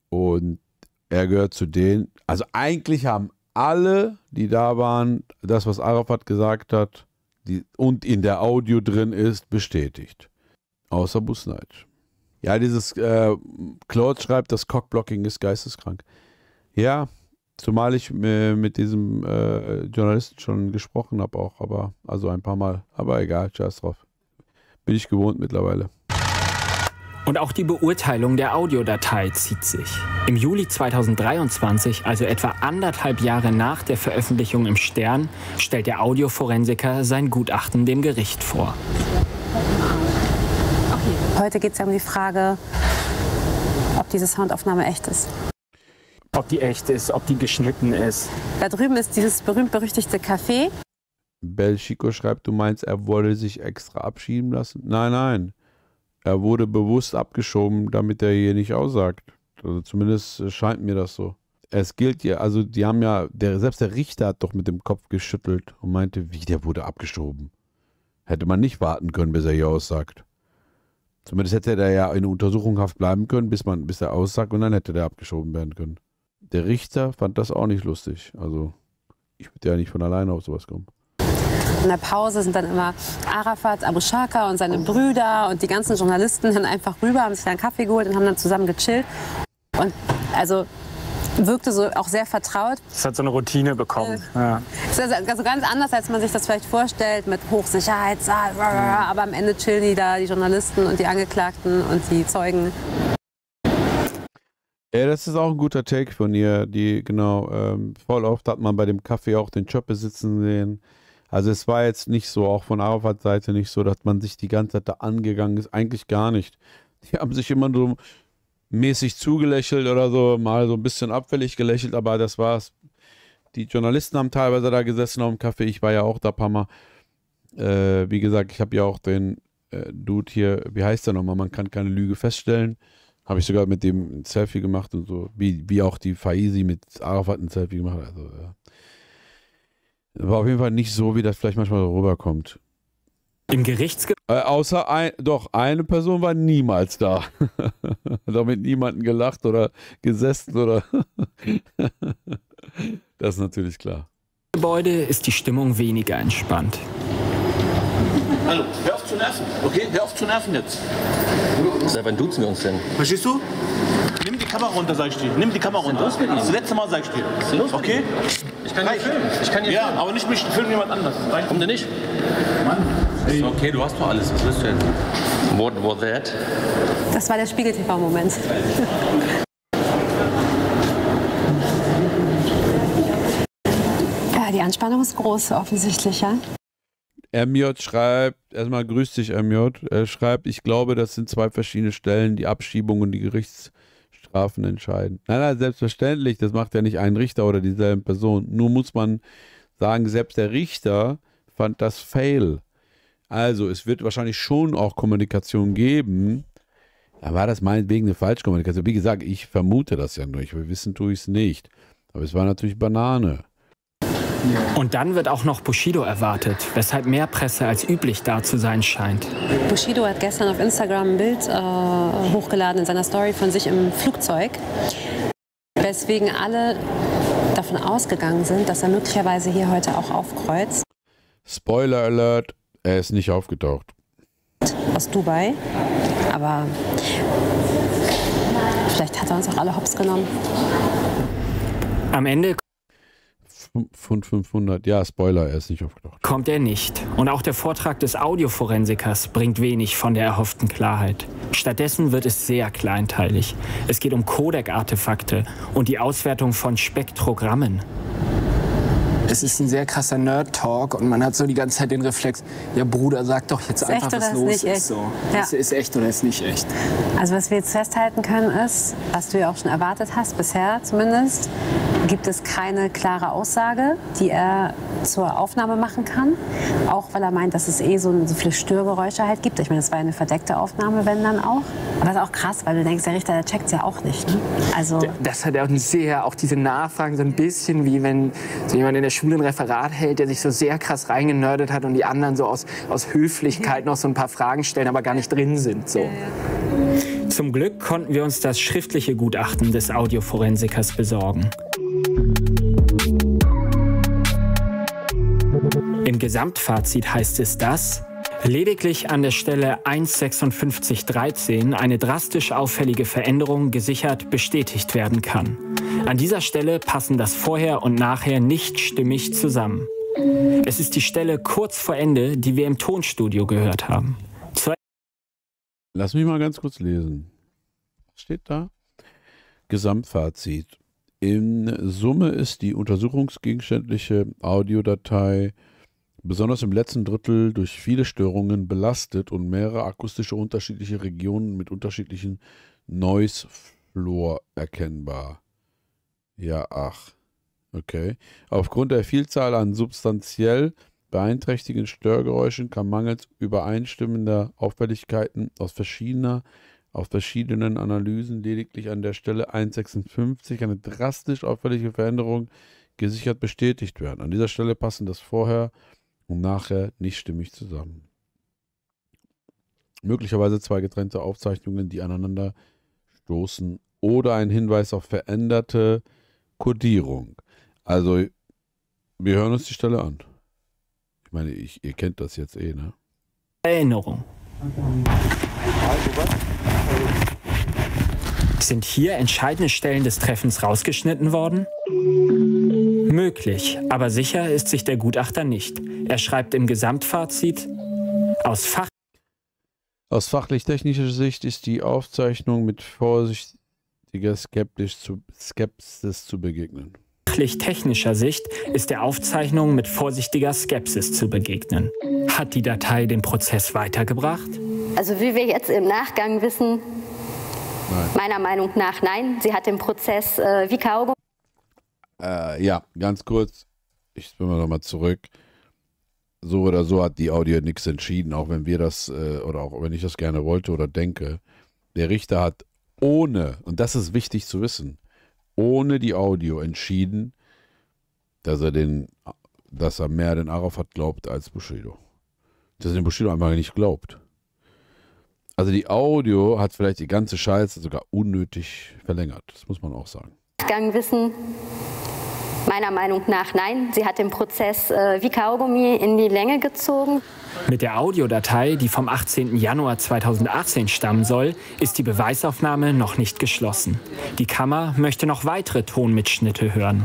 Und er gehört zu denen, also eigentlich haben alle, die da waren, das, was Arafat gesagt hat und in der Audio drin ist, bestätigt. Außer Busnaj. Ja, dieses Claude schreibt, das Cockblocking ist geisteskrank. Ja, zumal ich mit diesem Journalisten schon gesprochen habe auch, aber also ein paar Mal. Aber egal, scheiß drauf. Bin ich gewohnt mittlerweile. Und auch die Beurteilung der Audiodatei zieht sich. Im Juli 2023, also etwa 1,5 Jahre nach der Veröffentlichung im Stern, stellt der Audioforensiker sein Gutachten dem Gericht vor. Heute geht es ja um die Frage, ob diese Soundaufnahme echt ist. Ob die echt ist, ob die geschnitten ist. Da drüben ist dieses berühmt-berüchtigte Café. Belchico schreibt, du meinst, er wollte sich extra abschieben lassen? Nein, nein. Er wurde bewusst abgeschoben, damit er hier nicht aussagt. Also zumindest scheint mir das so. Es gilt ja, also die haben ja, selbst der Richter hat doch mit dem Kopf geschüttelt und meinte, wie, der wurde abgeschoben. Hätte man nicht warten können, bis er hier aussagt. Zumindest hätte er ja in Untersuchungshaft bleiben können, bis er aussagt und dann hätte der abgeschoben werden können. Der Richter fand das auch nicht lustig. Also ich würde ja nicht von alleine auf sowas kommen. In der Pause sind dann immer Arafat, Abu Shaka und seine Brüder und die ganzen Journalisten dann einfach rüber, haben sich dann einen Kaffee geholt und haben dann zusammen gechillt. Und also wirkte so auch sehr vertraut. Es hat so eine Routine bekommen. Ja. Es ist also ganz anders, als man sich das vielleicht vorstellt, mit Hochsicherheitssaal. Aber am Ende chillen die da, die Journalisten und die Angeklagten und die Zeugen. Ja, das ist auch ein guter Take von ihr. Die, genau, voll oft hat man bei dem Kaffee auch den Chöppe sitzen sehen. Also es war jetzt nicht so, auch von Arafats Seite nicht so, dass man sich die ganze Zeit da angegangen ist. Eigentlich gar nicht. Die haben sich immer so mäßig zugelächelt oder so, mal so ein bisschen abfällig gelächelt, aber das war's. Die Journalisten haben teilweise da gesessen auf dem Café. Ich war ja auch da ein paar Mal. Wie gesagt, ich habe ja auch den Dude hier, wie heißt der nochmal? Man kann keine Lüge feststellen. Habe ich sogar mit dem ein Selfie gemacht und so. Wie auch die Faizi mit Arafat ein Selfie gemacht. Also, ja. War auf jeden Fall nicht so, wie das vielleicht manchmal rüberkommt. Im außer eine Person war niemals da. Hat auch mit niemandem gelacht oder gesessen oder. Das ist natürlich klar. Im Gebäude ist die Stimmung weniger entspannt. Hallo, hör auf zu nerven, okay? Hör auf zu nerven jetzt. Seit wann duzen wir uns denn? Verstehst du? Nimm die Kamera runter, sag ich dir. Nimm die Kamera runter. Das letzte Mal, sag ich dir. Okay? Ich kann hier filmen. Ich kann hier ja, filmen. aber nicht mich, filmen jemand anders. Warum denn nicht? Mann. Ist okay, du hast doch alles. Was willst du denn? What was that? Das war der Spiegel-TV-Moment. Ja, die Anspannung ist groß, offensichtlich, ja? MJ schreibt, erstmal grüß dich MJ, er schreibt, ich glaube, das sind zwei verschiedene Stellen, die Abschiebung und die Gerichtsstrafen entscheiden. Nein, selbstverständlich, das macht ja nicht ein Richter oder dieselben Personen. Nur muss man sagen, selbst der Richter fand das fail. Also es wird wahrscheinlich schon auch Kommunikation geben. Da war das meinetwegen eine Falschkommunikation. Wie gesagt, ich vermute das ja nur, wir wissen tue ich es nicht. Aber es war natürlich Banane. Und dann wird auch noch Bushido erwartet, weshalb mehr Presse als üblich da zu sein scheint. Bushido hat gestern auf Instagram ein Bild hochgeladen in seiner Story von sich im Flugzeug, weswegen alle davon ausgegangen sind, dass er möglicherweise hier heute auch aufkreuzt. Spoiler Alert, er ist nicht aufgetaucht. Aus Dubai, aber vielleicht hat er uns auch alle hops genommen. Am Ende von 500, ja, Spoiler, er ist nicht aufgetaucht. Kommt er nicht. Und auch der Vortrag des Audioforensikers bringt wenig von der erhofften Klarheit. Stattdessen wird es sehr kleinteilig. Es geht um Codec-Artefakte und die Auswertung von Spektrogrammen. Es ist ein sehr krasser Nerd-Talk und man hat so die ganze Zeit den Reflex, ja Bruder, sag doch jetzt ist einfach, was los ist. So. Ja. Ist echt oder ist nicht echt? Also was wir jetzt festhalten können ist, was du ja auch schon erwartet hast, bisher zumindest, gibt es keine klare Aussage, die er zur Aufnahme machen kann. Auch weil er meint, dass es so viele Störgeräusche halt gibt. Ich meine, das war eine verdeckte Aufnahme, wenn dann auch. Aber das ist auch krass, weil du denkst, der Richter, der checkt es ja auch nicht. Ne? Also das hat auch diese Nachfragen so ein bisschen wie wenn so jemand in der Schule ein Referat hält, der sich so sehr krass reingenördet hat und die anderen so aus Höflichkeit noch so ein paar Fragen stellen, aber gar nicht drin sind. So. Zum Glück konnten wir uns das schriftliche Gutachten des Audioforensikers besorgen. Im Gesamtfazit heißt es, dass lediglich an der Stelle 1,5613 eine drastisch auffällige Veränderung gesichert bestätigt werden kann. An dieser Stelle passen das Vorher und Nachher nicht stimmig zusammen. Es ist die Stelle kurz vor Ende, die wir im Tonstudio gehört haben. Lass mich mal ganz kurz lesen. Was steht da? Gesamtfazit. In Summe ist die untersuchungsgegenständliche Audiodatei besonders im letzten Drittel durch viele Störungen belastet und mehrere akustische unterschiedliche Regionen mit unterschiedlichen Noise Floor erkennbar. Ja, ach. Okay. Aufgrund der Vielzahl an substanziell beeinträchtigenden Störgeräuschen kann mangels übereinstimmender Auffälligkeiten aus verschiedenen Analysen lediglich an der Stelle 1,56 eine drastisch auffällige Veränderung gesichert bestätigt werden. An dieser Stelle passen das Vorher und Nachher nicht stimmig zusammen. Möglicherweise zwei getrennte Aufzeichnungen, die aneinander stoßen, oder ein Hinweis auf veränderte Kodierung. Also, wir hören uns die Stelle an. Ich meine, ihr kennt das jetzt eh, ne? Erinnerung. Sind hier entscheidende Stellen des Treffens rausgeschnitten worden? Möglich, aber sicher ist sich der Gutachter nicht. Er schreibt im Gesamtfazit, aus fachlich-technischer Sicht ist die Aufzeichnung mit vorsichtiger Skepsis zu begegnen. Fachlich-technischer Sicht ist der Aufzeichnung mit vorsichtiger Skepsis zu begegnen. Hat die Datei den Prozess weitergebracht? Also wie wir jetzt im Nachgang wissen, nein. Meiner Meinung nach nein. Sie hat den Prozess wie Kaugummi. Ja, ganz kurz, ich bin mal nochmal zurück. So oder so hat die Audio nichts entschieden, auch wenn wir das, oder auch wenn ich das gerne wollte oder denke. Der Richter hat ohne, und das ist wichtig zu wissen, ohne die Audio entschieden, dass er mehr den Arafat glaubt als Bushido. Dass er den Bushido einfach nicht glaubt. Also die Audio hat vielleicht die ganze Scheiße sogar unnötig verlängert. Das muss man auch sagen. Nachgang wissen, meiner Meinung nach nein. Sie hat den Prozess wie Kaugummi in die Länge gezogen. Mit der Audiodatei, die vom 18. Januar 2018 stammen soll, ist die Beweisaufnahme noch nicht geschlossen. Die Kammer möchte noch weitere Tonmitschnitte hören.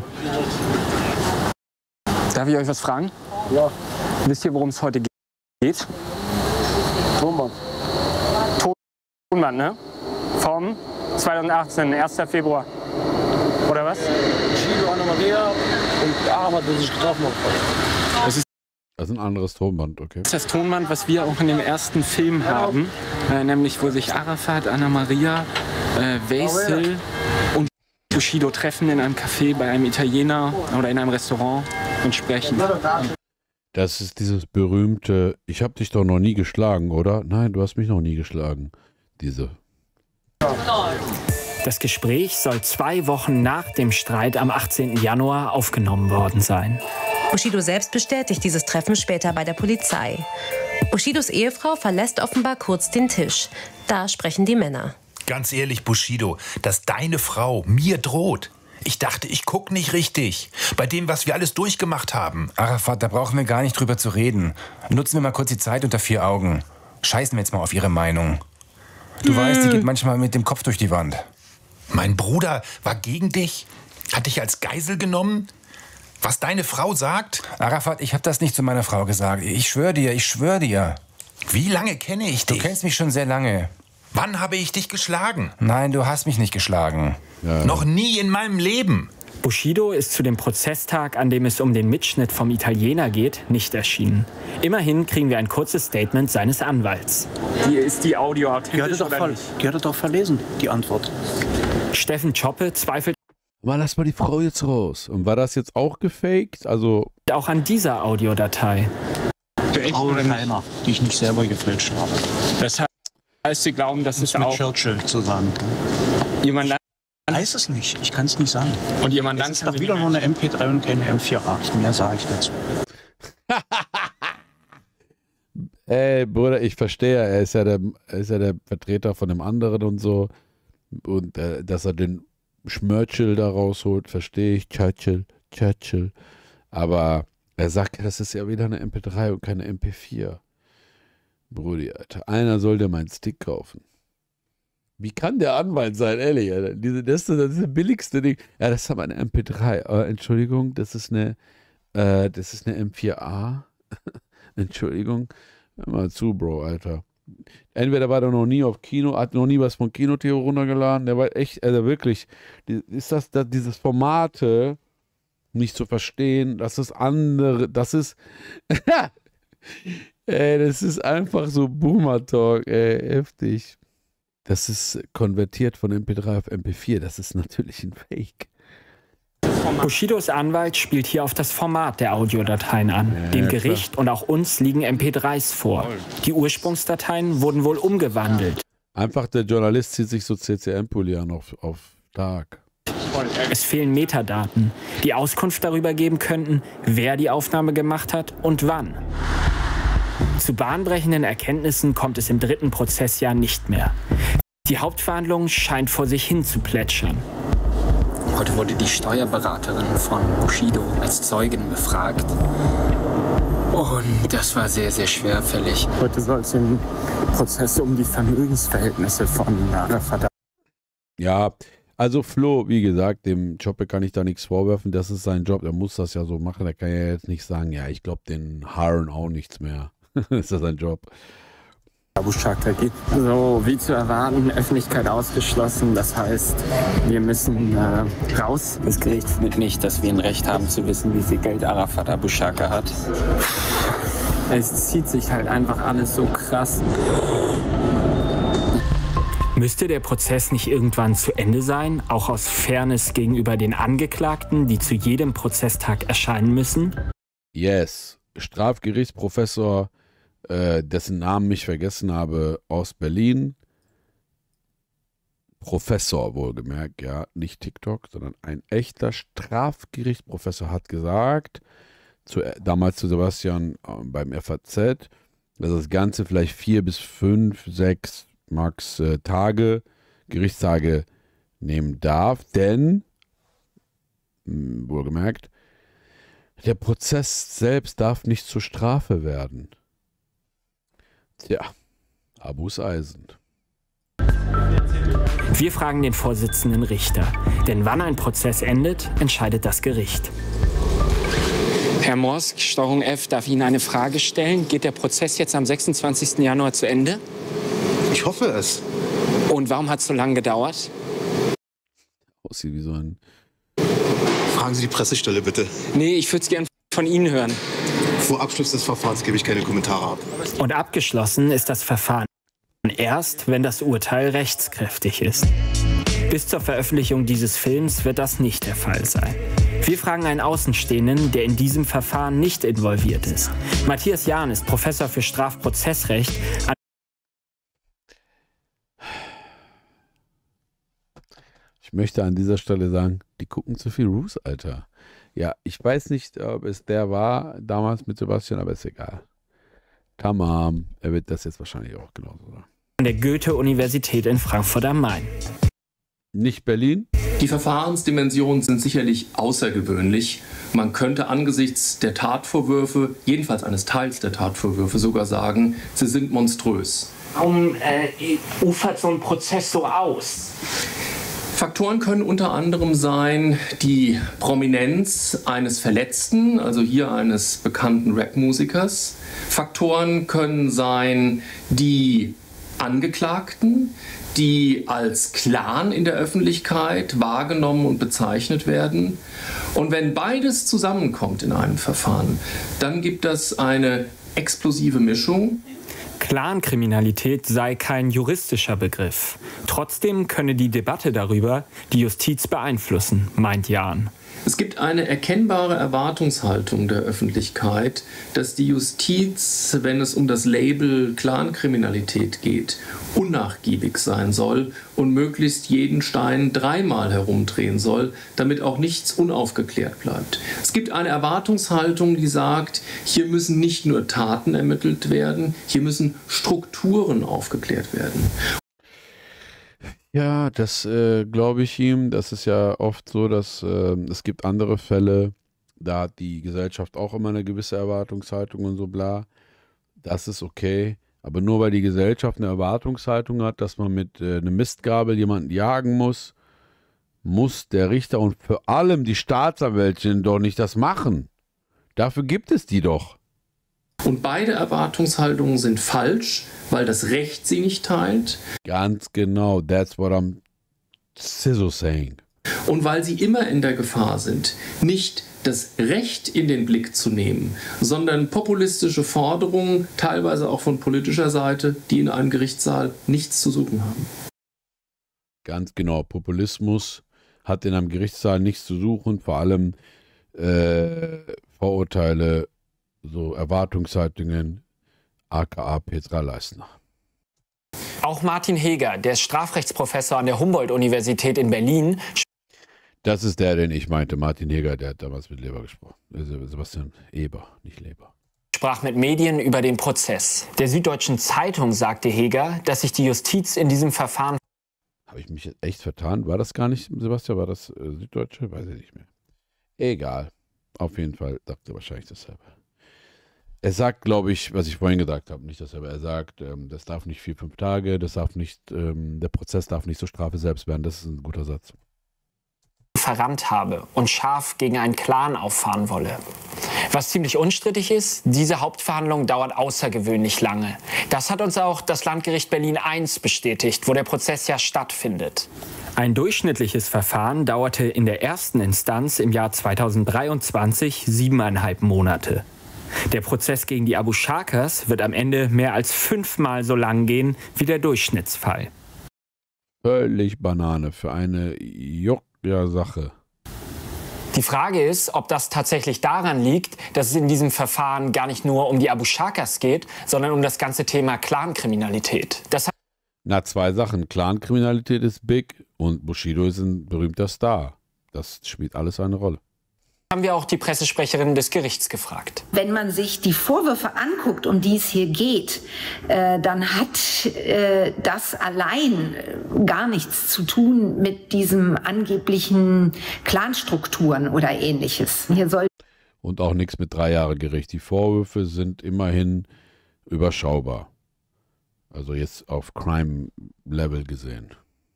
Darf ich euch was fragen? Ja. Wisst ihr, worum es heute geht? Tonband. Tonband, ne? Vom 2018, 1. Februar. Oder was? Bushido, Anna-Maria und Arafat, der sich getroffen hat. Das ist ein anderes Tonband, okay. Das ist das Tonband, was wir auch in dem ersten Film haben, nämlich wo sich Arafat, Anna-Maria, Veysel und Bushido treffen in einem Café bei einem Italiener oder in einem Restaurant und sprechen. Das ist dieses berühmte, ich habe dich doch noch nie geschlagen, oder? Nein, du hast mich noch nie geschlagen. Diese. Das Gespräch soll 2 Wochen nach dem Streit am 18. Januar aufgenommen worden sein. Bushido selbst bestätigt dieses Treffen später bei der Polizei. Bushidos Ehefrau verlässt offenbar kurz den Tisch. Da sprechen die Männer. Ganz ehrlich, Bushido, dass deine Frau mir droht. Ich dachte, ich guck nicht richtig. Bei dem, was wir alles durchgemacht haben. Arafat, da brauchen wir gar nicht drüber zu reden. Nutzen wir mal kurz die Zeit unter 4 Augen. Scheißen wir jetzt mal auf ihre Meinung. Du weißt, die geht manchmal mit dem Kopf durch die Wand. Mein Bruder war gegen dich? Hat dich als Geisel genommen? Was deine Frau sagt? Arafat, ich habe das nicht zu meiner Frau gesagt. Ich schwöre dir, ich schwöre dir. Wie lange kenne ich dich? Du kennst mich schon sehr lange. Wann habe ich dich geschlagen? Nein, du hast mich nicht geschlagen. Ja. Noch nie in meinem Leben. Bushido ist zu dem Prozesstag, an dem es um den Mitschnitt vom Italiener geht, nicht erschienen. Immerhin kriegen wir ein kurzes Statement seines Anwalts. Ist die Audio authentisch oder nicht? Die hat er doch verlesen, die Antwort. Steffen Tschoppe zweifelt mal, lass mal die Frau jetzt raus. Und war das jetzt auch gefaked? Also auch an dieser Audiodatei. Ich traue keiner, die ich nicht selber gefälscht habe. Das heißt, Sie glauben, dass es mit auch Churchill zusammen. Jemand Ich weiß es nicht, ich kann es nicht sagen. Und jemand es ist doch wieder nur eine MP3 und keine M4A. Mehr sage ich dazu. Ey, Bruder, ich verstehe, er ist ja der Vertreter von dem anderen und so. Und dass er den Schmörchel da rausholt, verstehe ich. Churchill. Aber er sagt, das ist ja wieder eine MP3 und keine MP4. Brudi, Alter, einer soll dir meinen Stick kaufen. Wie kann der Anwalt sein, ehrlich, Alter? Das ist das billigste Ding. Ja, das ist aber eine MP3. Entschuldigung, das ist eine M4A. Entschuldigung. Hör mal zu, Bro, Alter. Entweder war der noch nie auf Kino, hat noch nie was von Kino-Theo runtergeladen. Der war echt, also wirklich, ist dieses Formate nicht zu verstehen, das ist andere, das ist, ey, das ist einfach so Boomer-Talk, ey, heftig. Das ist konvertiert von MP3 auf MP4, das ist natürlich ein Fake. Bushidos Anwalt spielt hier auf das Format der Audiodateien an. Dem Gericht und auch uns liegen MP3s vor. Die Ursprungsdateien wurden wohl umgewandelt. Einfach der Journalist zieht sich so CCM-Pulli an auf Tag. Es fehlen Metadaten, die Auskunft darüber geben könnten, wer die Aufnahme gemacht hat und wann. Zu bahnbrechenden Erkenntnissen kommt es im 3. Prozessjahr nicht mehr. Die Hauptverhandlung scheint vor sich hin zu plätschern. Heute wurde die Steuerberaterin von Bushido als Zeugin befragt. Und das war sehr, sehr schwerfällig. Heute soll es im Prozess um die Vermögensverhältnisse von Arafat. Ja, also Flo, wie gesagt, dem Joppe kann ich da nichts vorwerfen. Das ist sein Job, er muss das ja so machen. Er kann ja jetzt nicht sagen, ja, ich glaube den Haaren auch nichts mehr. Das ist sein Job. Abu Shaka geht so wie zu erwarten, Öffentlichkeit ausgeschlossen. Das heißt, wir müssen raus. Das Gericht findet nicht, dass wir ein Recht haben zu wissen, wie viel Geld Arafat Abu Shaka hat. Es zieht sich halt einfach alles so krass. Müsste der Prozess nicht irgendwann zu Ende sein, auch aus Fairness gegenüber den Angeklagten, die zu jedem Prozesstag erscheinen müssen? Yes. Strafgerichtsprofessor, dessen Namen ich vergessen habe, aus Berlin. Professor wohlgemerkt, ja, nicht TikTok, sondern ein echter Strafgerichtsprofessor hat gesagt, damals zu Sebastian beim FAZ, dass das Ganze vielleicht 4 bis 5, 6 Max Tage, Gerichtstage nehmen darf, denn, wohlgemerkt, der Prozess selbst darf nicht zur Strafe werden. Tja, Abus Eisen. Wir fragen den Vorsitzenden Richter, denn wann ein Prozess endet, entscheidet das Gericht. Herr Morsk, Steuerung F, darf ich Ihnen eine Frage stellen? Geht der Prozess jetzt am 26. Januar zu Ende? Ich hoffe es. Und warum hat es so lange gedauert? Aussieht wie so ein... Fragen Sie die Pressestelle bitte. Nee, ich würde es gerne von Ihnen hören. Vor Abschluss des Verfahrens gebe ich keine Kommentare ab. Und abgeschlossen ist das Verfahren erst, wenn das Urteil rechtskräftig ist. Bis zur Veröffentlichung dieses Films wird das nicht der Fall sein. Wir fragen einen Außenstehenden, der in diesem Verfahren nicht involviert ist. Matthias Jahn ist Professor für Strafprozessrecht an Ich möchte an dieser Stelle sagen, die gucken zu viel Roos, Alter. Ja, ich weiß nicht, ob es der war damals mit Sebastian, aber ist egal. Tamam, er wird das jetzt wahrscheinlich auch genauso sagen. An der Goethe-Universität in Frankfurt am Main. Nicht Berlin? Die Verfahrensdimensionen sind sicherlich außergewöhnlich. Man könnte angesichts der Tatvorwürfe, jedenfalls eines Teils der Tatvorwürfe, sogar sagen, sie sind monströs. Warum ufert so ein Prozess so aus? Faktoren können unter anderem sein die Prominenz eines Verletzten, also hier eines bekannten Rap-Musikers. Faktoren können sein die Angeklagten, die als Clan in der Öffentlichkeit wahrgenommen und bezeichnet werden. Und wenn beides zusammenkommt in einem Verfahren, dann gibt es eine explosive Mischung. Clankriminalität sei kein juristischer Begriff. Trotzdem könne die Debatte darüber die Justiz beeinflussen, meint Jahn. Es gibt eine erkennbare Erwartungshaltung der Öffentlichkeit, dass die Justiz, wenn es um das Label Clankriminalität geht, unnachgiebig sein soll und möglichst jeden Stein dreimal herumdrehen soll, damit auch nichts unaufgeklärt bleibt. Es gibt eine Erwartungshaltung, die sagt, hier müssen nicht nur Taten ermittelt werden, hier müssen Strukturen aufgeklärt werden. Ja, das glaube ich ihm. Das ist ja oft so, dass es gibt andere Fälle, da hat die Gesellschaft auch immer eine gewisse Erwartungshaltung und so bla. Das ist okay. Aber nur weil die Gesellschaft eine Erwartungshaltung hat, dass man mit einer Mistgabel jemanden jagen muss, muss der Richter und vor allem die Staatsanwältin doch nicht das machen. Dafür gibt es die doch. Und beide Erwartungshaltungen sind falsch, weil das Recht sie nicht teilt. Ganz genau, that's what I'm saying. Und weil sie immer in der Gefahr sind, nicht das Recht in den Blick zu nehmen, sondern populistische Forderungen, teilweise auch von politischer Seite, die in einem Gerichtssaal nichts zu suchen haben. Ganz genau, Populismus hat in einem Gerichtssaal nichts zu suchen, vor allem Vorurteile, so Erwartungshaltungen, aka Petra Leisner. Auch Martin Heger, der ist Strafrechtsprofessor an der Humboldt-Universität in Berlin. Das ist der, den ich meinte, Martin Heger, der hat damals mit Leber gesprochen. Sebastian Eber, nicht Leber. Sprach mit Medien über den Prozess. Der Süddeutschen Zeitung sagte Heger, dass sich die Justiz in diesem Verfahren... Habe ich mich echt vertan? War das gar nicht, Sebastian? War das Süddeutsche? Weiß ich nicht mehr. Egal. Auf jeden Fall sagt er wahrscheinlich dasselbe. Er sagt, glaube ich, was ich vorhin gesagt habe, nicht dasselbe. Er sagt, das darf nicht 4-5 Tage, das darf nicht, der Prozess darf nicht zur Strafe selbst werden. Das ist ein guter Satz. Verrannt habe und scharf gegen einen Clan auffahren wolle. Was ziemlich unstrittig ist, diese Hauptverhandlung dauert außergewöhnlich lange. Das hat uns auch das Landgericht Berlin I bestätigt, wo der Prozess ja stattfindet. Ein durchschnittliches Verfahren dauerte in der ersten Instanz im Jahr 2023 7,5 Monate. Der Prozess gegen die Abu Shakers wird am Ende mehr als 5-mal so lang gehen wie der Durchschnittsfall. Völlig Banane für eine Sache. Die Frage ist, ob das tatsächlich daran liegt, dass es in diesem Verfahren gar nicht nur um die Abu Shakers geht, sondern um das ganze Thema Clankriminalität. Na, 2 Sachen. Clankriminalität ist big und Bushido ist ein berühmter Star. Das spielt alles eine Rolle. Haben wir auch die Pressesprecherin des Gerichts gefragt. Wenn man sich die Vorwürfe anguckt, um die es hier geht, dann hat das allein gar nichts zu tun mit diesem angeblichen Clanstrukturen oder Ähnliches. Hier soll und auch nichts mit 3 Jahre Gericht. Die Vorwürfe sind immerhin überschaubar. Also jetzt auf Crime-Level gesehen.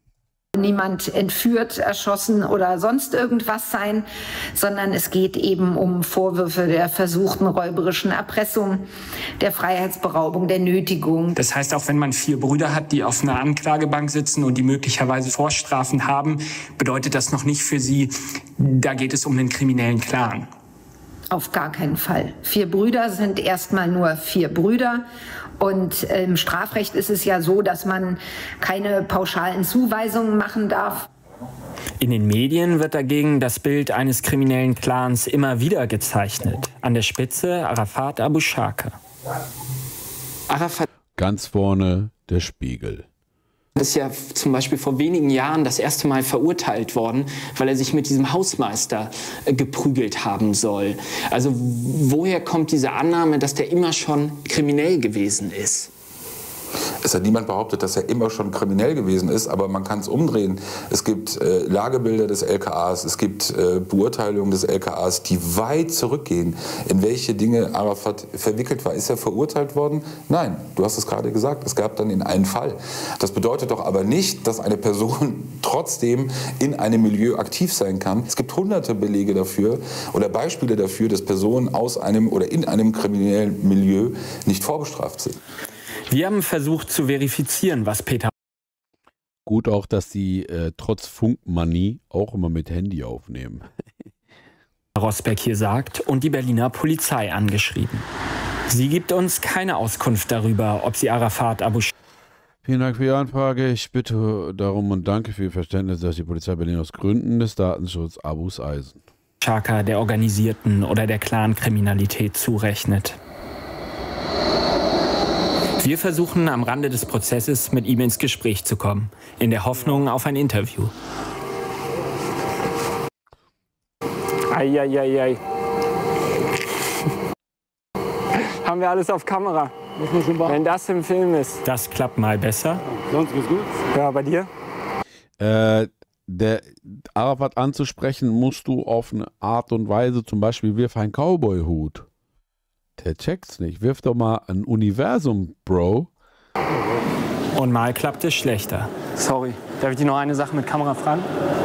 Niemand entführt, erschossen oder sonst irgendwas sein, sondern es geht eben um Vorwürfe der versuchten räuberischen Erpressung, der Freiheitsberaubung, der Nötigung. Das heißt, auch wenn man 4 Brüder hat, die auf einer Anklagebank sitzen und die möglicherweise Vorstrafen haben, bedeutet das noch nicht für sie, da geht es um den kriminellen Clan. Auf gar keinen Fall. 4 Brüder sind erstmal nur 4 Brüder. Und im Strafrecht ist es ja so, dass man keine pauschalen Zuweisungen machen darf. In den Medien wird dagegen das Bild eines kriminellen Clans immer wieder gezeichnet. An der Spitze Arafat Abu Shaka. Arafat ganz vorne der Spiegel. Ist ja zum Beispiel vor wenigen Jahren das erste Mal verurteilt worden, weil er sich mit diesem Hausmeister geprügelt haben soll. Also woher kommt diese Annahme, dass der immer schon kriminell gewesen ist? Es hat niemand behauptet, dass er immer schon kriminell gewesen ist, aber man kann es umdrehen. Es gibt Lagebilder des LKAs, es gibt Beurteilungen des LKAs, die weit zurückgehen, in welche Dinge Arafat verwickelt war. Ist er verurteilt worden? Nein, du hast es gerade gesagt, es gab dann einen Fall. Das bedeutet doch aber nicht, dass eine Person trotzdem in einem Milieu aktiv sein kann. Es gibt hunderte Belege dafür oder Beispiele dafür, dass Personen aus einem oder in einem kriminellen Milieu nicht vorbestraft sind. Wir haben versucht zu verifizieren, was Peter... Gut auch, dass sie trotz Funkmanie auch immer mit Handy aufnehmen. Rosbeck hier sagt und die Berliner Polizei angeschrieben. Sie gibt uns keine Auskunft darüber, ob sie Arafat Abu Shaka... Vielen Dank für Ihre Anfrage. Ich bitte darum und danke für Ihr Verständnis, dass die Polizei Berlin aus Gründen des Datenschutzes Abus Eisen Chaka der organisierten oder der Clankriminalität zurechnet. Wir versuchen am Rande des Prozesses mit ihm ins Gespräch zu kommen, in der Hoffnung auf ein Interview. Eieiei. Haben wir alles auf Kamera. Wenn das im Film ist. Das klappt mal besser. Sonst geht's gut. Ja, bei dir? Der Arafat anzusprechen, musst du auf eine Art und Weise, zum Beispiel wirf einen Cowboy-Hut. Der checkt's nicht. Wirf doch mal ein Universum, Bro. Und mal klappt es schlechter. Sorry, darf ich dich noch eine Sache mit Kamera fragen?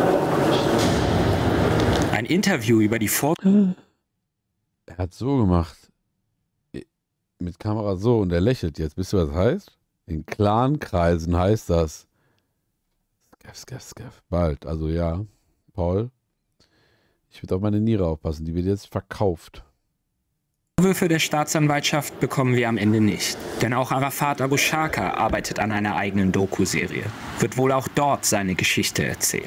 Ein Interview über die Er hat so gemacht. Mit Kamera so und er lächelt jetzt. Wisst ihr, was das heißt? In Clankreisen heißt das Skeff. Bald. Also ja, Paul. Ich würde auf meine Niere aufpassen. Die wird jetzt verkauft. Vorwürfe der Staatsanwaltschaft bekommen wir am Ende nicht. Denn auch Arafat Abu Shaka arbeitet an einer eigenen Doku-Serie. Wird wohl auch dort seine Geschichte erzählen.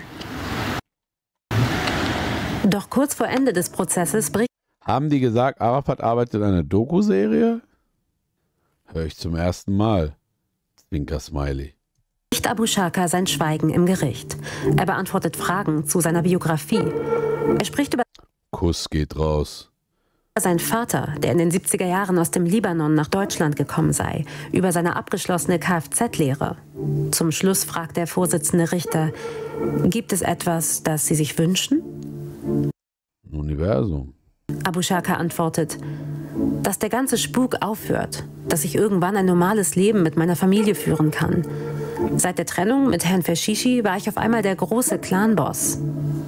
Doch kurz vor Ende des Prozesses bricht... Haben die gesagt, Arafat arbeitet an einer Doku-Serie? Höre ich zum ersten Mal. Zwinker-Smiley. Abu Shaka sein Schweigen im Gericht. Er beantwortet Fragen zu seiner Biografie. Er spricht über... Kuss geht raus. Sein Vater, der in den 70er Jahren aus dem Libanon nach Deutschland gekommen sei, über seine abgeschlossene Kfz-Lehre. Zum Schluss fragt der Vorsitzende Richter, gibt es etwas, das Sie sich wünschen? Universum. Abu Shaka antwortet, dass der ganze Spuk aufhört, dass ich irgendwann ein normales Leben mit meiner Familie führen kann. Seit der Trennung mit Herrn Feshishi war ich auf einmal der große Clan-Boss.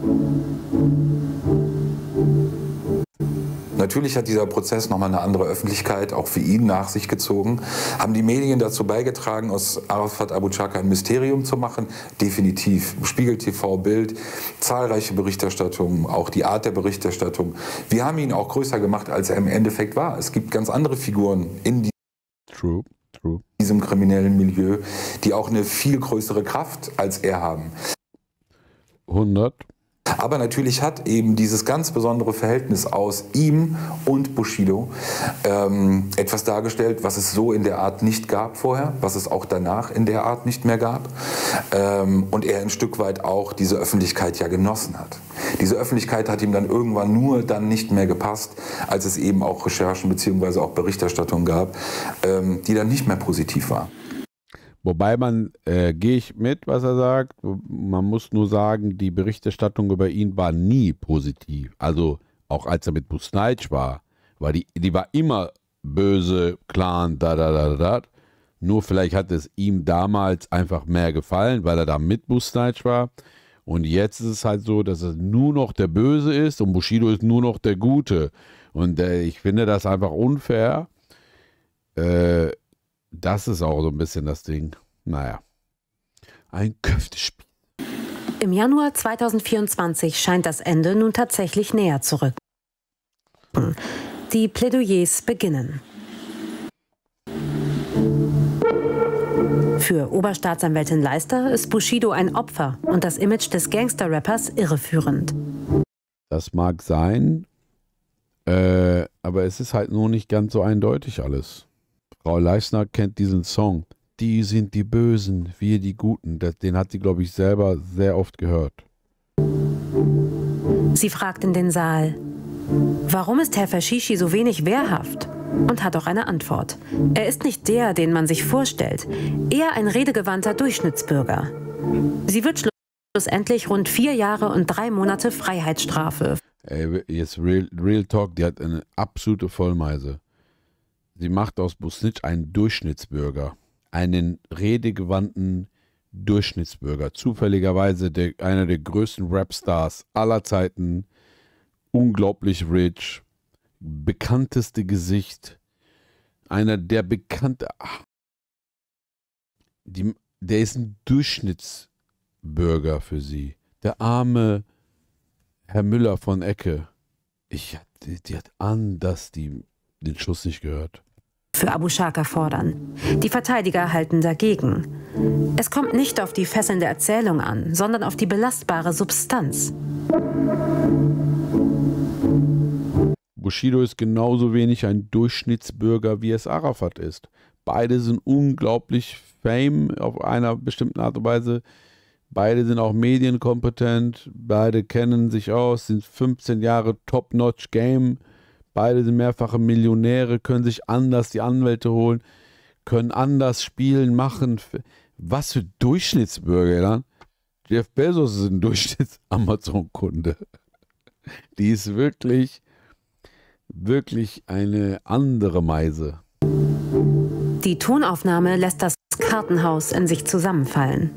Natürlich hat dieser Prozess nochmal eine andere Öffentlichkeit auch für ihn nach sich gezogen. Haben die Medien dazu beigetragen, aus Arafat Abu Shaka ein Mysterium zu machen? Definitiv. Spiegel TV, Bild, zahlreiche Berichterstattungen, auch die Art der Berichterstattung. Wir haben ihn auch größer gemacht, als er im Endeffekt war. Es gibt ganz andere Figuren in diesem kriminellen Milieu, die auch eine viel größere Kraft als er haben. 100. Aber natürlich hat eben dieses ganz besondere Verhältnis aus ihm und Bushido etwas dargestellt, was es so in der Art nicht gab vorher, was es auch danach in der Art nicht mehr gab. Und er ein Stück weit auch diese Öffentlichkeit ja genossen hat. Diese Öffentlichkeit hat ihm dann irgendwann nur dann nicht mehr gepasst, als es eben auch Recherchen bzw. auch Berichterstattung gab, die dann nicht mehr positiv war. Wobei gehe ich mit, was er sagt. Man muss nur sagen, die Berichterstattung über ihn war nie positiv. Also auch als er mit Busnaic war, die war immer böse, Clan, Nur vielleicht hat es ihm damals einfach mehr gefallen, weil er da mit Busnaic war. Und jetzt ist es halt so, dass er nur noch der Böse ist und Bushido ist nur noch der Gute. Und ich finde das einfach unfair. Das ist auch so ein bisschen das Ding. Naja, ein Köftespiel. Im Januar 2024 scheint das Ende nun tatsächlich näher zu rücken. Die Plädoyers beginnen. Für Oberstaatsanwältin Leister ist Bushido ein Opfer und das Image des Gangster-Rappers irreführend. Das mag sein, aber es ist halt nur nicht ganz so eindeutig alles. Frau Leisner kennt diesen Song. Die sind die Bösen, wir die Guten. Den hat sie, glaube ich, selber sehr oft gehört. Sie fragt in den Saal, warum ist Herr Feshishi so wenig wehrhaft? Und hat auch eine Antwort. Er ist nicht der, den man sich vorstellt. Eher ein redegewandter Durchschnittsbürger. Sie wird schlussendlich rund 4 Jahre und 3 Monate Freiheitsstrafe. Ey, jetzt Real Talk, die hat eine absolute Vollmeise. Sie macht aus Busnaic einen Durchschnittsbürger. Einen redegewandten Durchschnittsbürger. Zufälligerweise einer der größten Rapstars aller Zeiten. Unglaublich rich. Bekannteste Gesicht. Einer der bekannte. Der ist ein Durchschnittsbürger für sie. Der arme Herr Müller von Ecke. Die hat anders den Schuss nicht gehört. Für Abu Shaka fordern. Die Verteidiger halten dagegen. Es kommt nicht auf die fesselnde Erzählung an, sondern auf die belastbare Substanz. Bushido ist genauso wenig ein Durchschnittsbürger, wie es Arafat ist. Beide sind unglaublich fame auf einer bestimmten Art und Weise. Beide sind auch medienkompetent. Beide kennen sich aus, sind 15 Jahre Top-Notch-Game. Beide sind mehrfache Millionäre, können sich anders die Anwälte holen, können anders spielen, machen. Was für Durchschnittsbürger dann? Jeff Bezos ist ein Durchschnitts-Amazon-Kunde. Die ist wirklich eine andere Meise. Die Tonaufnahme lässt das Kartenhaus in sich zusammenfallen.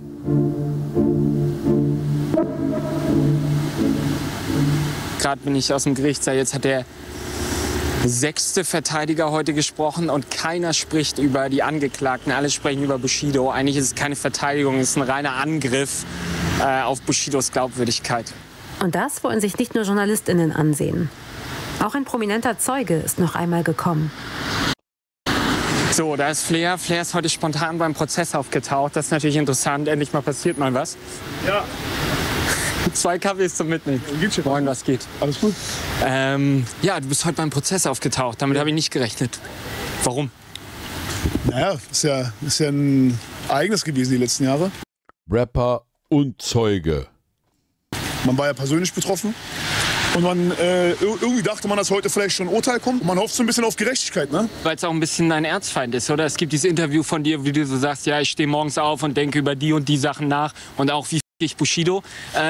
Gerade bin ich aus dem Gerichtssaal, jetzt hat der 6. Verteidiger heute gesprochen und keiner spricht über die Angeklagten, alle sprechen über Bushido. Eigentlich ist es keine Verteidigung, es ist ein reiner Angriff auf Bushidos Glaubwürdigkeit. Und das wollen sich nicht nur JournalistInnen ansehen. Auch ein prominenter Zeuge ist noch einmal gekommen. So, da ist Flair. Flair ist heute spontan beim Prozess aufgetaucht. Das ist natürlich interessant. Endlich mal passiert mal was. Ja. 2 Kaffees zum Mitnehmen. Moin, was geht? Alles gut? Ja, du bist heute beim Prozess aufgetaucht. Damit habe ich nicht gerechnet. Warum? Naja, ist ja ein Ereignis gewesen die letzten Jahre. Rapper und Zeuge. Man war ja persönlich betroffen. Und man irgendwie dachte man, dass heute vielleicht schon ein Urteil kommt. Man hofft so ein bisschen auf Gerechtigkeit, ne? Weil es auch ein bisschen dein Erzfeind ist, oder? Es gibt dieses Interview von dir, wie du so sagst, ja, ich stehe morgens auf und denke über die und die Sachen nach. Und auch wie ich Bushido.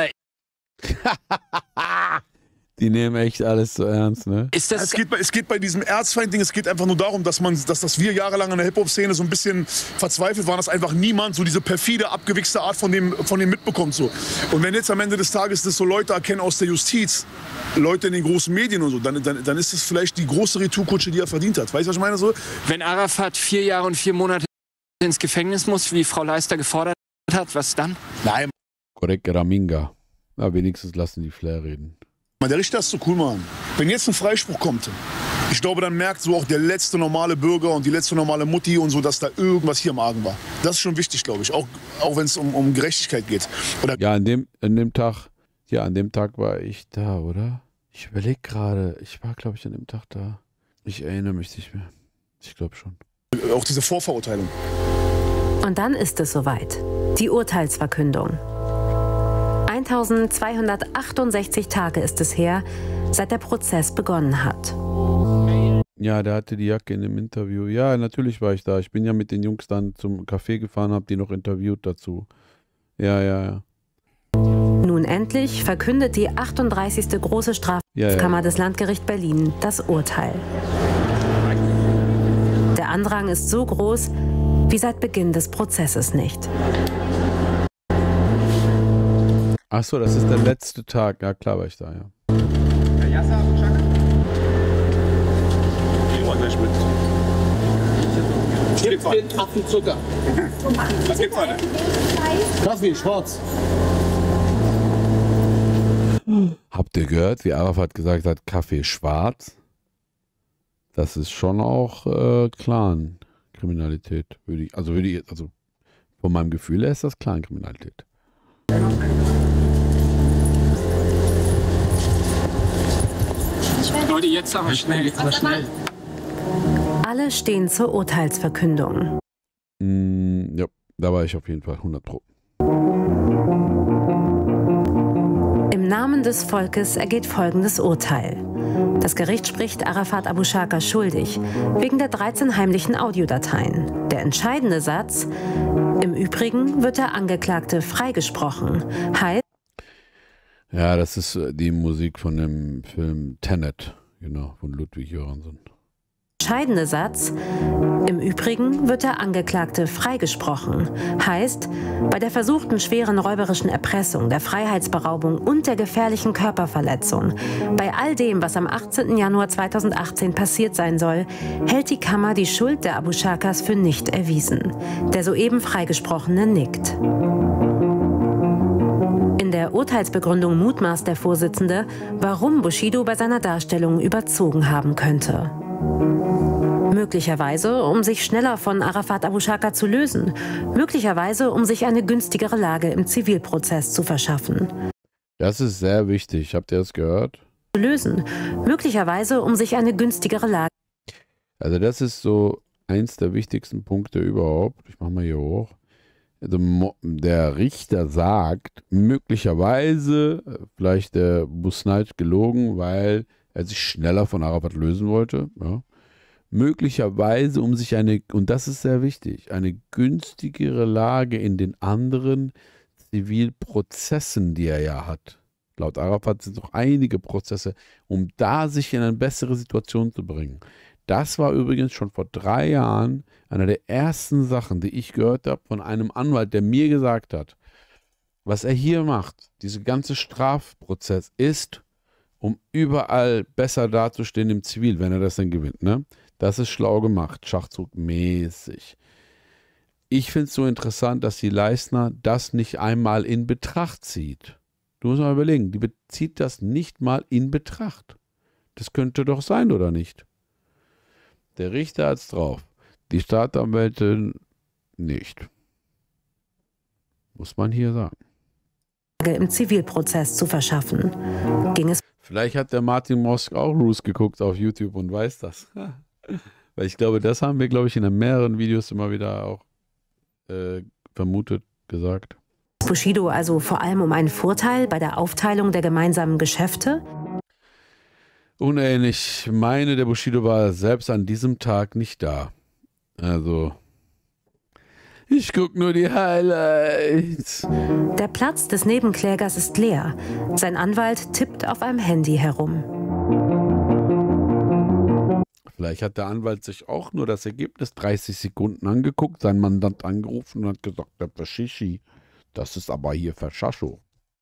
Die nehmen echt alles so ernst, ne? Es geht bei diesem Erzfeind-Ding, es geht einfach nur darum, dass wir jahrelang in der Hip-Hop-Szene so ein bisschen verzweifelt waren, dass einfach niemand so diese perfide, abgewichste Art von dem mitbekommt. So. Und wenn jetzt am Ende des Tages das so Leute erkennen aus der Justiz, Leute in den großen Medien und so, dann ist es vielleicht die große Retourkutsche, die er verdient hat. Weißt du, was ich meine? So? Wenn Arafat 4 Jahre und 4 Monate ins Gefängnis muss, wie Frau Leister gefordert hat, was dann? Nein. Korrekt, Raminga. Na, wenigstens lassen die Flair reden. Der Richter ist so cool, Mann. Wenn jetzt ein Freispruch kommt, ich glaube, dann merkt so auch der letzte normale Bürger und die letzte normale Mutti und so, dass da irgendwas hier im Argen war. Das ist schon wichtig, glaube ich, auch wenn es um Gerechtigkeit geht. Oder ja, an dem Tag war ich da, oder? Ich überlege gerade, ich war, glaube ich, an dem Tag da. Ich erinnere mich nicht mehr. Ich glaube schon. Auch diese Vorverurteilung. Und dann ist es soweit. Die Urteilsverkündung. 1268 Tage ist es her, seit der Prozess begonnen hat. Ja, der hatte die Jacke in dem Interview. Ja, natürlich war ich da. Ich bin ja mit den Jungs dann zum Café gefahren, habe die noch interviewt dazu. Ja. Nun endlich verkündet die 38. Große Strafkammer des Landgerichts Berlin das Urteil. Der Andrang ist so groß wie seit Beginn des Prozesses nicht. Achso, das ist der letzte Tag. Ja, klar war ich da, ja. Herr Yasser, Chaka? Gehen wir gleich mit. Gib den Tropfen Zucker. Was gibt's heute? Kaffee, schwarz. Habt ihr gehört, wie Arafat gesagt hat, Kaffee schwarz? Das ist schon auch Clan-Kriminalität. Also von meinem Gefühl her ist das Clan-Kriminalität. Leute, jetzt aber schnell. Alle stehen zur Urteilsverkündung. Ja, da war ich auf jeden Fall 100%. Im Namen des Volkes ergeht folgendes Urteil. Das Gericht spricht Arafat Abu Shaka schuldig, wegen der 13 heimlichen Audiodateien. Der entscheidende Satz: Im Übrigen wird der Angeklagte freigesprochen. Heißt, ja, das ist die Musik von dem Film Tenet, genau, von Ludwig Göransson. Entscheidende Satz: Im Übrigen wird der Angeklagte freigesprochen. Heißt, bei der versuchten schweren räuberischen Erpressung, der Freiheitsberaubung und der gefährlichen Körperverletzung, bei all dem, was am 18. Januar 2018 passiert sein soll, hält die Kammer die Schuld der Abu Shakas für nicht erwiesen. Der soeben Freigesprochene nickt. In der Urteilsbegründung mutmaßt der Vorsitzende, warum Bushido bei seiner Darstellung überzogen haben könnte. Möglicherweise, um sich schneller von Arafat Abu Shaka zu lösen. Möglicherweise, um sich eine günstigere Lage im Zivilprozess zu verschaffen. Das ist sehr wichtig. Habt ihr das gehört? lösen, möglicherweise um sich eine günstigere Lage. Also das ist so eins der wichtigsten Punkte überhaupt. Ich mache mal hier hoch. Also der Richter sagt, möglicherweise, vielleicht der Busnait gelogen, weil er sich schneller von Arafat lösen wollte. Ja. Möglicherweise, um sich und das ist sehr wichtig, eine günstigere Lage in den anderen Zivilprozessen, die er ja hat. Laut Arafat sind noch einige Prozesse, um da sich in eine bessere Situation zu bringen. Das war übrigens schon vor 3 Jahren einer der ersten Sachen, die ich gehört habe von einem Anwalt, der mir gesagt hat, was er hier macht, dieser ganze Strafprozess ist, um überall besser dazustehen im Zivil, wenn er das dann gewinnt. Ne? Das ist schlau gemacht, schachzugmäßig. Ich finde es so interessant, dass die Leistner das nicht einmal in Betracht zieht. Du musst mal überlegen, die zieht das nicht mal in Betracht. Das könnte doch sein, oder nicht? Der Richter hat es drauf. Die Staatsanwältin nicht. Muss man hier sagen. Im Zivilprozess zu verschaffen. Ging es. Vielleicht hat der Martin Mosk auch Roos geguckt auf YouTube und weiß das. Weil ich glaube, das haben wir, glaube ich, in mehreren Videos immer wieder auch vermutet, gesagt. Bushido also vor allem um einen Vorteil bei der Aufteilung der gemeinsamen Geschäfte? Ich meine, der Bushido war selbst an diesem Tag nicht da. Also, ich gucke nur die Highlights. Der Platz des Nebenklägers ist leer. Sein Anwalt tippt auf einem Handy herum. Vielleicht hat der Anwalt sich auch nur das Ergebnis 30 Sekunden angeguckt, seinen Mandant angerufen und hat gesagt, der Faschishi, das ist aber hier Verschascho.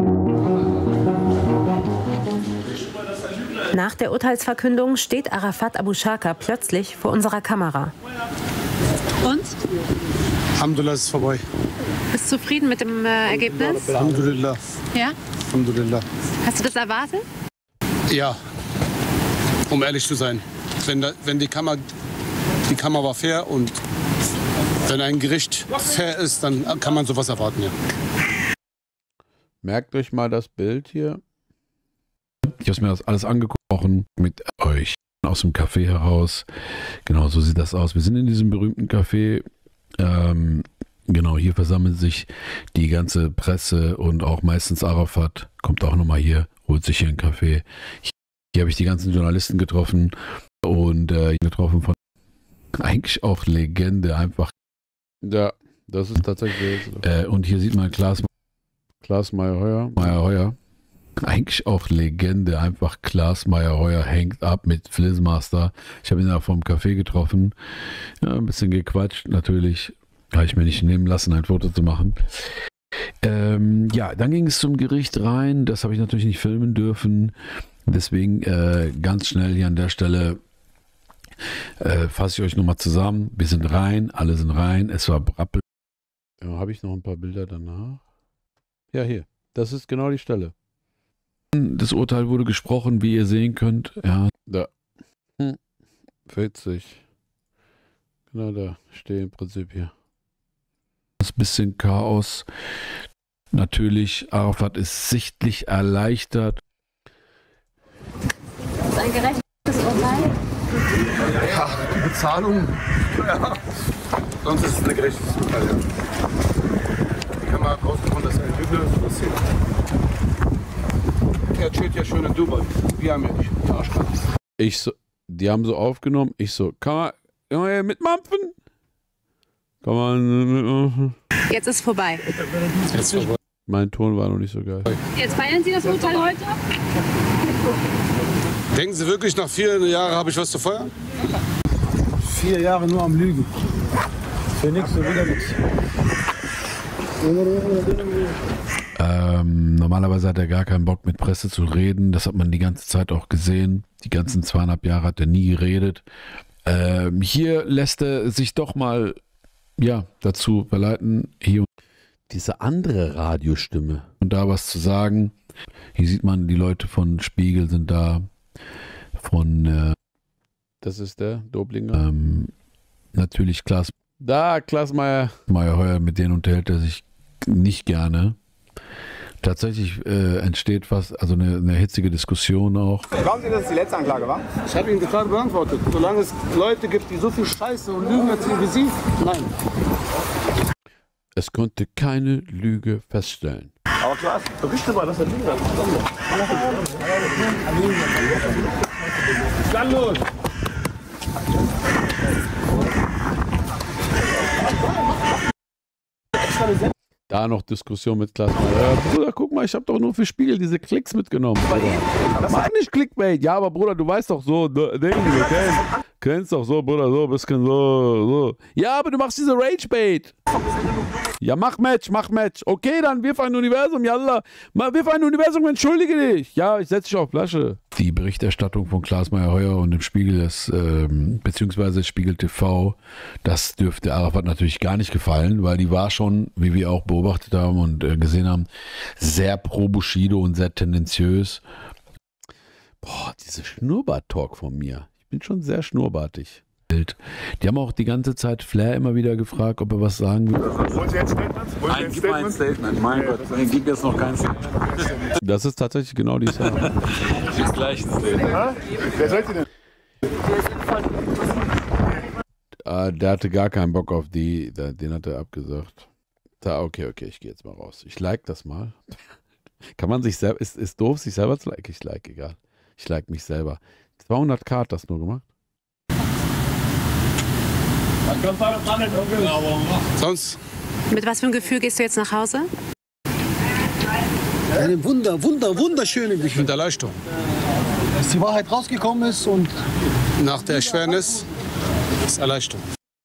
Nach der Urteilsverkündung steht Arafat Abu Shaka plötzlich vor unserer Kamera. Und? Alhamdulillah, ist vorbei. Bist du zufrieden mit dem Ergebnis? Alhamdulillah. Ja? Alhamdulillah. Hast du das erwartet? Ja, um ehrlich zu sein. Wenn die Kammer war fair und wenn ein Gericht fair ist, dann kann man sowas erwarten, ja. Merkt euch mal das Bild hier. Ich habe mir das alles angeguckt mit euch aus dem Café heraus. Genau, so sieht das aus. Wir sind in diesem berühmten Café. Genau, hier versammelt sich die ganze Presse und auch meistens Arafat. Kommt auch nochmal hier, holt sich hier einen Kaffee. Hier habe ich die ganzen Journalisten getroffen und getroffen von eigentlich auch Legende, einfach. Ja, das ist tatsächlich. Und hier sieht man Klaas Meyer-Heuer. Eigentlich auch Legende, einfach Klaas Meyer-Heuer hängt ab mit Flizzmaster. Ich habe ihn da vom Café getroffen, ja, ein bisschen gequatscht, natürlich. Habe ich mir nicht nehmen lassen, ein Foto zu machen. Ja, dann ging es zum Gericht rein. Das habe ich natürlich nicht filmen dürfen. Deswegen ganz schnell hier an der Stelle fasse ich euch nochmal zusammen. Wir sind rein, alle sind rein. Es war Brappel. Habe ich noch ein paar Bilder danach? Ja, hier. Das ist genau die Stelle. Das Urteil wurde gesprochen, wie ihr sehen könnt. Ja, da. 40. Genau da stehe im Prinzip hier. Das bisschen Chaos. Natürlich, Arafat ist sichtlich erleichtert. Ein gerechtes Urteil? Ja, die Bezahlung. Ja. Sonst ist es ein gerechtes Urteil. Ja. Die haben mal rausgefunden, dass er ein Lügner ist. Er chillt ja schön in Dubai. Wir haben ja nicht die Arschkarte. Die haben so aufgenommen. Ich so, kann man mitmampfen? Kann man mitmachen? Jetzt ist vorbei. Jetzt vorbei. Mein Ton war noch nicht so geil. Jetzt feiern Sie das Urteil heute? Denken Sie wirklich, nach 4 Jahren habe ich was zu feiern? 4 Jahre nur am Lügen. Für nichts und wieder nichts. Normalerweise hat er gar keinen Bock, mit Presse zu reden. Das hat man die ganze Zeit auch gesehen. Die ganzen 2,5 Jahre hat er nie geredet. Hier lässt er sich doch mal dazu verleiten, hier diese andere Radiostimme und da was zu sagen. Hier sieht man, die Leute von Spiegel sind da, von das ist der Doblinger. Natürlich Klaas Meyer-Heuer, mit denen unterhält er sich nicht gerne. Tatsächlich entsteht fast, also eine hitzige Diskussion auch. Glauben Sie, dass es die letzte Anklage war? Ich habe Ihnen gerade beantwortet. Solange es Leute gibt, die so viel Scheiße und Lügen erzählen wie Sie, nein. Es konnte keine Lüge feststellen. Aber klar, berichte mal, dass er Lügen hat. Dann los! Da noch Diskussion mit Klaas. Bruder, guck mal, ich habe doch nur für Spiegel diese Klicks mitgenommen. Mach nicht Clickbait. Ja, aber Bruder, du weißt doch so, du kennst doch so, Bruder, so ein bisschen so. Ja, aber du machst diese Ragebait. Ja, mach Match. Okay, dann wirf ein Universum, yalla. Wirf ein Universum, entschuldige dich. Ja, ich setze dich auf Flasche. Die Berichterstattung von Klaas Meyer-Heuer und dem Spiegel, beziehungsweise Spiegel TV, das dürfte Arafat natürlich gar nicht gefallen, weil die war schon, wie wir auch beobachtet haben und gesehen haben, sehr pro Bushido und sehr tendenziös. Boah, diese Schnurrbart-Talk von mir. Ich bin schon sehr schnurrbartig. Die haben auch die ganze Zeit Flair immer wieder gefragt, ob er was sagen will. Wollen Sie ein Statement? Gib mal ein Statement. Mein Gott, gib jetzt noch kein Statement. Das ist tatsächlich genau die Sache. Das gleiche Statement. Wer seid ihr denn? Der hatte gar keinen Bock auf die, den hat er abgesagt. Okay, ich gehe jetzt mal raus. Ich like das mal. Kann man sich selber, ist doof, sich selber zu liken? Ich like, egal. Ich like mich selber. 200k hat das nur gemacht. Sonst? Mit was für einem Gefühl gehst du jetzt nach Hause? Eine wunderschöne Geschichte. Mit Erleichterung. Dass die Wahrheit rausgekommen ist und Nach der Erschwernis ist Erleichterung.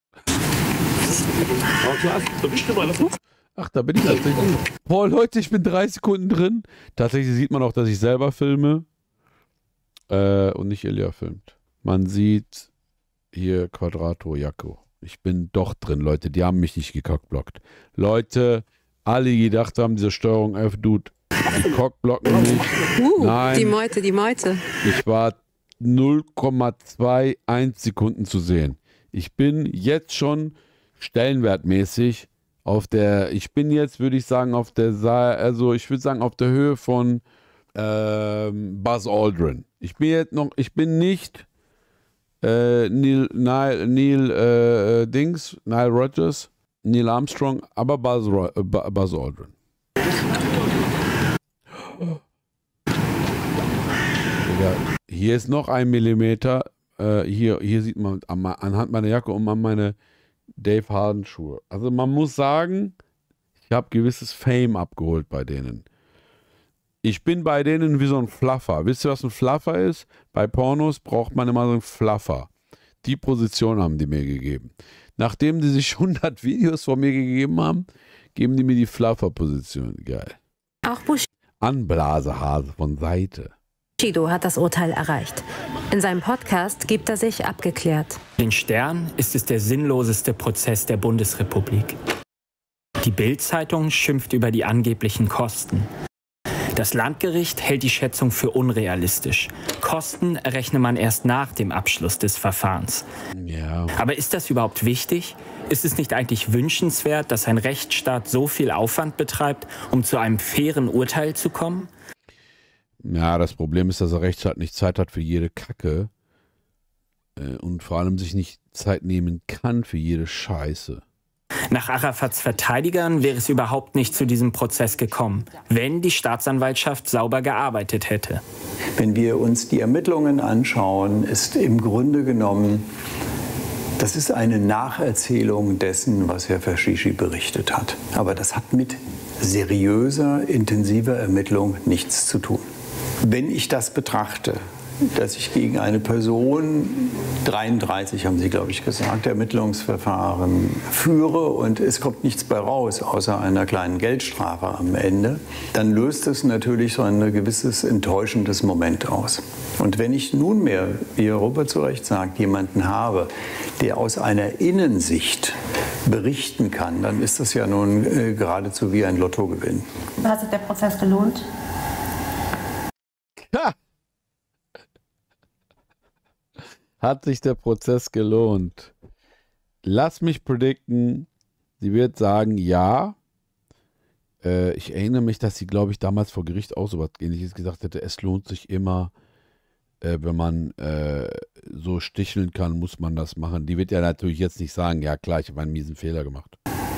Ach, da bin ich tatsächlich. Boah, Leute, ich bin 3 Sekunden drin. Tatsächlich sieht man auch, dass ich selber filme und nicht Ilja filmt. Man sieht hier Quadrato Jacko. Ich bin doch drin, Leute. Die haben mich nicht gecockblockt. Leute, alle, die gedacht haben, diese Steuerung F, Dude, die cockblocken mich. Nein. Die Meute. Ich war 0,21 Sekunden zu sehen. Ich bin jetzt schon stellenwertmäßig auf der, ich bin jetzt, würde ich sagen, auf der, also ich würde sagen, auf der Höhe von Buzz Aldrin. Ich bin nicht Neil Rogers, Neil Armstrong, aber Buzz Aldrin. Hier ist noch 1 Millimeter. Hier sieht man anhand meiner Jacke und an meine Dave Harden Schuhe. Also man muss sagen, ich habe gewisses Fame abgeholt bei denen. Ich bin bei denen wie so ein Fluffer. Wisst ihr, was ein Fluffer ist? Bei Pornos braucht man immer so einen Fluffer. Die Position haben die mir gegeben. Nachdem die sich 100 Videos von mir gegeben haben, geben die mir die Fluffer-Position. Geil. Auch Anblasehase von Seite. Bushido hat das Urteil erreicht. In seinem Podcast gibt er sich abgeklärt. Den Stern ist es der sinnloseste Prozess der Bundesrepublik. Die Bild-Zeitung schimpft über die angeblichen Kosten. Das Landgericht hält die Schätzung für unrealistisch. Kosten errechne man erst nach dem Abschluss des Verfahrens. Ja. Aber ist das überhaupt wichtig? Ist es nicht eigentlich wünschenswert, dass ein Rechtsstaat so viel Aufwand betreibt, um zu einem fairen Urteil zu kommen? Ja, das Problem ist, dass der Rechtsstaat nicht Zeit hat für jede Kacke und vor allem sich nicht Zeit nehmen kann für jede Scheiße. Nach Arafats Verteidigern wäre es überhaupt nicht zu diesem Prozess gekommen, wenn die Staatsanwaltschaft sauber gearbeitet hätte. Wenn wir uns die Ermittlungen anschauen, ist im Grunde genommen, das ist eine Nacherzählung dessen, was Herr Fashishi berichtet hat. Aber das hat mit seriöser, intensiver Ermittlung nichts zu tun. Wenn ich das betrachte, dass ich gegen eine Person, 33 haben Sie, glaube ich, gesagt, Ermittlungsverfahren führe und es kommt nichts bei raus, außer einer kleinen Geldstrafe am Ende, dann löst es natürlich so ein gewisses enttäuschendes Moment aus. Und wenn ich nunmehr, wie Herr Robert zu Recht sagt, jemanden habe, der aus einer Innensicht berichten kann, dann ist das ja nun geradezu wie ein Lottogewinn. Hat sich der Prozess gelohnt? Ha! Hat sich der Prozess gelohnt? Lass mich predikten, sie wird sagen, ja. Ich erinnere mich, dass sie, glaube ich, damals vor Gericht auch so was Ähnliches gesagt hätte. Es lohnt sich immer, wenn man so sticheln kann, muss man das machen. Die wird ja natürlich jetzt nicht sagen, ja klar, ich habe einen miesen Fehler gemacht.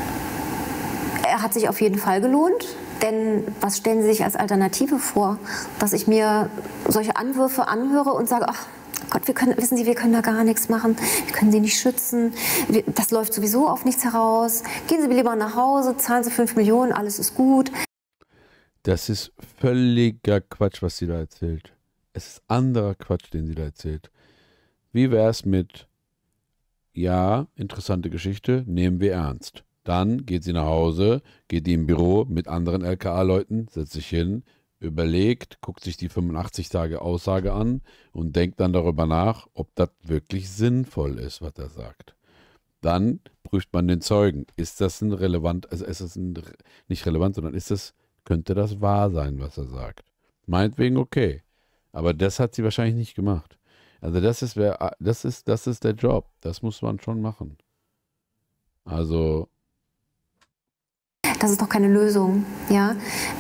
Er hat sich auf jeden Fall gelohnt, denn was stellen Sie sich als Alternative vor? Dass ich mir solche Anwürfe anhöre und sage, ach Gott, wissen Sie, wir können da gar nichts machen, wir können Sie nicht schützen, das läuft sowieso auf nichts heraus. Gehen Sie lieber nach Hause, zahlen Sie 5 Millionen, alles ist gut. Das ist völliger Quatsch, was sie da erzählt. Es ist anderer Quatsch, den sie da erzählt. Wie wäre es mit, ja, interessante Geschichte, nehmen wir ernst. Dann geht sie nach Hause, geht die im Büro mit anderen LKA-Leuten, setzt sich hin, überlegt, guckt sich die 85 Tage Aussage an und denkt dann darüber nach, ob das wirklich sinnvoll ist, was er sagt. Dann prüft man den Zeugen. Ist das ein relevant, also ist das nicht relevant, sondern könnte das wahr sein, was er sagt? Meinetwegen okay. Aber das hat sie wahrscheinlich nicht gemacht. Also das ist der Job. Das muss man schon machen. Also. Das ist doch keine Lösung, ja.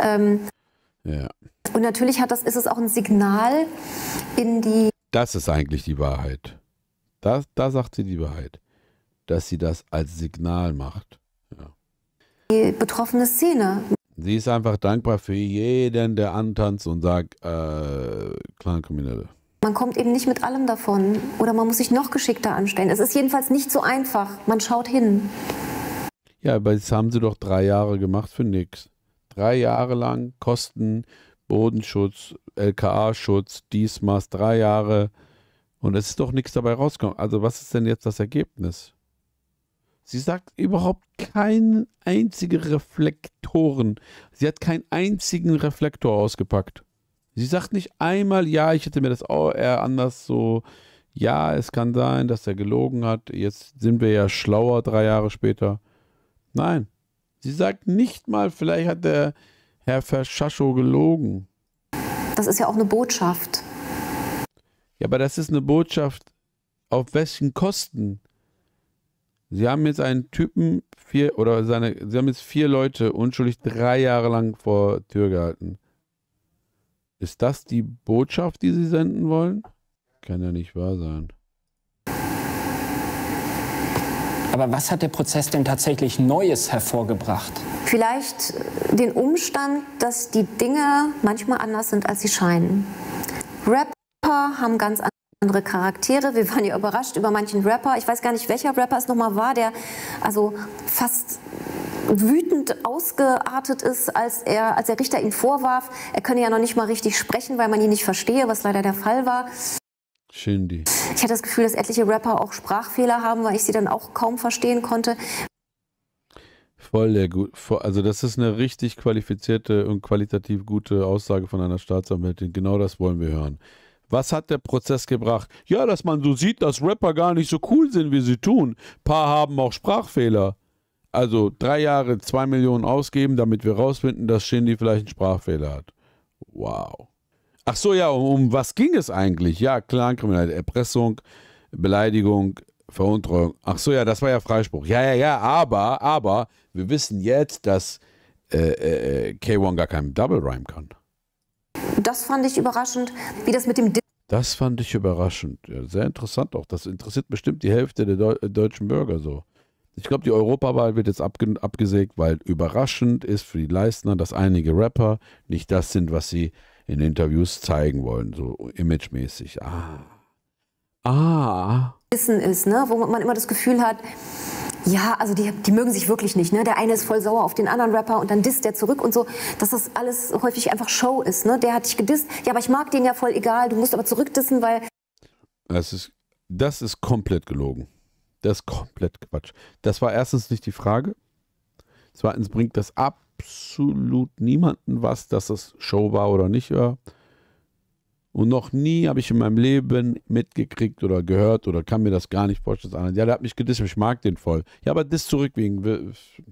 Ja. Und natürlich ist es auch ein Signal in die... Das ist eigentlich die Wahrheit. Da sagt sie die Wahrheit. Dass sie das als Signal macht. Ja. Die betroffene Szene. Sie ist einfach dankbar für jeden, der antanzt und sagt, Clankriminelle. Man kommt eben nicht mit allem davon. Oder man muss sich noch geschickter anstellen. Es ist jedenfalls nicht so einfach. Man schaut hin. Ja, aber das haben sie doch 3 Jahre gemacht für nichts. 3 Jahre lang Kosten, Bodenschutz, LKA-Schutz, Maß 3 Jahre. Und es ist doch nichts dabei rausgekommen. Also was ist denn jetzt das Ergebnis? Sie sagt überhaupt keinen einzigen Reflektoren. Sie hat keinen einzigen Reflektor ausgepackt. Sie sagt nicht einmal, ja, ich hätte mir das auch eher anders so, ja, es kann sein, dass er gelogen hat. Jetzt sind wir ja schlauer 3 Jahre später. Nein. Sie sagt nicht mal, vielleicht hat der Herr Verschaschow gelogen. Das ist ja auch eine Botschaft. Ja, aber das ist eine Botschaft, auf welchen Kosten? Sie haben jetzt einen Typen, Sie haben jetzt 4 Leute unschuldig 3 Jahre lang vor Tür gehalten. Ist das die Botschaft, die Sie senden wollen? Kann ja nicht wahr sein. Aber was hat der Prozess denn tatsächlich Neues hervorgebracht? Vielleicht den Umstand, dass die Dinge manchmal anders sind, als sie scheinen. Rapper haben ganz andere Charaktere. Wir waren ja überrascht über manchen Rapper. Ich weiß gar nicht, welcher Rapper es nochmal war, der also fast wütend ausgeartet ist, als der Richter ihn vorwarf, er könne ja noch nicht mal richtig sprechen, weil man ihn nicht verstehe, was leider der Fall war. Shindy. Ich hatte das Gefühl, dass etliche Rapper auch Sprachfehler haben, weil ich sie dann auch kaum verstehen konnte. Voll der gut. Also das ist eine richtig qualifizierte und qualitativ gute Aussage von einer Staatsanwältin. Genau das wollen wir hören. Was hat der Prozess gebracht? Ja, dass man so sieht, dass Rapper gar nicht so cool sind, wie sie tun. Ein paar haben auch Sprachfehler. Also 3 Jahre 2 Millionen ausgeben, damit wir rausfinden, dass Shindy vielleicht einen Sprachfehler hat. Wow. Ach so, ja, um was ging es eigentlich? Ja, Clankriminalität, Erpressung, Beleidigung, Veruntreuung. Ach so, ja, das war ja Freispruch. Ja, aber wir wissen jetzt, dass K1 gar keinen Double Rhyme kann. Das fand ich überraschend, wie das mit dem... Das fand ich überraschend. Ja, sehr interessant auch. Das interessiert bestimmt die Hälfte der deutschen Bürger so. Ich glaube, die Europawahl wird jetzt abgesägt, weil überraschend ist für die Leistner, dass einige Rapper nicht das sind, was sie in Interviews zeigen wollen, so imagemäßig. Wissen ist, ne? Wo man immer das Gefühl hat, ja, also die mögen sich wirklich nicht. Ne? Der eine ist voll sauer auf den anderen Rapper und dann disst der zurück und so, dass das alles häufig einfach Show ist. Ne? Der hat dich gedisst, ja, aber ich mag den ja voll egal, du musst aber zurückdissen, weil... Das ist komplett gelogen. Das ist komplett Quatsch. Das war erstens nicht die Frage. Zweitens bringt das absolut niemanden was, dass das Show war oder nicht war. Und noch nie habe ich in meinem Leben mitgekriegt oder gehört oder kann mir das gar nicht vorstellen. Ja, der hat mich gedisst, ich mag den voll. Ja, aber diss zurück wegen...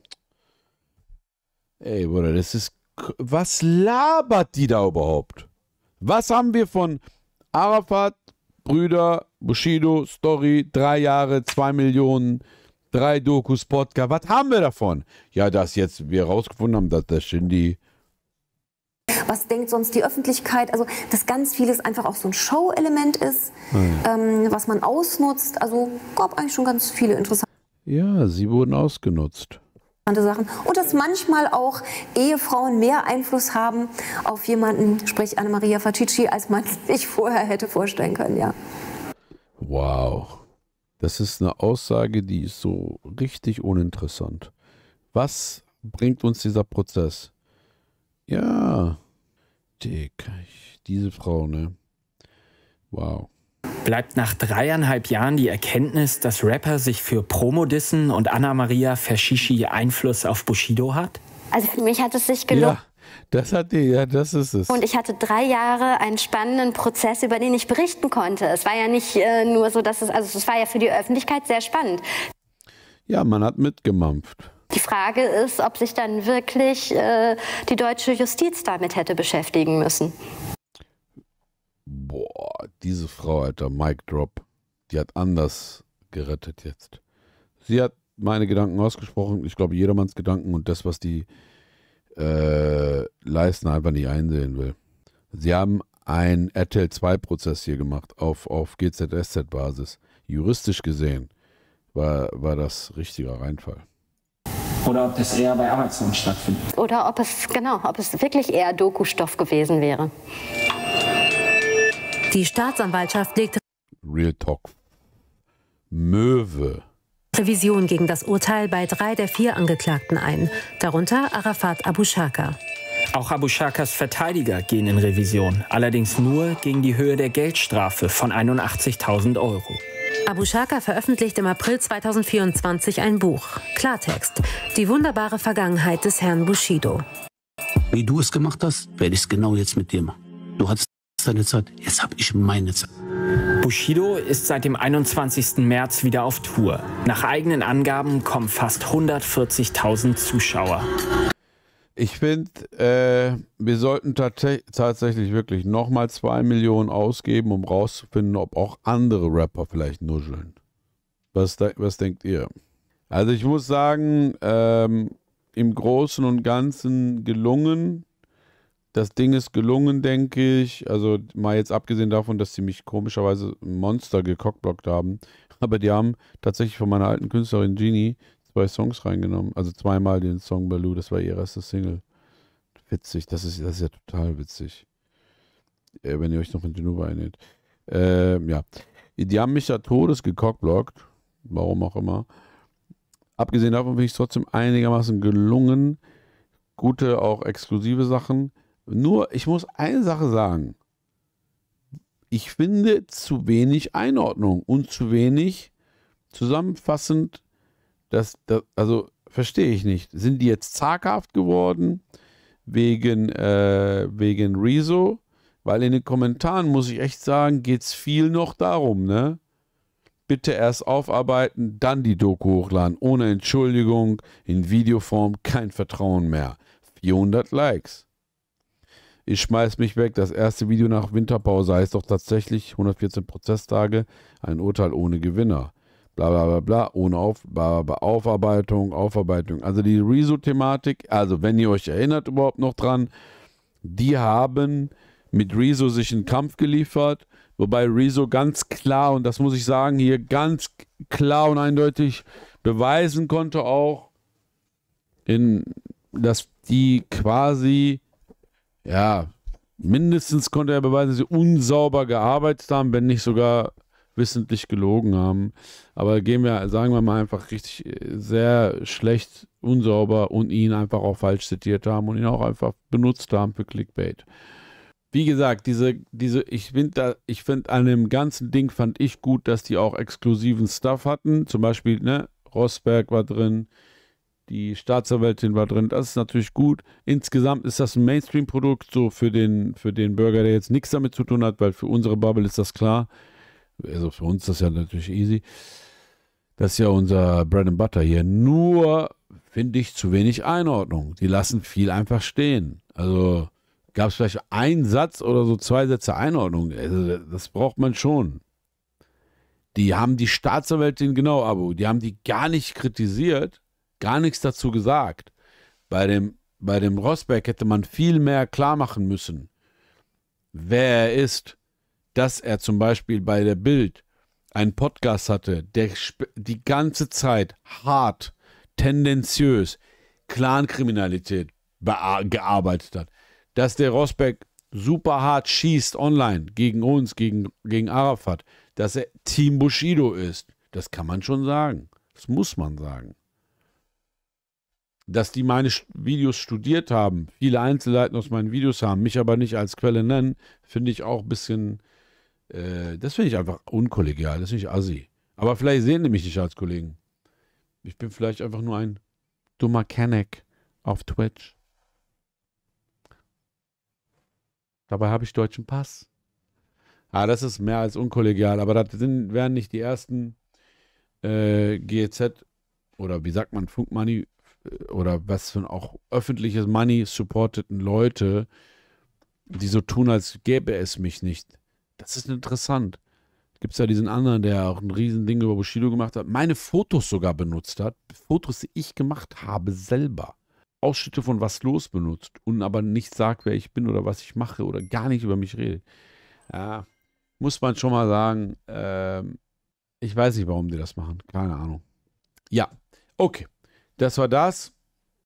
Ey, Bruder, das ist... Was labert die da überhaupt? Was haben wir von Arafat, Brüder, Bushido, Story, 3 Jahre, 2 Millionen, 3 Dokus, Podcast. Was haben wir davon? Ja, dass jetzt wir rausgefunden haben, dass der Shindy... Was denkt sonst die Öffentlichkeit? Also, dass ganz vieles einfach auch so ein Show-Element ist, was man ausnutzt. Also, gab eigentlich schon ganz viele interessante Ja, sie wurden ausgenutzt. Sachen. Und dass manchmal auch Ehefrauen mehr Einfluss haben auf jemanden, sprich Anna-Maria Fatici, als man sich vorher hätte vorstellen können, ja. Wow. Das ist eine Aussage, die ist so richtig uninteressant. Was bringt uns dieser Prozess? Ja, Dick, diese Frau, ne? Wow. Bleibt nach 3,5 Jahren die Erkenntnis, dass Rapper sich für Promodissen und Anna-Maria Fashishi Einfluss auf Bushido hat? Also für mich hat es sich gelohnt. Ja, das ist es. Und ich hatte 3 Jahre einen spannenden Prozess, über den ich berichten konnte. Es war ja nicht nur so, dass es war ja für die Öffentlichkeit sehr spannend. Ja, man hat mitgemampft. Die Frage ist, ob sich dann wirklich die deutsche Justiz damit hätte beschäftigen müssen. Boah, diese Frau, Alter, Mic Drop, die hat anders gerettet jetzt. Sie hat meine Gedanken ausgesprochen, ich glaube jedermanns Gedanken und das, was die leisten, einfach nicht einsehen will. Sie haben einen RTL 2-Prozess hier gemacht auf GZSZ-Basis. Juristisch gesehen war das richtiger Reinfall. Oder ob das eher bei Amazon stattfindet. Oder ob es wirklich eher Doku-Stoff gewesen wäre. Die Staatsanwaltschaft legte Real Talk. Möwe. Revision gegen das Urteil bei 3 der 4 Angeklagten ein, darunter Arafat Abu Shaka. Auch Abu Shakas Verteidiger gehen in Revision, allerdings nur gegen die Höhe der Geldstrafe von 81.000 €. Abu Shaka veröffentlicht im April 2024 ein Buch, Klartext, die wunderbare Vergangenheit des Herrn Bushido. Wie du es gemacht hast, werde ich es genau jetzt mit dir machen. Du hattest deine Zeit, jetzt habe ich meine Zeit. Bushido ist seit dem 21. März wieder auf Tour. Nach eigenen Angaben kommen fast 140.000 Zuschauer. Ich finde, wir sollten tatsächlich wirklich nochmal 2 Millionen ausgeben, um rauszufinden, ob auch andere Rapper vielleicht nuscheln. Was denkt ihr? Also ich muss sagen, im Großen und Ganzen gelungen. Das Ding ist gelungen, denke ich. Also mal jetzt abgesehen davon, dass sie mich komischerweise Monster gecockblockt haben. Aber die haben tatsächlich von meiner alten Künstlerin Genie 2 Songs reingenommen. Also zweimal den Song Baloo, das war ihr erstes Single. Witzig, das ist ja total witzig. Wenn ihr euch noch in Genova erinnert. Ja. Die haben mich ja todes gecockblockt. Warum auch immer. Abgesehen davon bin ich trotzdem einigermaßen gelungen. Gute, auch exklusive Sachen. Nur, ich muss eine Sache sagen. Ich finde zu wenig Einordnung und zu wenig zusammenfassend, also verstehe ich nicht. Sind die jetzt zaghaft geworden wegen Rezo? Weil in den Kommentaren, muss ich echt sagen, geht es viel noch darum, ne? Bitte erst aufarbeiten, dann die Doku hochladen. Ohne Entschuldigung, in Videoform, kein Vertrauen mehr. 400 Likes. Ich schmeiß mich weg. Das erste Video nach Winterpause heißt doch tatsächlich 114 Prozesstage, ein Urteil ohne Gewinner. Bla bla bla bla, ohne Aufarbeitung. Also die Rezo-Thematik, also wenn ihr euch erinnert überhaupt noch dran, die haben mit Rezo sich einen Kampf geliefert, wobei Rezo ganz klar, und das muss ich sagen, hier ganz klar und eindeutig beweisen konnte auch, dass die quasi, ja, mindestens konnte er beweisen, dass sie unsauber gearbeitet haben, wenn nicht sogar wissentlich gelogen haben. Aber sagen wir mal einfach richtig sehr schlecht, unsauber und ihn einfach auch falsch zitiert haben und ihn auch einfach benutzt haben für Clickbait. Wie gesagt, ich finde an dem ganzen Ding fand ich gut, dass die auch exklusiven Stuff hatten. Zum Beispiel, ne, Rosberg war drin, die Staatsanwältin war drin. Das ist natürlich gut. Insgesamt ist das ein Mainstream-Produkt, so für den Bürger, der jetzt nichts damit zu tun hat, weil für unsere Bubble ist das klar. Also für uns ist das ja natürlich easy. Das ist ja unser Bread and Butter hier. Nur finde ich zu wenig Einordnung. Die lassen viel einfach stehen. Also gab es vielleicht einen Satz oder so 2 Sätze Einordnung. Also das braucht man schon. Die haben die Staatsanwältin, genau, Abu, die haben die gar nicht kritisiert, gar nichts dazu gesagt. Bei dem Rosberg hätte man viel mehr klar machen müssen, wer er ist, dass er zum Beispiel bei der Bild einen Podcast hatte, der die ganze Zeit hart, tendenziös, Clankriminalität gearbeitet hat. Dass der Rosberg super hart schießt online gegen uns, gegen Arafat. Dass er Team Bushido ist. Das kann man schon sagen. Das muss man sagen. Dass die meine Videos studiert haben, viele Einzelheiten aus meinen Videos haben, mich aber nicht als Quelle nennen, finde ich auch ein bisschen, das finde ich einfach unkollegial, das finde ich assi. Aber vielleicht sehen die mich nicht als Kollegen. Ich bin vielleicht einfach nur ein dummer Kenneck auf Twitch. Dabei habe ich deutschen Pass. Das ist mehr als unkollegial, aber das wären nicht die ersten GEZ oder wie sagt man, Funkmoney oder was für auch öffentliches Money supporteten Leute, die so tun, als gäbe es mich nicht. Das ist interessant. Gibt es ja diesen anderen, der auch ein Riesending über Bushido gemacht hat, meine Fotos sogar benutzt hat, Fotos, die ich gemacht habe, selber. Ausschnitte von Was los benutzt und aber nicht sagt, wer ich bin oder was ich mache oder gar nicht über mich redet. Ja, muss man schon mal sagen, ich weiß nicht, warum die das machen. Keine Ahnung. Ja, okay. Das war das.